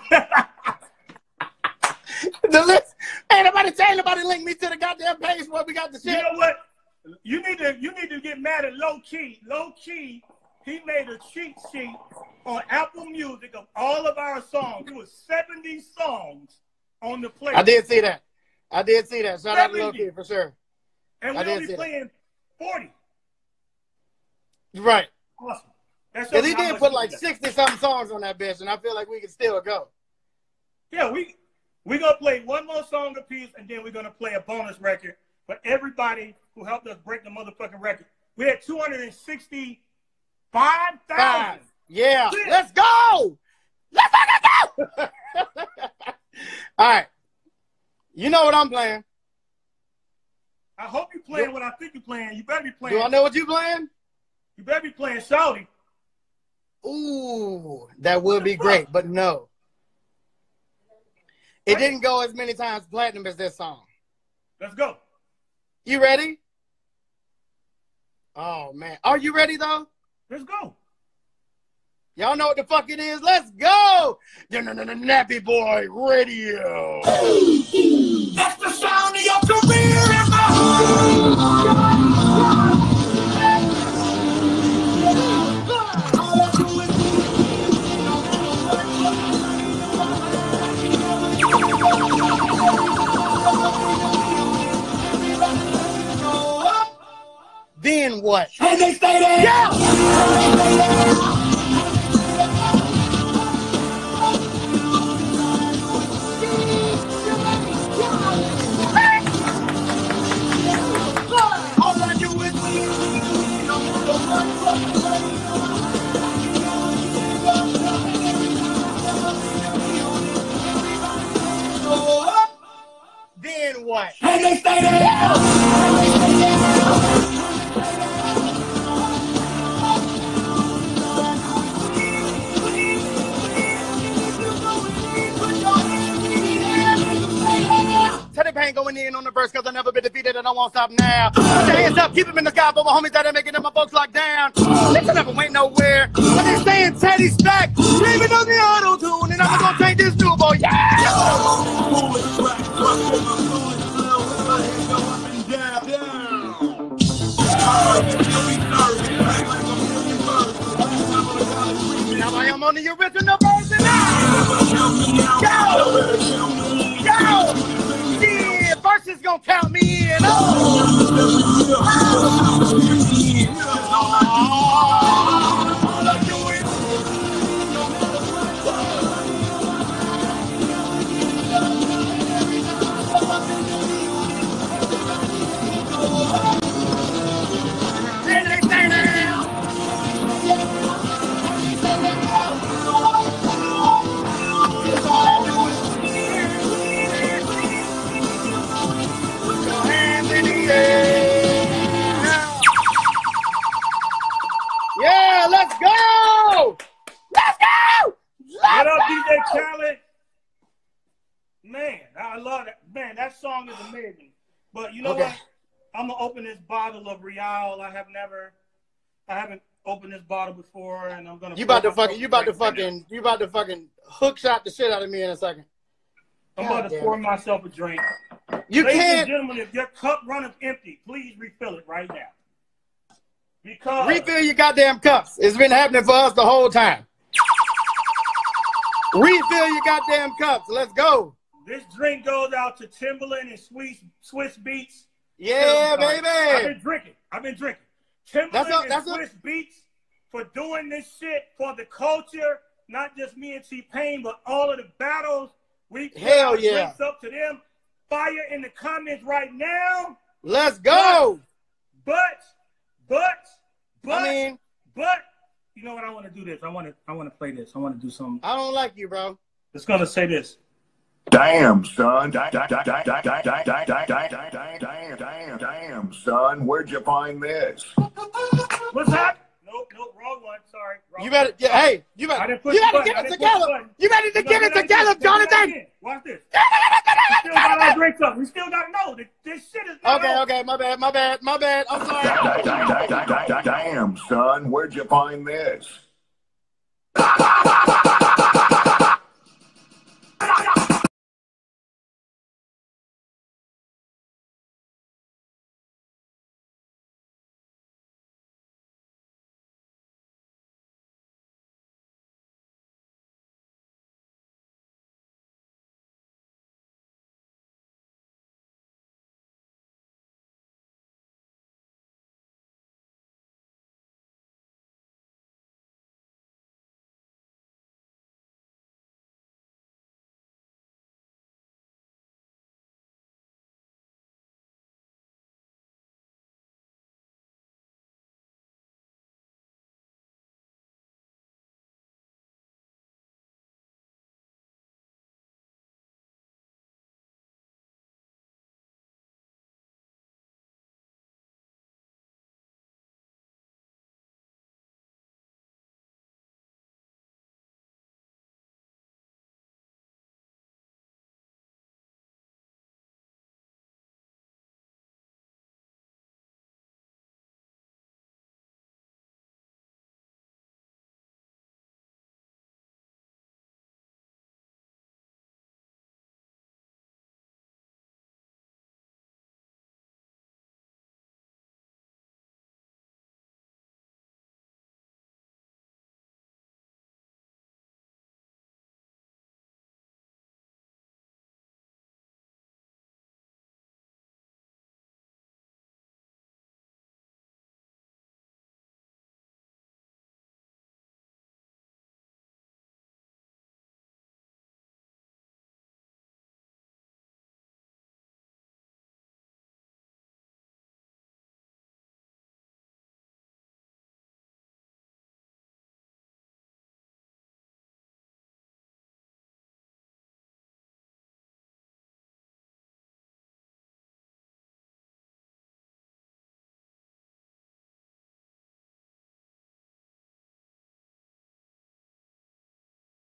The list. Ain't nobody telling nobody link me to the goddamn page where we got the shit. You know what? You need to you need to get mad at Low Key. Low Key, he made a cheat sheet on Apple Music of all of our songs. It was seventy songs on the playlist. I did see that. I did see that. Shout out to seventy. Loki for sure. And I we did only see that. playing forty. Right. Awesome. That's Because he how did much put we like got. sixty something songs on that bitch, and I feel like we can still go. Yeah, we we're gonna play one more song apiece, and then we're gonna play a bonus record for everybody who helped us break the motherfucking record. We had two hundred and sixty-five thousand. Yeah. Let's go. Let's fucking go. All right. You know what I'm playing. I hope you're playing what I think you're playing. You better be playing. Do I know what you playing? You better be playing Shawty. Ooh, that would be great, but no. It didn't go as many times platinum as this song. Let's go. You You ready? Oh, man. Are you ready, though? Let's go. Y'all know what the fuck it is? Let's go! Nappy Boy Radio. That's the sound of your career in my heart. All I do is Then what? and they stay there. Yeah! All I do is Then what? and they stay there. going in on the verse because I never been defeated and I won't stop now. Put your hands up, keep them in the sky for my homies that ain't making it, my folks locked down. Nigga never went nowhere. But they saying Teddy's back, screaming on the auto-tune, and I'm gonna take this new boy, now I am on the original version now. Yo! Yo! Yeah, versus gonna count me in. Oh! All I do is yeah, let's go! Let's go! Let's What up, go! D J Khaled? Man, I love that. Man, that song is amazing. But you know Okay. what? I'm gonna open this bottle of Real. I have never, I haven't opened this bottle before, and I'm gonna. You about to pour fucking, you about to myself a drink right fucking, you about to fucking hook shot the shit out of me in a second. now. I'm God about to damn pour it. myself a drink. You Ladies and can't gentlemen, if your cup runneth empty, please refill it right now. Because refill your goddamn cups. It's been happening for us the whole time. Refill your goddamn cups. Let's go. this drink goes out to Timbaland and Swizz, Swizz Beatz. Yeah, I've baby. been drinking. I've been drinking. Timbaland That's a- and that's a- Swizz Beatz for doing this shit for the culture, not just me and T-Pain, but all of the battles. We put Hell our yeah. drinks up to them. Fire in the comments right now. Let's go. But, but, but, I mean, but, you know what? I want to do this. I want to, I want to play this. I want to do something. I don't like you, bro. It's gonna say this. Damn, son. Damn, damn, damn, damn, damn, damn, damn, damn, damn, damn, damn, damn, son. Where'd you find this? What's that? Nope, nope, wrong one. Sorry. Wrong You better, one. yeah, hey, you I better, didn't push you the better button. get I it didn't push the together. button. You better to We're get gonna it do that together, again. We're gonna do that Jonathan. again. Watch this. We still got our drinks up. We still got no. This, this shit is not Okay, over. okay, my bad, my bad, my bad. I'm sorry. Damn, damn, damn, damn, damn, damn, son. Where'd you find this?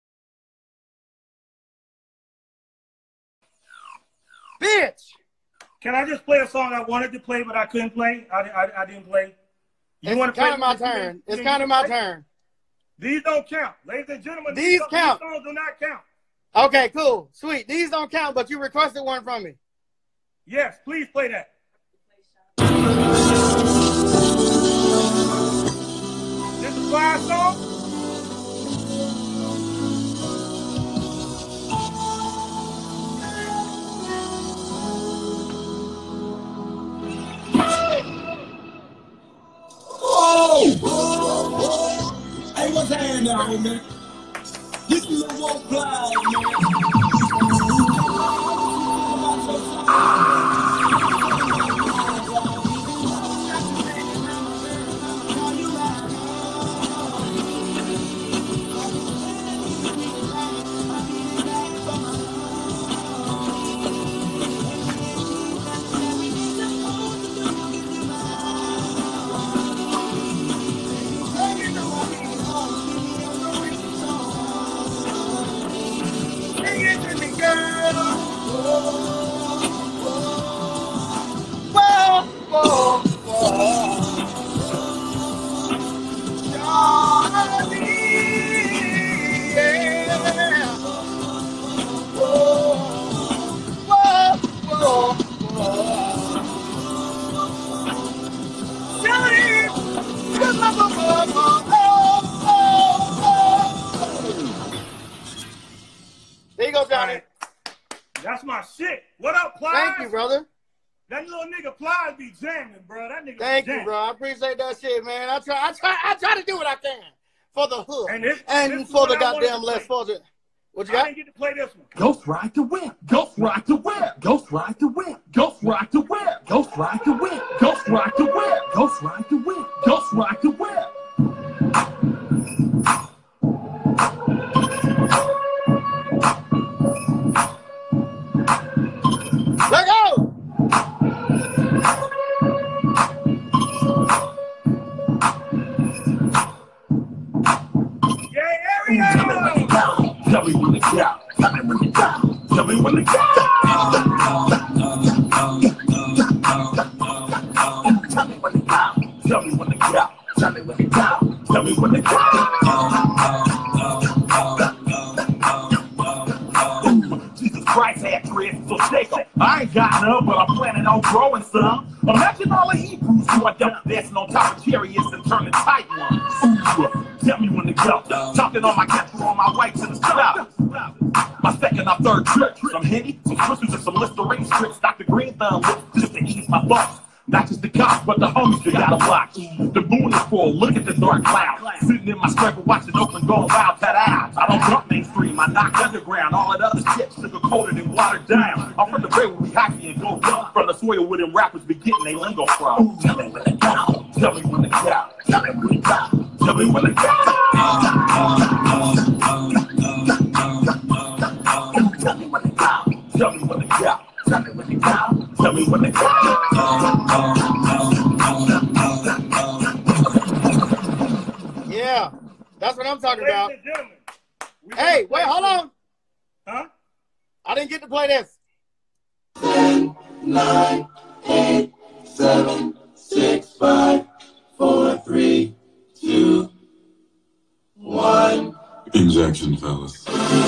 Bitch. Can I just play a song I wanted to play, but I couldn't play? I, I, I didn't play. You it's kind of my turn. It's kind of my turn. These don't count. Ladies and gentlemen, these, these count. These songs do not count. Okay, cool. Sweet. These don't count, but you requested one from me. Yes, please play that. This is a fire song? Oh! Hey, what's happening now, man? This is a one fly, There you go, Johnny. That's my shit. What up, Plies? Thank you, brother. That little nigga Plies be jamming, bro. That nigga Thank be you, bro. I appreciate that shit, man. I try, I try, I try to do what I can for the hood and, this, and this for the goddamn less fortunate. What you got? I didn't get to play this one. Ghost ride the whip. Ghost ride the whip. Ghost ride the whip. Ghost ride the whip. Ghost ride the whip. Ghost ride the whip. Ghost ride the whip. Ghost ride the whip. Let go! Yeah, area! Tell me when to go. Tell me when to go. Tell me when to go. Tell me when to go. Tell me when to go. Tell me when to go. Tell me when to go. Jesus Christ had dreads, so shake 'em. I ain't got none, but I'm planning on growing some. Imagine all the Hebrews who are dumb dancing on top of chariots and turning tight ones. Ooh, tell me when to go. Talking on my catcher on my way to the south. My second or third trip. Some Henny, some Swizz and some Listerine strips. Doctor Green Thumb lips just to ease my thoughts. Not just the cops, but the homies you gotta watch. The moon is full, look at the dark cloud. Sitting in my scraper watching Oakland going wild, that out. I don't jump mainstream, I knock underground. All that other shit sugar coated and watered down. I'm from the bay where we hockey and go dumb. From the soil where them rappers be getting they lingo from. Tell me when to go, tell me when to go, tell me when to go, tell me when to go. Tell me when to go, tell me when to go. Tell me when to go. Tell me when to go. Yeah, that's what I'm talking about. Hey, wait, hold on. Huh? I didn't get to play this. ten, nine, eight, seven, six, five, four, three, two, one. Injection, fellas.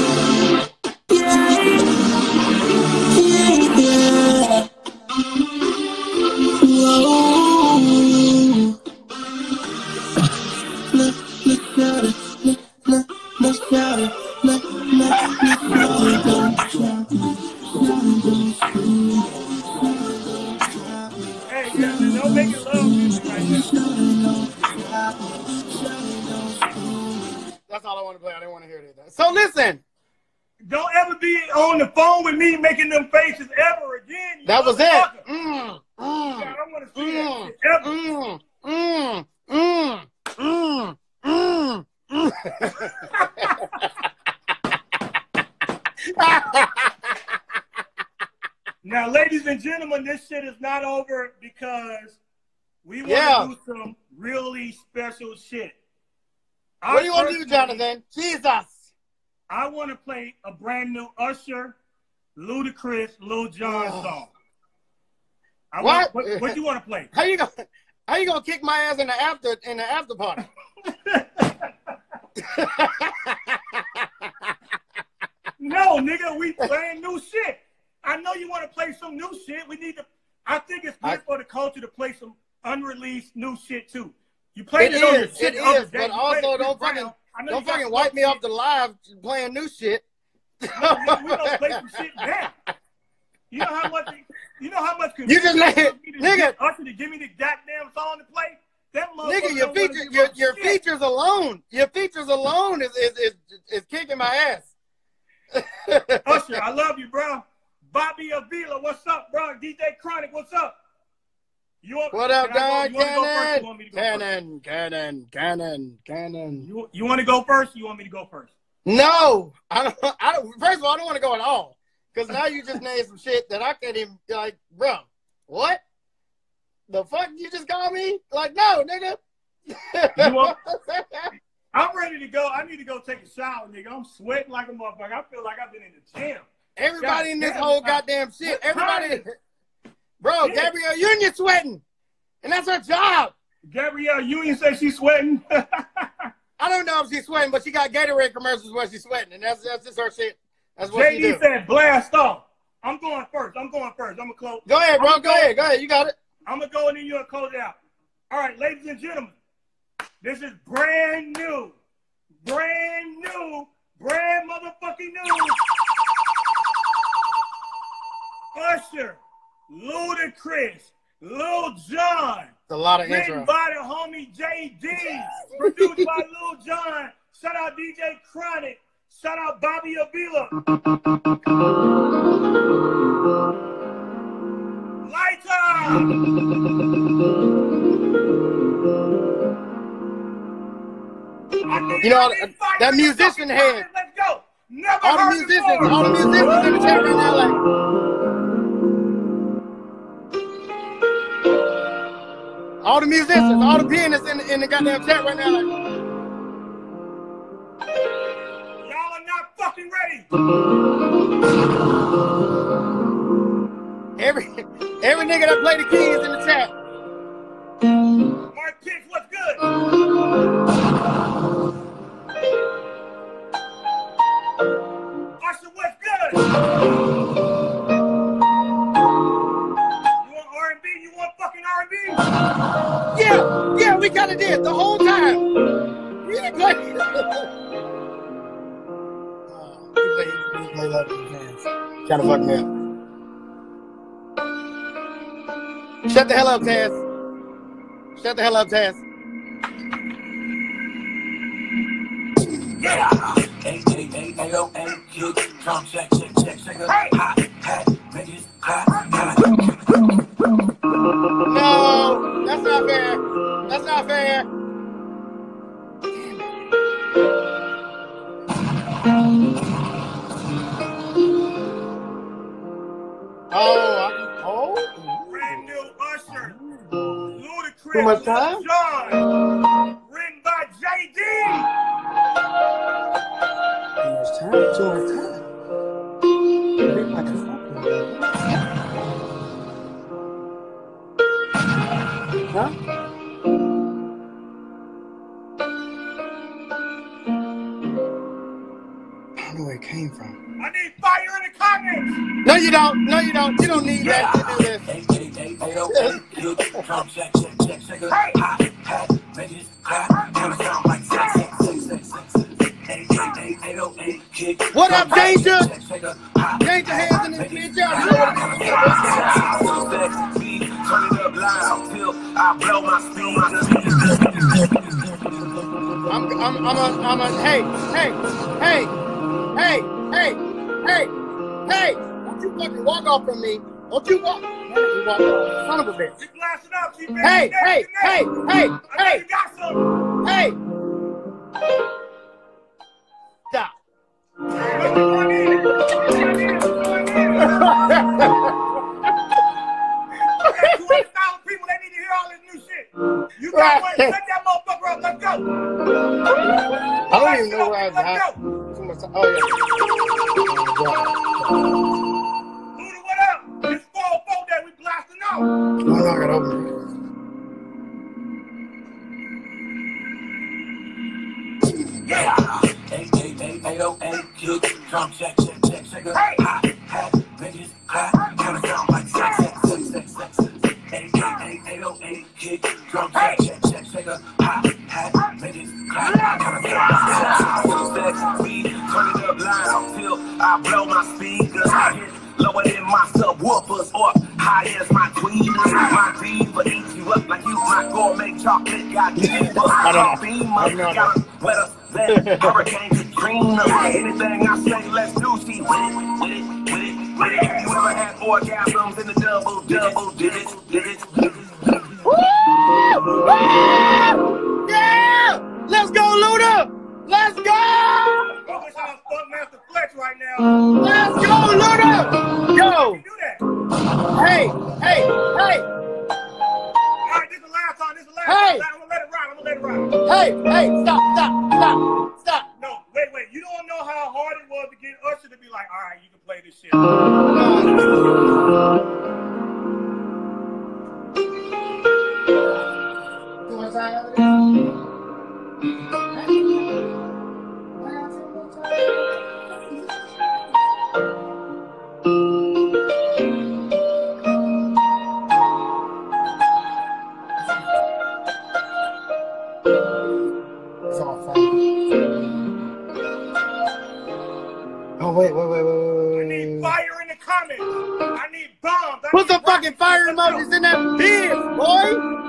Hey, yeah, don't make it love music right now. That's all I want to play. I didn't want to hear it. So listen. Don't ever be on the phone with me making them faces ever again. You That was it. motherfucker. Mm, mm, I don't want to see mm, that shit ever. mm, mm, mm, mm, mm, mm. Now, ladies and gentlemen, this shit is not over because we want to Yeah. do some really special shit. What do you want to do, Jonathan? Jesus. I want to play a brand new Usher, Ludacris, Lil Jon Oh. song. I what? Want, what? What you want to play? How you gonna How you gonna kick my ass in the after in the after party? No, nigga, we playing new shit. I know you want to play some new shit. We need to. I think it's good I, for the culture to play some unreleased new shit too. You played it, it on is, the shit it the other is, day. but You also don't fucking don't fucking wipe me shit. off the live playing new shit. No, nigga, we gonna play some shit now. You know how much? You know how much? You just let it, nigga. Usher to give me the goddamn song to play. That nigga, your features, your your shit. features alone, your features alone is is is, is kicking my ass. Usher, I love you, bro. Bobby Avila, what's up, bro? D J Chronic, what's up? You want, what up, Don Cannon? Cannon, Cannon, Cannon, Cannon. You you want to go first? Or you want me to go first? No, I don't. I don't. First of all, I don't want to go at all because now you just named some shit that I can't even like, bro. What the fuck? You just call me like, no, nigga. You want, I'm ready to go. I need to go take a shower, nigga. I'm sweating like a motherfucker. I feel like I've been in the gym. Everybody God in this damn, whole goddamn shit. Everybody, bro. Yeah. Gabrielle Union sweating, and that's her job. Gabrielle Union says she's sweating. I don't know if she's sweating, but she got Gatorade commercials where she's sweating, and that's that's just her shit. That's what J D she do. said blast off. I'm going first. I'm going first. I'm gonna close. Go ahead, bro. Go, go ahead. Go ahead. You got it. I'm gonna go and then you'll close it out. All right, ladies and gentlemen, this is brand new, brand new, brand motherfucking new. Usher, Ludacris, Lil Jon. It's a lot of written intro. by the homie J D, produced by Lil Jon. Shout out D J Chronic. Shout out Bobby Avila. Lighter. You know that musician head. Let's go. Never all the musicians, all the musicians in the chat right now, like. All the musicians, all the pianists in the, in the goddamn chat right now, like. Y'all are not fucking ready. Every every nigga that play the keys in the chat. Mark Pitts, what's good? Usher, what's good? You want R and B? You want fucking R and B? Yeah, yeah, we kinda did the whole time. We didn't play. Trying to fuck me up. Shut the hell up, Taz. Shut the hell up, Taz. Yeah. Hey, hey, hey, hey, oh, hey, kids, come check, check, check, check, hot, hot, bitches, hot, hot. No, that's not fair. That's not fair. Oh, oh. Brand new Usher. Ludacris. Too much time? Jon. Written by J D. Too much time? Too much time. Huh? I don't know where it came from. I need fire in the comments. No, you don't. No, you don't. You don't need that to do this. Hey, hey, hey, hey, oh, hey, kids, come check, check, check, check, hot, hot, bitches, hot, and sound like sex, sex, sex, sex, sex. Hey, hey, hey, hey, oh, hey, kids. What up, Danger? Danger hands in this bitch. Y'all know what it is. Turn it up loud till I blow my speed. I'm, I'm, I'm a, I'm a, hey, hey, hey, hey, hey, hey, hey, don't you fucking walk off from me. Don't you walk, you walk off, son of a bitch. You blast it up, you Hey, hey, hey, hey, hey, you got some. hey. Stop. People, they need to hear all this new shit. You got one, set that motherfucker up, let's go. I don't even know where I was at. Oh, yeah. Luda, what up? It's four oh four that we blasting out. Drum check, check, check, check. Hot hat, niggas clap. Kinda sound like sex, sex, sex, sex, sex. eight eight eight eight oh eight kick. Drum check, check, check, check. Hot hat, niggas clap. Kinda sound like sex, sex, sex. Speed, turn it up loud till I blow my speakers. I hit lower than my subwoofers or high as my tweeters. My diva eats you up like you my gourmet chocolate. Got diva, coffee, got wetter than Hurricane Katrina. Anything I say, let's do. See, with it, with it, with it, with it. Have you ever had orgasms in the double, double digits, digits, digits? Woo! Yeah! Let's go, Luda! Let's go! I wish I was Funkmaster Flex right now. Let's go, Luda! Yo! Do that. Hey, hey, hey! All right, this is the last time. This is the last Hey! time. I'm gonna let it ride. I'm gonna let it ride. Hey, hey, stop, stop, stop, stop. No, wait, wait. You don't know how hard it was to get Usher to be like, all right, you can play this shit. Oh, wait, wait, wait, wait, wait, I need fire in the comments. I need bombs. I Put need some fucking rockets. fire Let's emojis go. in that bitch, boy!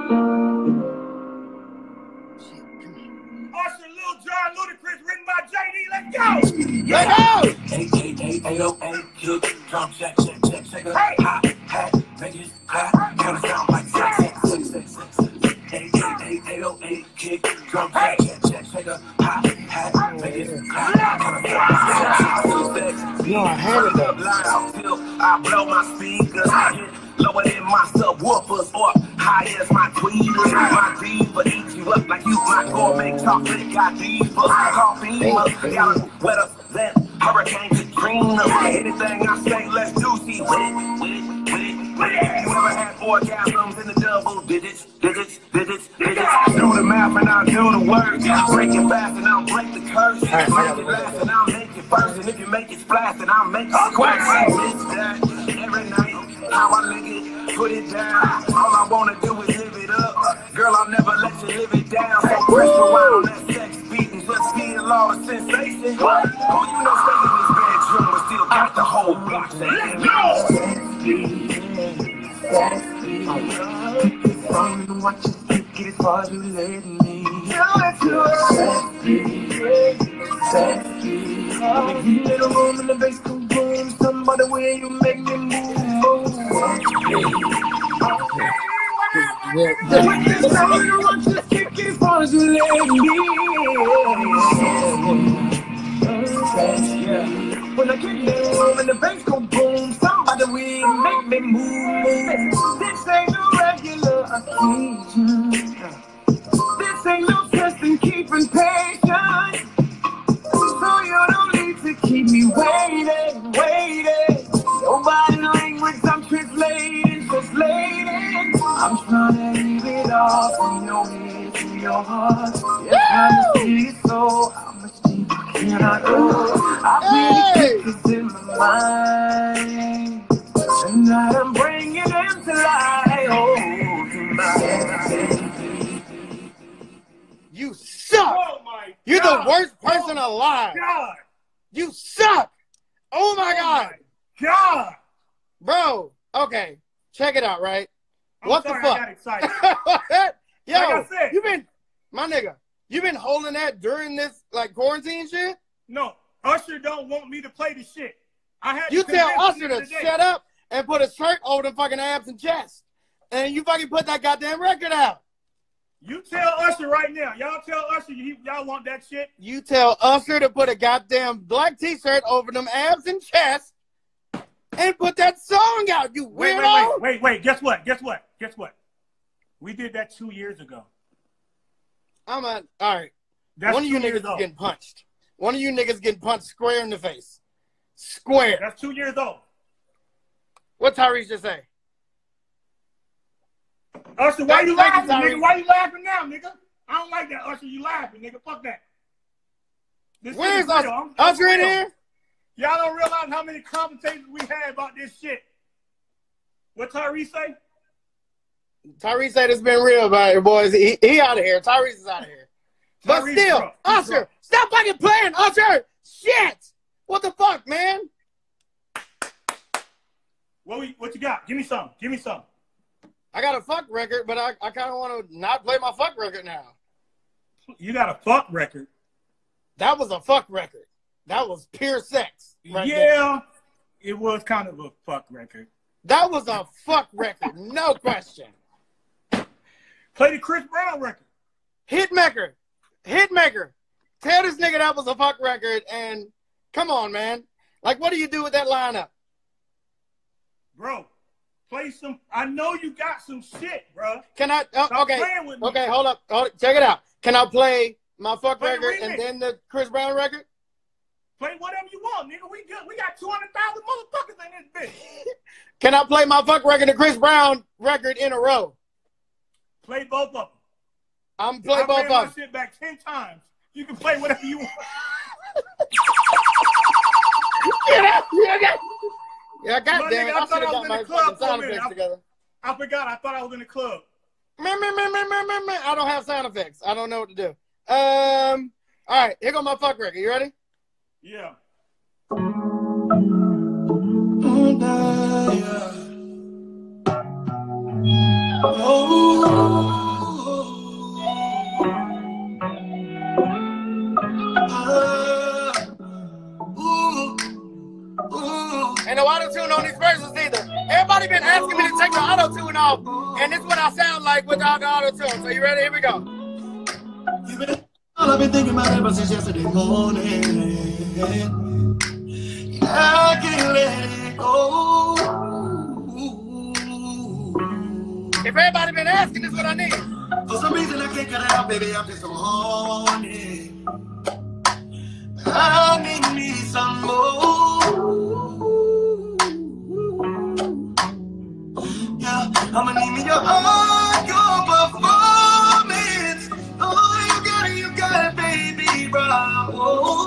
Usher, Lil Jon, Ludacris, written by J D. Let's go. Let's go! eight eight eight eight oh eight kick. Drum check, check, check, check. Hot hat, niggas clap. Kinda sound like sex, sex, sex, sex, sex. eight eight eight eight oh eight kick. Drum check, check, check, check. Hot hat, niggas clap. Kinda sound like sex, sex. Yo, I had it though. Loud till I blow my speakers. I hit lower than my subwoofers or high as my tweeters. My diva eats you up like you my gourmet chocolate. Got diva, coffee, got wetter than Hurricane Katrina. Anything I say, let's do. See, with it, with it, with it, with it. Have you ever had orgasms in the double digits, digits, digits, digits? Do the math and I'll do the work. Break it fast and I'll break the curse. Break it last and I'll make it first. And if you make it splash, then I'll make it squirt. It's that every night. How I live it, put it down. All I wanna do is live it up. Girl, I'll never let you live it down. So press rewind on that sex beat and just feel all the sensation. Who you know stay in this bedroom but still got the whole block saying no. What you think is hard to let me. If you in a room in the bass go boom, somebody way you make me move, move. What you think is hard to let me. When I get in the room and the bass go boom, somebody way you make me move. This ain't no regular occasion. This ain't no test in keeping patience. So you don't need to keep me waiting, waiting. Nobody language, I'm translating, translating. I'm trying to leave it all from your head to your heart. Yes, I'm serious, so how much deeper can I go? I really keep this in my mind. Tonight I'm bringing them to life. Oh, tonight. You suck! Oh my You're God. the worst person Oh alive! God. You suck! Oh my God! God. Bro, okay, check it out, right? I'm What sorry, the fuck? I got excited. Yo, Like I said. you been, my nigga, you been holding that during this, like, quarantine shit? No, Usher don't want me to play the shit. I had You to tell convince Usher him to today. shut up and put a shirt over the fucking abs and chest. And you fucking put that goddamn record out. You tell Usher right now. Y'all tell Usher y'all want that shit. You tell Usher to put a goddamn black t-shirt over them abs and chest and put that song out, you Wait, weirdo. wait, wait, wait, wait. Guess what? Guess what? Guess what? We did that two years ago. I'm a, all right. That's One of you two years niggas is old. getting punched. One of you niggas getting punched square in the face. Square. That's two years old. What Tyrese just say? Usher, why Thank- you thank you, laughing, Tyrese. nigga? Why you laughing now, nigga? I don't like that, Usher. You laughing, nigga. Fuck that. This shit Where's is real. Usher? I'm- I'm Usher in real. here? Yo, realize how many conversations we had about this shit. What Tyrese say? Tyrese said it's been real about it, boys. He, he out of here. Tyrese is out of here. But Tyrese still, drunk. Usher, drunk. stop fucking playing, Usher. Shit. What the fuck, man? What we, what you got? Give me some. Give me some. I got a fuck record, but I, I kind of want to not play my fuck record now. You got a fuck record? That was a fuck record. That was pure sex. Right yeah, there. It was kind of a fuck record. That was a fuck record, no question. Play the Chris Brown record. Hitmaker. Hitmaker. Tell this nigga that was a fuck record, and come on, man. Like, what do you do with that lineup? Bro, play some. I know you got some shit, bro. Can I? Uh, Stop okay. playing with me. Okay, hold up. Hold up. Check it out. Can I play my fuck Play the record and remix. then the Chris Brown record? Play whatever you want, nigga. We good. We got two hundred thousand motherfuckers in this bitch. Can I play my fuck record and Chris Brown record in a row? Play both of them. I'm play I both ran of my them. shit back ten times. You can play whatever you want. Yeah, yeah, yeah, My goddamn it. nigga, I I thought should I have was got in my the club fucking for a sound minute. effects I- together. I forgot. I thought I was in the club. Man, man, man, man, man, man, man. I don't have sound effects. I don't know what to do. Um, all right, here go my fuck record. You ready? Yeah. Ain't no auto-tune on these verses either. Everybody been asking me to take the auto-tune off, and this is what I sound like without the auto-tune. So you ready? Here we go. All I've been thinking about ever since yesterday morning. I can't let it go. If everybody been asking, this is what I need. For some reason I can't cut it out, baby. I'm just so horny. I need me some more. Yeah, I'ma need me your heart, your performance. Oh, you got it, you got it, baby, bravo.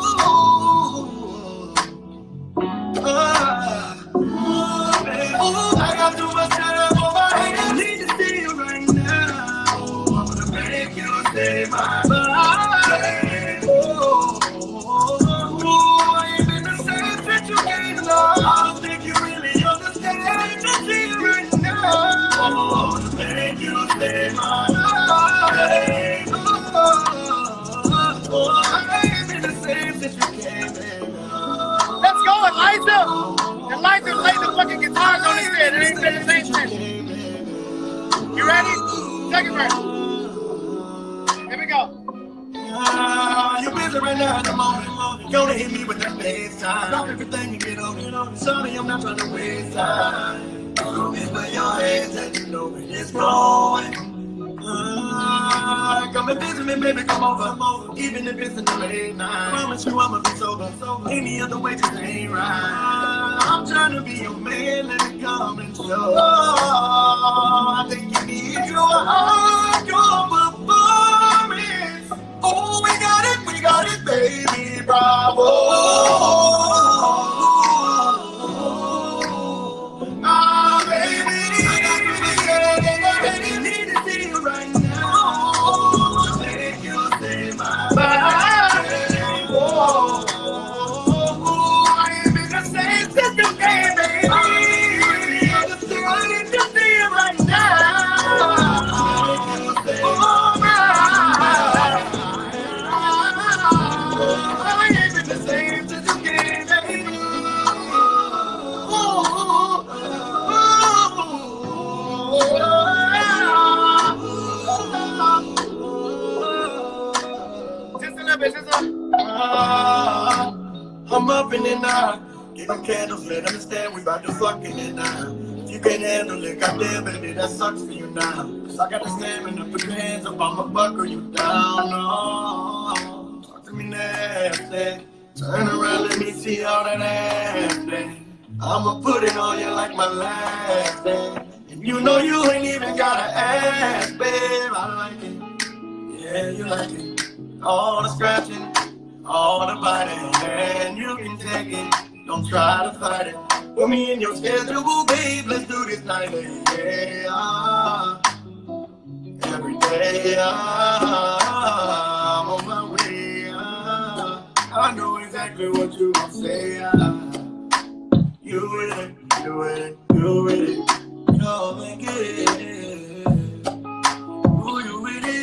Ah, oh, baby. Oh, I got too much time on my hands. I need to see you right now. Oh, I'm gonna make you stay my body. Oh, oh, oh, I ain't been the same since you came along. I don't think you really understand. I need to see you right now. Oh, I'm gonna make you stay my body. Oh, oh, oh, I ain't been the same since you came along. Let's go, Eliza. Eliza laid the fucking guitars on his head. It ain't been the same thing. You ready? Second verse. Here we go. Ah, you're busy right now at the moment. Gonna hit me with that FaceTime. Drop everything and get on it. Sorry, I'm not trying to waste time. Show me where your hands at, you know where it's going. Ah, come and visit me, baby, come over. Even if it's in the late night. Promise you I'ma be sober. Any other way just ain't right. I'm trying to be your man, let it come and show. Oh, I think you need your heart, your performance. Oh, we got it, we got it, baby, bravo. Ah, baby, I need to see you right now. Make you stay my body. Oh, I ain't been the same since you came, baby. I need to see you right now. Oh, my. I ain't been the same since you came, baby. Oh, Just a little bit, just a little bit. Ah, I'm up in it now. Give them candles lit. Understand we about to fuck in it now. If you can't handle it, goddamn baby, that sucks for you now. Cause I got the stamina. Put your hands up, I'ma buckle you down. Oh, talk to me nasty. Turn around, let me see all that ass thing. I'ma put it on you like my last thing. And you know you ain't even gotta ask, babe. I like it. Yeah, you like it. All the scratching, all the biting, and you can take it. Don't try to fight it. Put me in your schedule, babe. Let's do this night, yeah. Every day, I'm on my way. I know exactly what you gon' say. You with it, you with it, you with it. You'll make it. Ooh, you with it.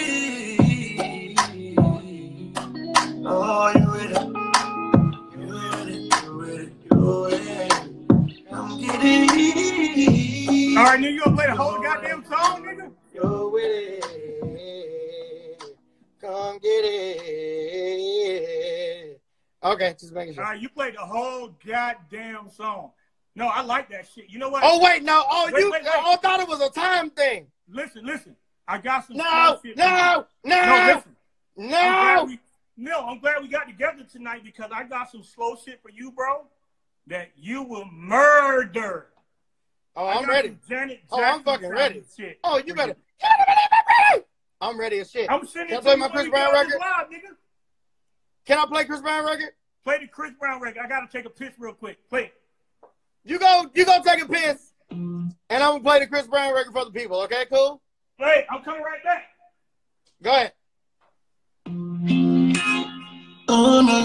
Oh, you with it. You with it, you with it, you with it. Come get it. All right, nigga, you gonna play the whole goddamn song, nigga? You with it. Come get it. Okay, just making sure. All right, you played the whole goddamn song. No, I like that shit. You know what? Oh, wait, no. Oh, wait, you wait, wait. I thought it was a time thing. Listen, listen. I got some No, shit. no, no, no, listen. no. I'm glad we, no, I'm glad we got together tonight because I got some slow shit for you, bro, that you will murder. Oh, I'm ready. Janet oh, I'm fucking ready. Shit. Oh, you better. I'm ready as shit. I'm sending Can I play my Chris Brown record? Live, nigga. Can I play Chris Brown record? Play the Chris Brown record. I gotta take a piss real quick. Play it. You go, you go take a piss, and I'm gonna play the Chris Brown record for the people. Okay, cool? Play it. I'm coming right back. Go ahead. Oh no,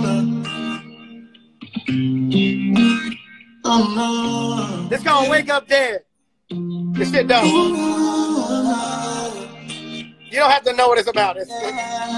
no. Oh no. This gonna wake up dead. This shit done. You don't have to know what it's about. It's, it's...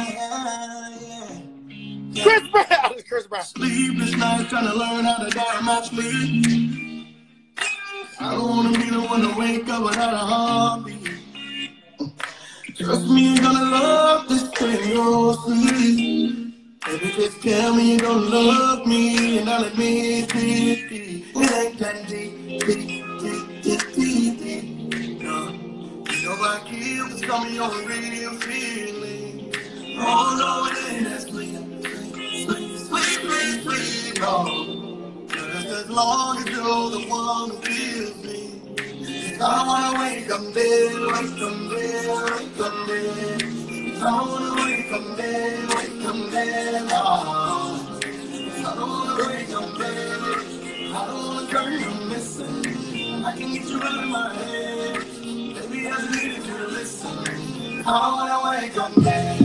Chris Brown. It's Chris Brown. Sleepless nights trying to learn how to die in my sleep. I don't want to be the one to wake up without a heartbeat. Trust me, you're gonna love this thing you'll see. Baby, just tell me you're gonna love me and I'll admit it. It ain't that deep, deep, deep, deep, deep, deep. No, you know I kill for some of your real feelings. Oh no, it ain't that sweet, sweet, sweet, sweet, sweet. No, just as long as you're the one who feels me. I wanna wake up there, wake up there, wake up there. I wanna wake up there, wake up there, no. I don't wanna wake up there, I don't wanna turn you missing. I can get you out of my head, baby I just need you to listen. I wanna wake up there.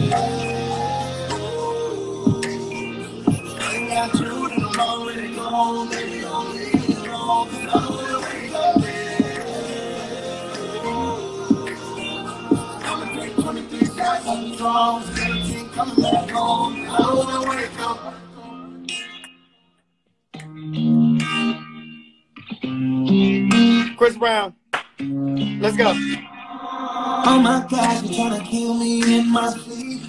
I ain't got you and I'm already gone, baby don't leave me alone. I wanna wake up there. I'm strong, seventeen coming back home. I don't wanna wake up. Chris Brown. Let's go. Oh my gosh, you're trying to kill me in my sleep.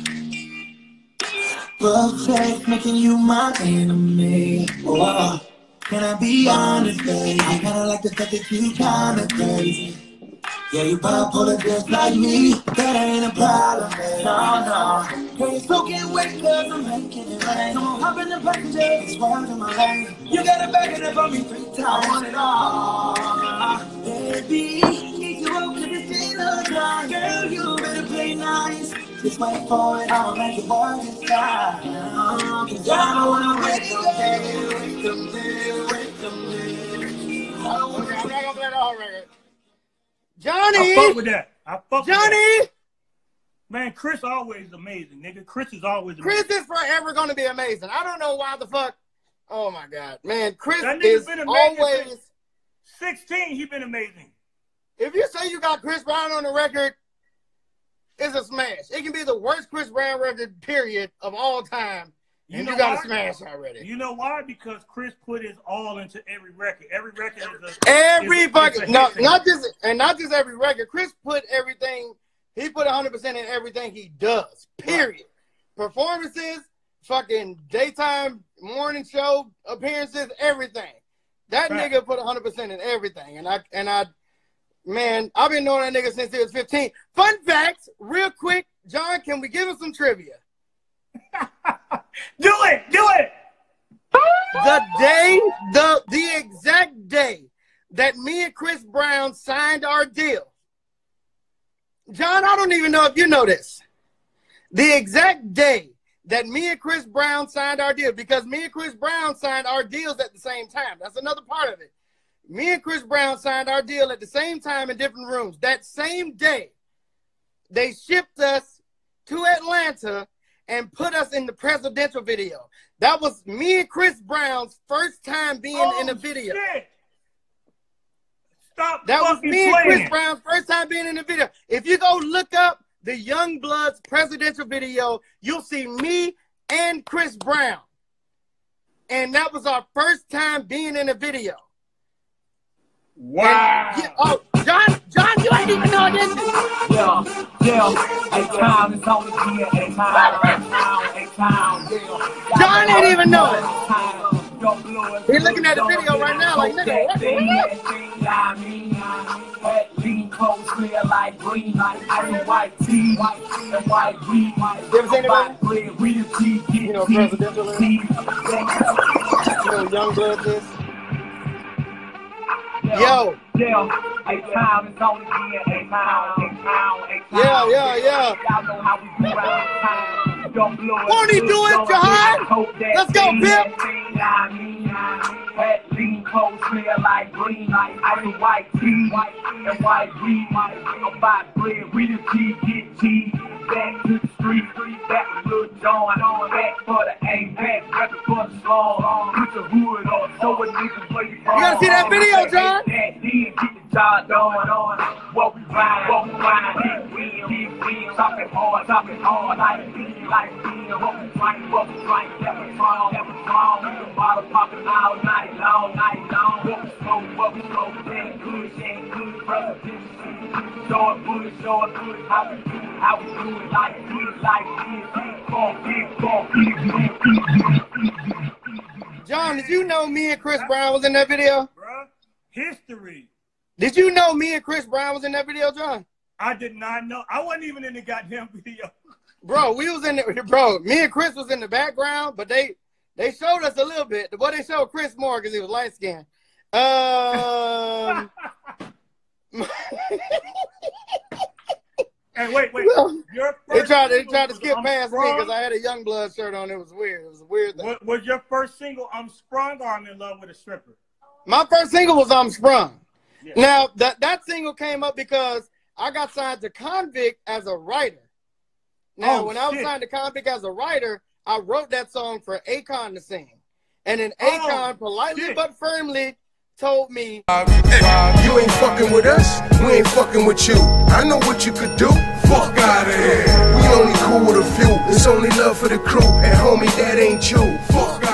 Love sex making you my enemy. Oh, can I be honest, babe? I kinda like the fact that you kinda crazy. Yeah, you bipolar just like me. That ain't a problem, babe. No, no. Can't soak it wet cause I'm making it rain. Come on, hop in the passenger, it's wild in my lane. You gotta back it up on me three times. I want it all. Baby, need you up to the dinner time. Girl, you better play nice. Just wait for it, I'll make it work this time. Cause I don't wanna wake up there, wake up there, wake up there. I don't wanna I'm not gonna play the whole record. Johnny! I fuck with that. I fuck Johnny! with that. Man, Chris always amazing, nigga. Chris is always amazing. Chris is forever gonna be amazing. I don't know why the fuck. Oh my god, man, Chris That nigga is been amazing always. since sixteen, he been amazing. If you say you got Chris Brown on the record, it's a smash. It can be the worst Chris Brown record, period, of all time. You And know you got why? a smash already. You know why? Because Chris put his all into every record. Every record is a Every is a- fucking is a no, hit not just and not just every record. Chris put everything. He put one hundred percent in everything he does. Period. Performances, fucking daytime morning show appearances, everything. That Right. nigga put one hundred percent in everything. And I and I, man, I've been knowing that nigga since he was fifteen. Fun facts, real quick, John. Can we give him some trivia? Do it, do it. The day, the the exact day that me and Chris Brown signed our deal. John, I don't even know if you know this. The exact day that me and Chris Brown signed our deal, because me and Chris Brown signed our deals at the same time. That's another part of it. Me and Chris Brown signed our deal at the same time in different rooms. That same day, they shipped us to Atlanta and put us in the presidential video. That was me and Chris Brown's first time being oh, in a video. Shit. Stop that was me playing. and Chris Brown's first time being in the video. If you go look up the Young Bloods presidential video, you'll see me and Chris Brown. And that was our first time being in a video. Wow. And, yeah, oh, John, John, you ain't even know this. Yeah, yeah. A town is only here. A town, a town, a town. Yeah. John ain't even know it. He's looking at the video right now like, nigga, what? Lean clothes clear like green, like white tea, white and white weed. You ever seen it? You know, presidential is? You know, Young Bloods is? Yo. Yeah, a town is only here. A town, a town, a town. Yeah, yeah, yeah. Y'all know how we do around town. Won't he do it, Jahan? Let's go, Pip. Lean clothes clear like green, like ice white tea, white and white weed. I'm buy bread, we the G, get G. Back to the street, back with Lil Jon. Back for the A, back, back for the slum. Put your hood on, so a nigga where you from. You gotta see that video, John? Get the job done. What we ride, what we ride. Keep wheel, keep wheel. Talking hard, talking hard. Like me, like me. What we drink, what we drink. Never strong, never strong. The bottle popping all night long, night long. What we smoke, what we smoke. Ain't good, ain't good. President, short, good, short, good. How we do it, how we do it. Like this, like this. Big ball, big ball. John, did you know me and Chris Brown was in that video? Bruh, history. Did you know me and Chris Brown was in that video, John? I did not know. I wasn't even in the goddamn video. Bro, we was in the, bro, me and Chris was in the background, but they they showed us a little bit. But they showed Chris more because he was light skinned. Um Hey, wait, wait. Well, your they first tried to they single tried to was skip I'm past me Sprung? because I had a Young Blood shirt on. It was weird. It was a weird thing. Was, was your first single I'm Sprung or I'm in love with a stripper? My first single was I'm Sprung. Yeah. Now that that single came up because I got signed to Convict as a writer. Now, Oh, when I was shit. signed to Convict as a writer, I wrote that song for Akon to sing. And then Oh, Akon politely shit. but firmly told me, Hey, you ain't fucking with us, we ain't fucking with you. I know what you could do. Fuck out of here. We only cool with a few. It's only love for the crew. And homie, that ain't you. Fuck